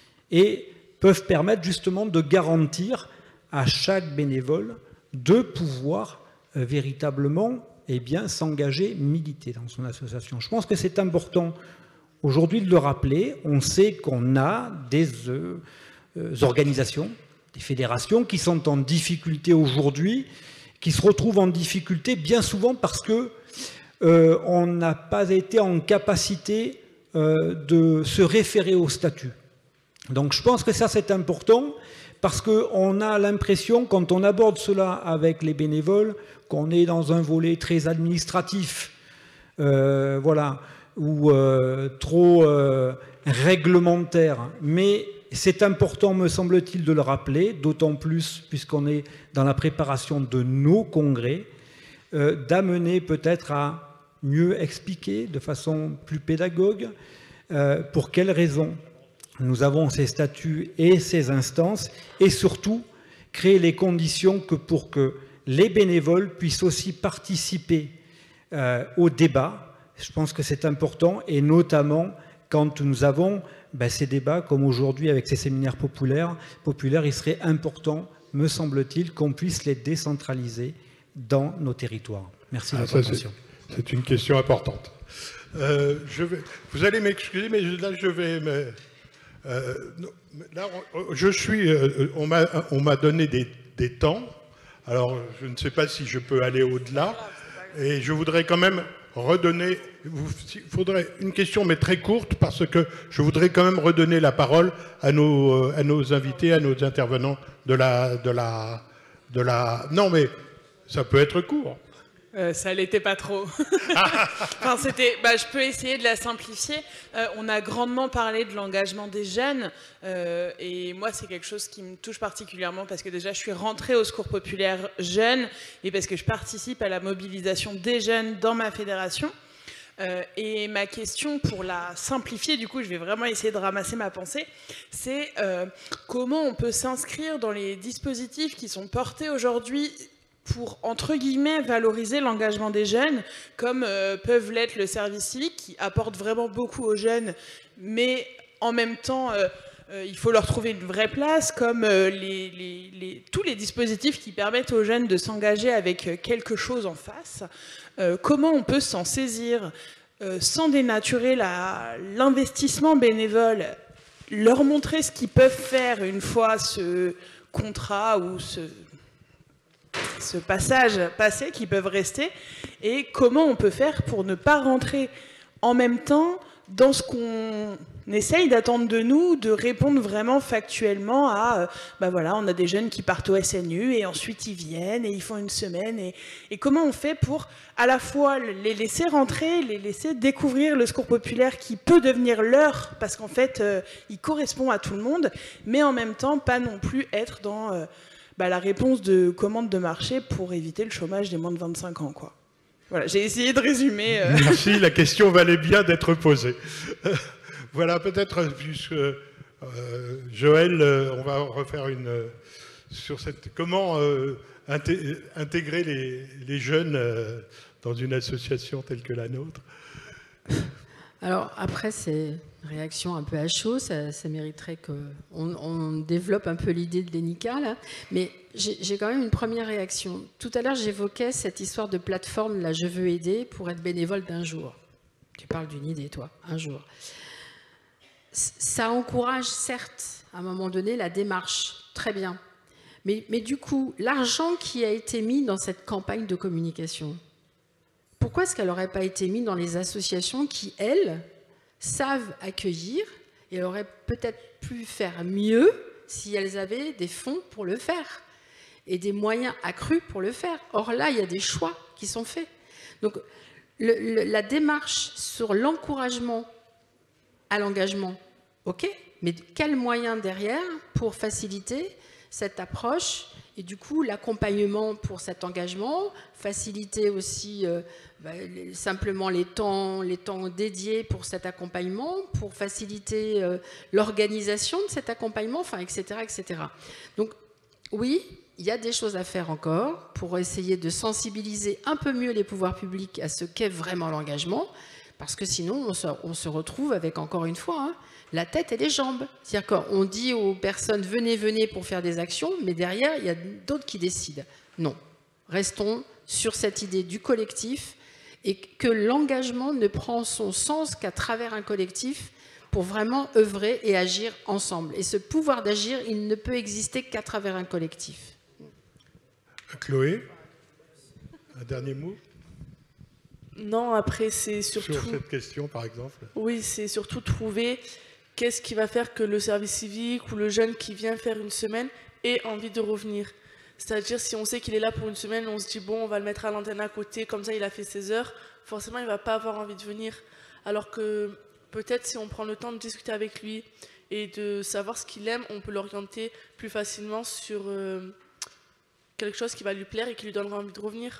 Speaker 15: et peuvent permettre justement de garantir à chaque bénévole de pouvoir euh, véritablement eh bien, s'engager, militer dans son association. Je pense que c'est important aujourd'hui de le rappeler. On sait qu'on a des euh, euh, organisations, des fédérations qui sont en difficulté aujourd'hui, qui se retrouvent en difficulté bien souvent parce que euh, on n'a pas été en capacité euh, de se référer au statut. Donc je pense que ça c'est important parce qu'on a l'impression, quand on aborde cela avec les bénévoles, qu'on est dans un volet très administratif, euh, voilà, ou euh, trop euh, réglementaire. Mais c'est important, me semble-t-il, de le rappeler, d'autant plus puisqu'on est dans la préparation de nos congrès, euh, d'amener peut-être à mieux expliquer de façon plus pédagogue euh, pour quelles raisons nous avons ces statuts et ces instances, et surtout créer les conditions que pour que les bénévoles puissent aussi participer euh, au débat. Je pense que c'est important, et notamment quand nous avons ben, ces débats, comme aujourd'hui avec ces séminaires populaires, populaires, il serait important, me semble-t-il, qu'on puisse les décentraliser dans nos territoires. Merci de
Speaker 1: ah,
Speaker 15: votre attention.
Speaker 1: C'est une question importante. Euh, je vais, vous allez m'excuser, mais là, je vais... Me, euh, là, je suis... Euh, on m'a donné des, des temps. Alors, je ne sais pas si je peux aller au-delà. Et je voudrais quand même redonner... Il faudrait une question, mais très courte, parce que je voudrais quand même redonner la parole à nos, à nos invités, à nos intervenants de la... De la, de la... Non, mais ça peut être court.
Speaker 16: Euh, ça l'était pas trop. Enfin, c'était, bah, je peux essayer de la simplifier. Euh, on a grandement parlé de l'engagement des jeunes, euh, et moi c'est quelque chose qui me touche particulièrement parce que déjà je suis rentrée au Secours populaire jeune et parce que je participe à la mobilisation des jeunes dans ma fédération. Euh, et ma question, pour la simplifier, du coup je vais vraiment essayer de ramasser ma pensée, c'est euh, comment on peut s'inscrire dans les dispositifs qui sont portés aujourd'hui pour, entre guillemets, valoriser l'engagement des jeunes, comme euh, peuvent l'être le service civique, qui apporte vraiment beaucoup aux jeunes, mais en même temps, euh, euh, il faut leur trouver une vraie place, comme euh, les, les, les, tous les dispositifs qui permettent aux jeunes de s'engager avec quelque chose en face. Euh, comment on peut s'en saisir euh, sans dénaturer l'investissement bénévole, leur montrer ce qu'ils peuvent faire une fois ce contrat ou ce... ce passage passé qui peuvent rester, et comment on peut faire pour ne pas rentrer en même temps dans ce qu'on essaye d'attendre de nous, de répondre vraiment factuellement à euh, bah voilà, on a des jeunes qui partent au S N U et ensuite ils viennent et ils font une semaine, et, et comment on fait pour à la fois les laisser rentrer, les laisser découvrir le Secours populaire qui peut devenir leur, parce qu'en fait euh, il correspond à tout le monde, mais en même temps pas non plus être dans euh, Bah, la réponse de commande de marché pour éviter le chômage des moins de vingt-cinq ans, quoi. Voilà, j'ai essayé de résumer. Euh...
Speaker 1: Merci, la question valait bien d'être posée. Voilà, peut-être, puisque euh, Joël, euh, on va refaire une... Euh, sur cette... Comment euh, inté intégrer les, les jeunes euh, dans une association telle que la nôtre?
Speaker 8: Alors, après, c'est une réaction un peu à chaud, ça, ça mériterait qu'on on développe un peu l'idée de l'E N I C A, là. Mais j'ai quand même une première réaction. Tout à l'heure, j'évoquais cette histoire de plateforme, là, je veux aider pour être bénévole d'un jour. Tu parles d'une idée, toi, un jour. Ça encourage, certes, à un moment donné, la démarche, très bien. Mais, mais du coup, l'argent qui a été mis dans cette campagne de communication, pourquoi est-ce qu'elle n'aurait pas été mise dans les associations qui, elles, savent accueillir, et elles auraient peut-être pu faire mieux si elles avaient des fonds pour le faire et des moyens accrus pour le faire. Or là, il y a des choix qui sont faits. Donc le, le, la démarche sur l'encouragement à l'engagement, ok, mais quels moyens derrière pour faciliter cette approche et du coup l'accompagnement pour cet engagement, faciliter aussi euh, bah, les, simplement les temps, les temps dédiés pour cet accompagnement, pour faciliter euh, l'organisation de cet accompagnement, enfin, et cetera, et cetera. Donc oui, il y a des choses à faire encore pour essayer de sensibiliser un peu mieux les pouvoirs publics à ce qu'est vraiment l'engagement, parce que sinon on se, on se retrouve avec, encore une fois, hein, la tête et les jambes. C'est-à-dire qu'on dit aux personnes « venez, venez » pour faire des actions, mais derrière, il y a d'autres qui décident. Non, restons sur cette idée du collectif et que l'engagement ne prend son sens qu'à travers un collectif pour vraiment œuvrer et agir ensemble. Et ce pouvoir d'agir, il ne peut exister qu'à travers un collectif.
Speaker 1: Chloé, un dernier mot?
Speaker 7: Non, après, c'est surtout...
Speaker 1: Sur cette question, par exemple.
Speaker 7: Oui, c'est surtout trouver qu'est-ce qui va faire que le service civique ou le jeune qui vient faire une semaine ait envie de revenir. C'est-à-dire, si on sait qu'il est là pour une semaine, on se dit, bon, on va le mettre à l'antenne à côté, comme ça il a fait ses heures, forcément il ne va pas avoir envie de venir. Alors que peut-être si on prend le temps de discuter avec lui et de savoir ce qu'il aime, on peut l'orienter plus facilement sur euh, quelque chose qui va lui plaire et qui lui donnera envie de revenir.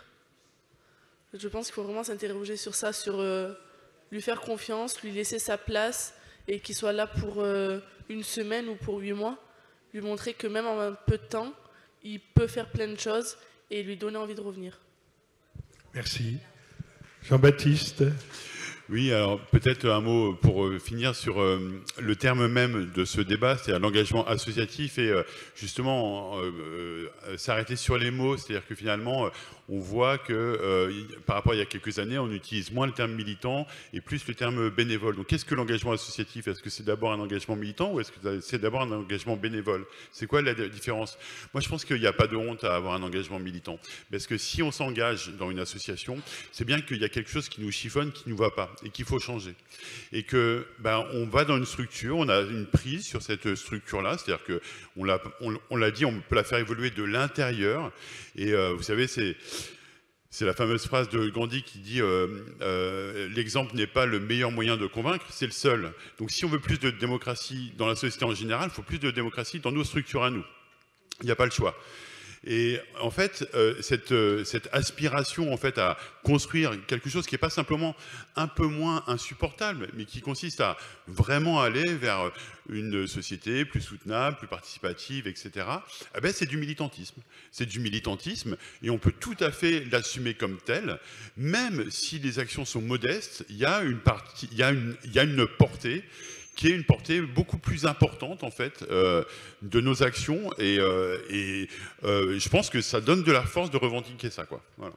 Speaker 7: Je pense qu'il faut vraiment s'interroger sur ça, sur euh, lui faire confiance, lui laisser sa place et qu'il soit là pour euh, une semaine ou pour huit mois. Lui montrer que même en un peu de temps, il peut faire plein de choses et lui donner envie de revenir.
Speaker 1: Merci. Jean-Baptiste.
Speaker 4: Oui, alors peut-être un mot pour euh, finir sur euh, le terme même de ce débat, c'est-à-dire l'engagement associatif et euh, justement euh, euh, s'arrêter sur les mots, c'est-à-dire que finalement euh, on voit que euh, par rapport à il y a quelques années, on utilise moins le terme militant et plus le terme bénévole. Donc qu'est-ce que l'engagement associatif? Est-ce que c'est d'abord un engagement militant ou est-ce que c'est d'abord un engagement bénévole? C'est quoi la différence? Moi je pense qu'il n'y a pas de honte à avoir un engagement militant, parce que si on s'engage dans une association, c'est bien qu'il y a quelque chose qui nous chiffonne, qui ne nous va pas et qu'il faut changer. Et que ben, on va dans une structure, on a une prise sur cette structure-là, c'est-à-dire qu'on l'a on, on l'a dit, on peut la faire évoluer de l'intérieur. Et euh, vous savez, c'est c'est la fameuse phrase de Gandhi qui dit euh, euh, l'exemple n'est pas le meilleur moyen de convaincre, c'est le seul. Donc si on veut plus de démocratie dans la société en général, il faut plus de démocratie dans nos structures à nous. Il n'y a pas le choix. Et en fait, euh, cette, euh, cette aspiration en fait, à construire quelque chose qui n'est pas simplement un peu moins insupportable, mais qui consiste à vraiment aller vers une société plus soutenable, plus participative, et cetera, eh ben, c'est du militantisme. C'est du militantisme et on peut tout à fait l'assumer comme tel, même si les actions sont modestes, il y a une, partie, il y a une, il y a une portée qui est une portée beaucoup plus importante en fait euh, de nos actions et, euh, et euh, je pense que ça donne de la force de revendiquer ça, quoi. Voilà.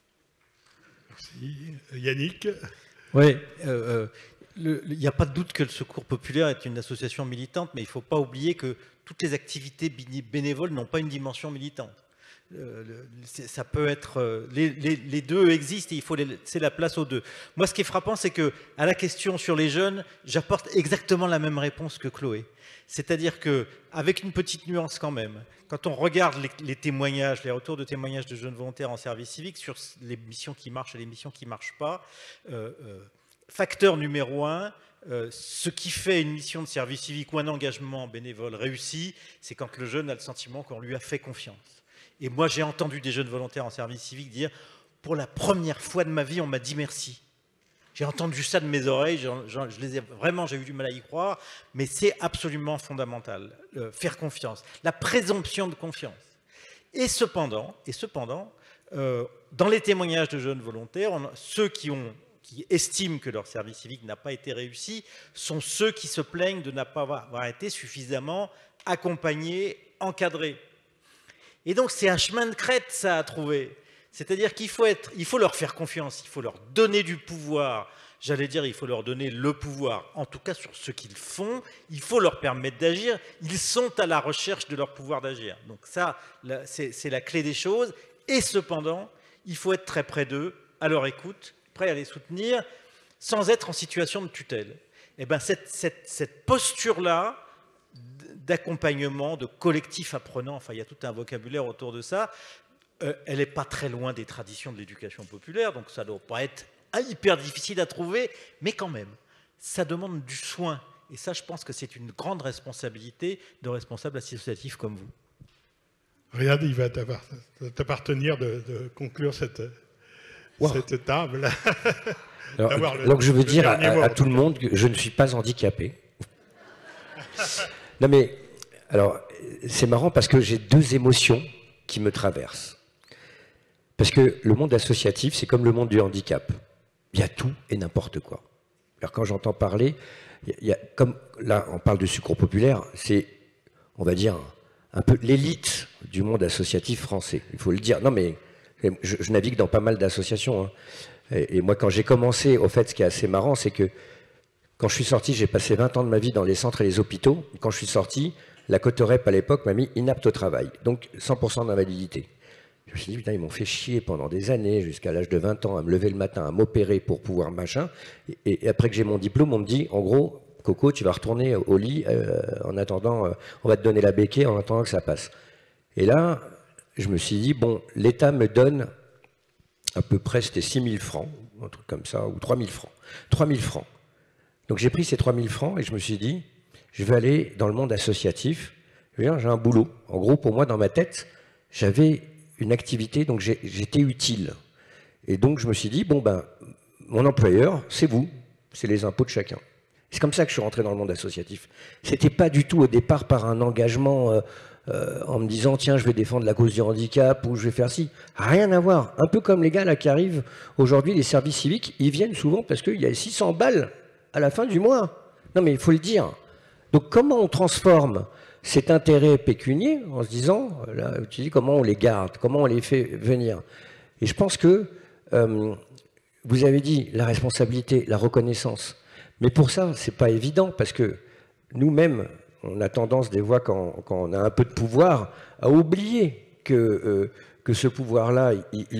Speaker 1: Merci. Yannick.
Speaker 2: Oui, euh, il n'y a pas de doute que le Secours populaire est une association militante, mais il ne faut pas oublier que toutes les activités bénévoles n'ont pas une dimension militante. Euh, ça peut être euh, les, les, les deux existent et il faut laisser la place aux deux. Moi, ce qui est frappant, c'est que à la question sur les jeunes, j'apporte exactement la même réponse que Chloé. C'est-à-dire que, avec une petite nuance quand même, quand on regarde les, les témoignages, les retours de témoignages de jeunes volontaires en service civique sur les missions qui marchent et les missions qui ne marchent pas, euh, euh, facteur numéro un. Euh, ce qui fait une mission de service civique ou un engagement bénévole réussi, c'est quand le jeune a le sentiment qu'on lui a fait confiance. Et moi, j'ai entendu des jeunes volontaires en service civique dire « Pour la première fois de ma vie, on m'a dit merci ». J'ai entendu ça de mes oreilles, je, je, je les ai, vraiment, j'ai eu du mal à y croire, mais c'est absolument fondamental, euh, faire confiance, la présomption de confiance. Et cependant, et cependant euh, dans les témoignages de jeunes volontaires, on, ceux qui, ont, qui estiment que leur service civique n'a pas été réussi sont ceux qui se plaignent de ne pas avoir, avoir été suffisamment accompagnés, encadrés. Et donc, c'est un chemin de crête, ça, à trouver. C'est-à-dire qu'il faut, être, il faut leur faire confiance, il faut leur donner du pouvoir. J'allais dire, il faut leur donner le pouvoir, en tout cas sur ce qu'ils font. Il faut leur permettre d'agir. Ils sont à la recherche de leur pouvoir d'agir. Donc ça, c'est la clé des choses. Et cependant, il faut être très près d'eux, à leur écoute, prêt à les soutenir, sans être en situation de tutelle. Et bien, cette, cette, cette posture-là, d'accompagnement, de collectif apprenant, enfin il y a tout un vocabulaire autour de ça, euh, elle n'est pas très loin des traditions de l'éducation populaire, donc ça ne doit pas être hyper difficile à trouver, mais quand même, ça demande du soin. Et ça, je pense que c'est une grande responsabilité de responsables associatifs comme vous.
Speaker 1: Regarde, il va t'appartenir de, de conclure cette, wow. cette table.
Speaker 6: Alors,
Speaker 1: le,
Speaker 6: donc je veux dire à,
Speaker 1: mot,
Speaker 6: à tout le monde que je ne suis pas handicapé. Non mais, alors, c'est marrant parce que j'ai deux émotions qui me traversent. Parce que le monde associatif, c'est comme le monde du handicap. Il y a tout et n'importe quoi. Alors quand j'entends parler, il y a, comme là on parle de Secours Populaire, c'est, on va dire, un peu l'élite du monde associatif français. Il faut le dire. Non mais, je, je navigue dans pas mal d'associations. Hein. Et, et moi quand j'ai commencé, au fait, ce qui est assez marrant, c'est que quand je suis sorti, j'ai passé vingt ans de ma vie dans les centres et les hôpitaux. Quand je suis sorti, la Cotorep à l'époque m'a mis inapte au travail, donc cent pour cent d'invalidité. Je me suis dit, putain, ils m'ont fait chier pendant des années, jusqu'à l'âge de vingt ans, à me lever le matin, à m'opérer pour pouvoir machin. Et, et après que j'ai mon diplôme, on me dit, en gros, Coco, tu vas retourner au lit, euh, en attendant, euh, on va te donner la béquille en attendant que ça passe. Et là, je me suis dit, bon, l'État me donne à peu près, c'était six mille francs, un truc comme ça, ou trois mille francs. trois mille francs. Donc j'ai pris ces trois mille francs et je me suis dit, je vais aller dans le monde associatif, j'ai un boulot. En gros, pour moi, dans ma tête, j'avais une activité, donc j'étais utile. Et donc je me suis dit, bon ben, mon employeur, c'est vous, c'est les impôts de chacun. C'est comme ça que je suis rentré dans le monde associatif. C'était pas du tout au départ par un engagement euh, euh, en me disant, tiens, je vais défendre la cause du handicap ou je vais faire ci. Rien à voir. Un peu comme les gars là qui arrivent aujourd'hui, les services civiques, ils viennent souvent parce qu'il y a six cents balles à la fin du mois. Non mais il faut le dire. Donc comment on transforme cet intérêt pécunier en se disant, là, tu dis comment on les garde, comment on les fait venir. Et je pense que euh, vous avez dit la responsabilité, la reconnaissance. Mais pour ça, c'est pas évident parce que nous-mêmes, on a tendance des fois quand, quand on a un peu de pouvoir à oublier que, euh, que ce pouvoir-là,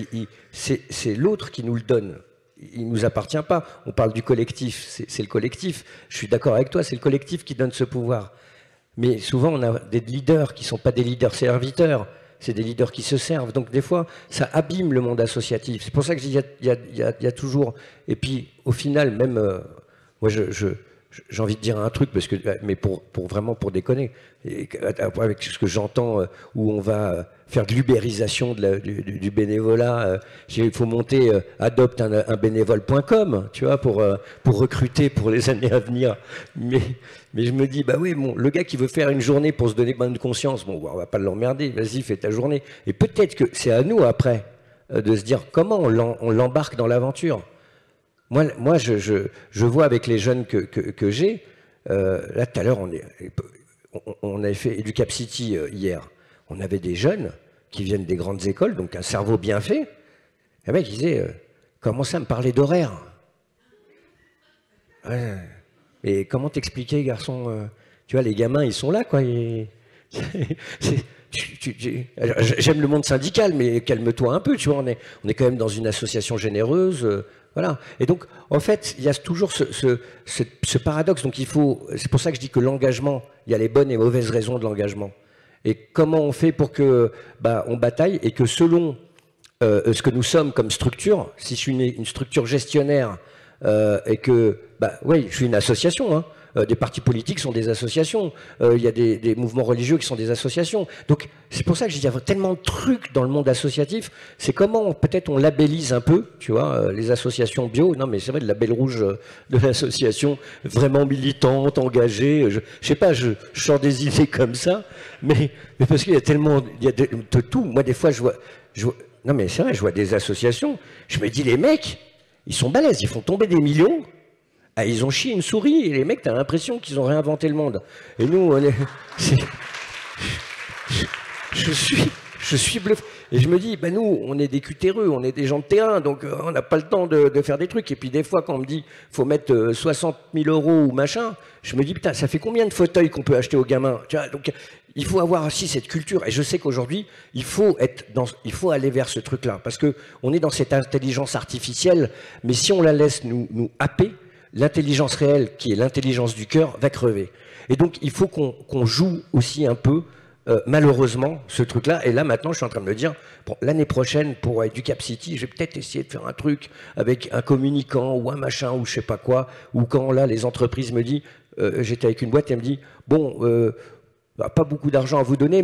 Speaker 6: c'est l'autre qui nous le donne. Il ne nous appartient pas. On parle du collectif, c'est le collectif. Je suis d'accord avec toi, c'est le collectif qui donne ce pouvoir. Mais souvent, on a des leaders qui ne sont pas des leaders serviteurs, c'est des leaders qui se servent. Donc des fois, ça abîme le monde associatif. C'est pour ça que je dis qu'il y, y, y, y a toujours... Et puis, au final, même... Euh, moi, je... je j'ai envie de dire un truc, parce que, mais pour, pour vraiment pour déconner, et avec ce que j'entends, où on va faire de l'ubérisation du, du bénévolat, il faut monter, adopte un, un bénévole point com, tu vois, pour, pour recruter pour les années à venir. Mais, mais je me dis, bah oui, bon, le gars qui veut faire une journée pour se donner bonne conscience, bon, on va pas l'emmerder, vas-y, fais ta journée. Et peut-être que c'est à nous, après, de se dire comment on l'embarque dans l'aventure. Moi, moi je, je, je vois avec les jeunes que, que, que j'ai, euh, là tout à l'heure, on, on, on avait fait Educap City euh, hier. On avait des jeunes qui viennent des grandes écoles, donc un cerveau bien fait. Et le mec, il disait, euh, commencez à me parler d'horaire. Ouais. Et comment t'expliquer, garçon euh, tu vois, les gamins, ils sont là, quoi. J'aime le monde syndical, mais calme-toi un peu, tu vois. On est, on est quand même dans une association généreuse. Euh, Voilà. Et donc, en fait, il y a toujours ce, ce, ce, ce paradoxe. Donc, il faut. C'est pour ça que je dis que l'engagement, il y a les bonnes et mauvaises raisons de l'engagement. Et comment on fait pour que, bah, on bataille et que selon euh, ce que nous sommes comme structure, si je suis une, une structure gestionnaire euh, et que, bah, oui, je suis une association. Hein, euh, des partis politiques sont des associations. Euh, il y a des, des mouvements religieux qui sont des associations. Donc, c'est pour ça que je dis, il y a tellement de trucs dans le monde associatif. C'est comment, peut-être, on labellise un peu, tu vois, euh, les associations bio. Non, mais c'est vrai, le label rouge euh, de l'association vraiment militante, engagée. Je, je sais pas, je, je sors des idées comme ça, mais, mais parce qu'il y a tellement, il y a de, de tout. Moi, des fois, je vois, je vois non, mais c'est vrai, je vois des associations. Je me dis, les mecs, ils sont balèzes, ils font tomber des millions. Ah, ils ont chié une souris, et les mecs, t'as l'impression qu'ils ont réinventé le monde. Et nous, on est... est je, je suis, je suis bluffé. Et je me dis, bah nous, on est des cutéreux, on est des gens de terrain, donc euh, on n'a pas le temps de, de faire des trucs. Et puis des fois, quand on me dit, faut mettre euh, soixante mille euros ou machin, je me dis, putain, ça fait combien de fauteuils qu'on peut acheter aux gamins, tu vois, donc il faut avoir aussi cette culture. Et je sais qu'aujourd'hui, il faut être dans, il faut aller vers ce truc-là, parce que on est dans cette intelligence artificielle, mais si on la laisse nous, nous happer, l'intelligence réelle, qui est l'intelligence du cœur, va crever. Et donc, il faut qu'on qu'on joue aussi un peu, euh, malheureusement, ce truc-là. Et là, maintenant, je suis en train de me dire, bon, l'année prochaine, pour Educap City, je vais peut-être essayer de faire un truc avec un communicant ou un machin ou je sais pas quoi. Ou quand, là, les entreprises me disent, euh, j'étais avec une boîte, elle me dit, bon, euh, bah, pas beaucoup d'argent à vous donner, mais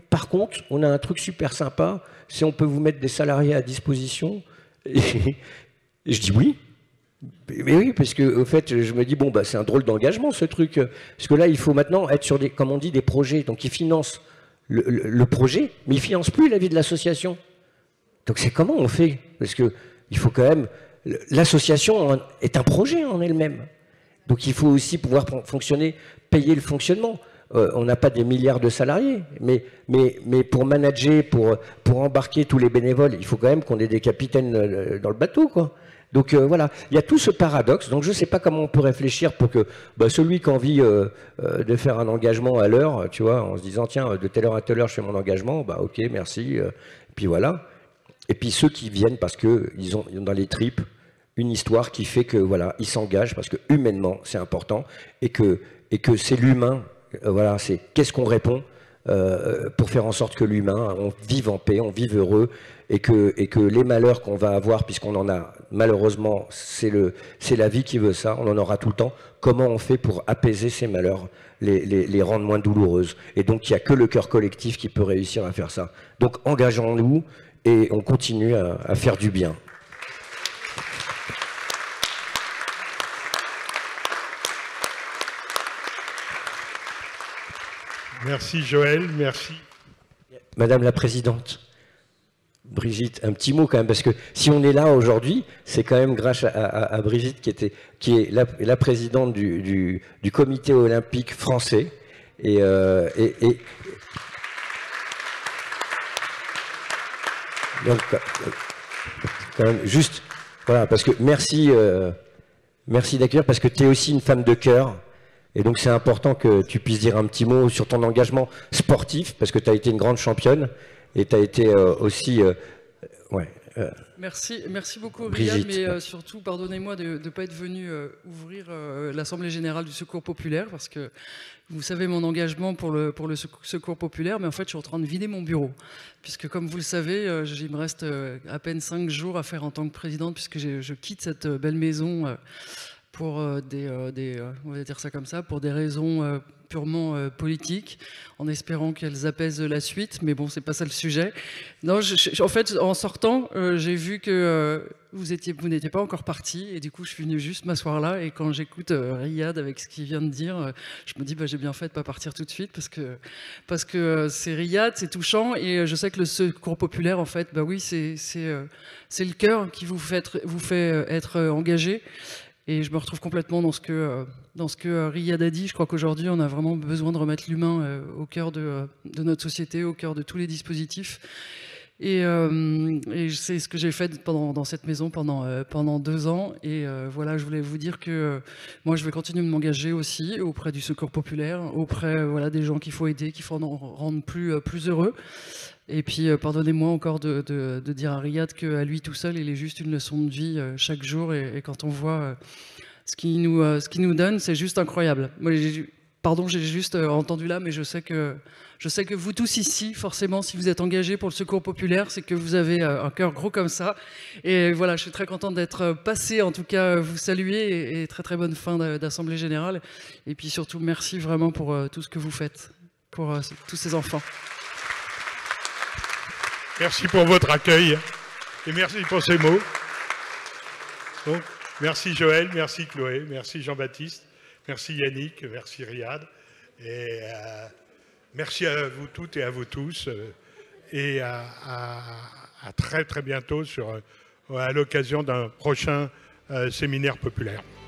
Speaker 6: Par contre, on a un truc super sympa, c'est on peut vous mettre des salariés à disposition. Et, et je dis oui. Mais oui, parce que au fait, je me dis, bon, bah, c'est un drôle d'engagement, ce truc. Parce que là, il faut maintenant être sur, des, comme on dit, des projets. Donc, ils financent le, le, le projet, mais ils ne financent plus la vie de l'association. Donc, c'est comment on fait? Parce que il faut quand même... L'association est un projet en elle-même. Donc, il faut aussi pouvoir fonctionner, payer le fonctionnement. Euh, on n'a pas des milliards de salariés, mais, mais, mais pour manager, pour, pour embarquer tous les bénévoles, il faut quand même qu'on ait des capitaines dans le bateau, quoi. Donc euh, voilà, il y a tout ce paradoxe. Donc je ne sais pas comment on peut réfléchir pour que bah, celui qui a envie euh, euh, de faire un engagement à l'heure, tu vois, en se disant tiens, de telle heure à telle heure je fais mon engagement, bah ok, merci, euh, et puis voilà. Et puis ceux qui viennent parce qu'ils ont, ils ont dans les tripes une histoire qui fait que voilà, ils s'engagent parce que humainement c'est important et que, et que c'est l'humain, euh, voilà, c'est qu'est-ce qu'on répond euh, pour faire en sorte que l'humain, on vive en paix, on vive heureux. Et que, et que les malheurs qu'on va avoir, puisqu'on en a, malheureusement, c'est la vie qui veut ça, on en aura tout le temps, comment on fait pour apaiser ces malheurs, les, les, les rendre moins douloureuses? Et donc, il n'y a que le cœur collectif qui peut réussir à faire ça. Donc, engageons-nous et on continue à, à faire du bien.
Speaker 1: Merci Joël, merci.
Speaker 6: Madame la Présidente. Brigitte, un petit mot quand même, parce que si on est là aujourd'hui, c'est quand même grâce à, à, à Brigitte qui, était, qui est la, la présidente du, du, du comité olympique français. Et, euh, et, et donc, quand même, juste, voilà, parce que merci, euh, merci d'accueillir, parce que tu es aussi une femme de cœur. Et donc c'est important que tu puisses dire un petit mot sur ton engagement sportif, parce que tu as été une grande championne. Et tu as été euh, aussi... Euh, ouais, euh,
Speaker 17: merci, merci beaucoup,
Speaker 6: Brigitte.
Speaker 17: Riyad, mais euh, surtout, pardonnez-moi de ne pas être venu euh, ouvrir euh, l'Assemblée Générale du Secours Populaire, parce que vous savez mon engagement pour le, pour le Secours Populaire, mais en fait, je suis en train de vider mon bureau. Puisque, comme vous le savez, euh, il me reste euh, à peine cinq jours à faire en tant que présidente, puisque je quitte cette euh, belle maison euh, pour euh, des, euh, des euh, on va dire ça comme ça, pour des raisons... Euh, purement euh, politique, en espérant qu'elles apaisent la suite, mais bon, c'est pas ça le sujet. Non, je, je, en fait, en sortant, euh, j'ai vu que euh, vous étiez, vous n'étiez pas encore parti, et du coup, je suis venu juste m'asseoir là, et quand j'écoute euh, Riyad avec ce qu'il vient de dire, euh, je me dis, bah, j'ai bien fait de pas partir tout de suite, parce que parce que euh, c'est Riyad, c'est touchant, et euh, je sais que le Secours Populaire, en fait, bah oui, c'est c'est euh, c'est le cœur qui vous fait être, vous fait euh, être euh, engagé. Et je me retrouve complètement dans ce que, euh, dans ce que euh, Riyad a dit. Je crois qu'aujourd'hui, on a vraiment besoin de remettre l'humain euh, au cœur de, euh, de notre société, au cœur de tous les dispositifs. Et, euh, et c'est ce que j'ai fait pendant, dans cette maison pendant, euh, pendant deux ans. Et euh, voilà, je voulais vous dire que euh, moi, je vais continuer de m'engager aussi auprès du Secours Populaire, auprès euh, voilà, des gens qu'il faut aider, qu'il faut rendre plus, euh, plus heureux. Et puis, euh, pardonnez-moi encore de, de, de dire à Riyad qu'à lui tout seul, il est juste une leçon de vie euh, chaque jour. Et, et quand on voit euh, ce qu'il nous, euh, ce qu'il nous donne, c'est juste incroyable. Moi, pardon, j'ai juste euh, entendu là, mais je sais, que, je sais que vous tous ici, forcément, si vous êtes engagés pour le Secours Populaire, c'est que vous avez euh, un cœur gros comme ça. Et voilà, je suis très contente d'être passé, en tout cas, vous saluer. Et, et très très bonne fin d'Assemblée Générale. Et puis surtout, merci vraiment pour euh, tout ce que vous faites, pour euh, tous ces enfants.
Speaker 1: Merci pour votre accueil et merci pour ces mots. Donc, merci Joël, merci Chloé, merci Jean-Baptiste, merci Yannick, merci Riyad. Et euh, merci à vous toutes et à vous tous. Euh, et à, à, à très très bientôt sur, à l'occasion d'un prochain euh, séminaire populaire.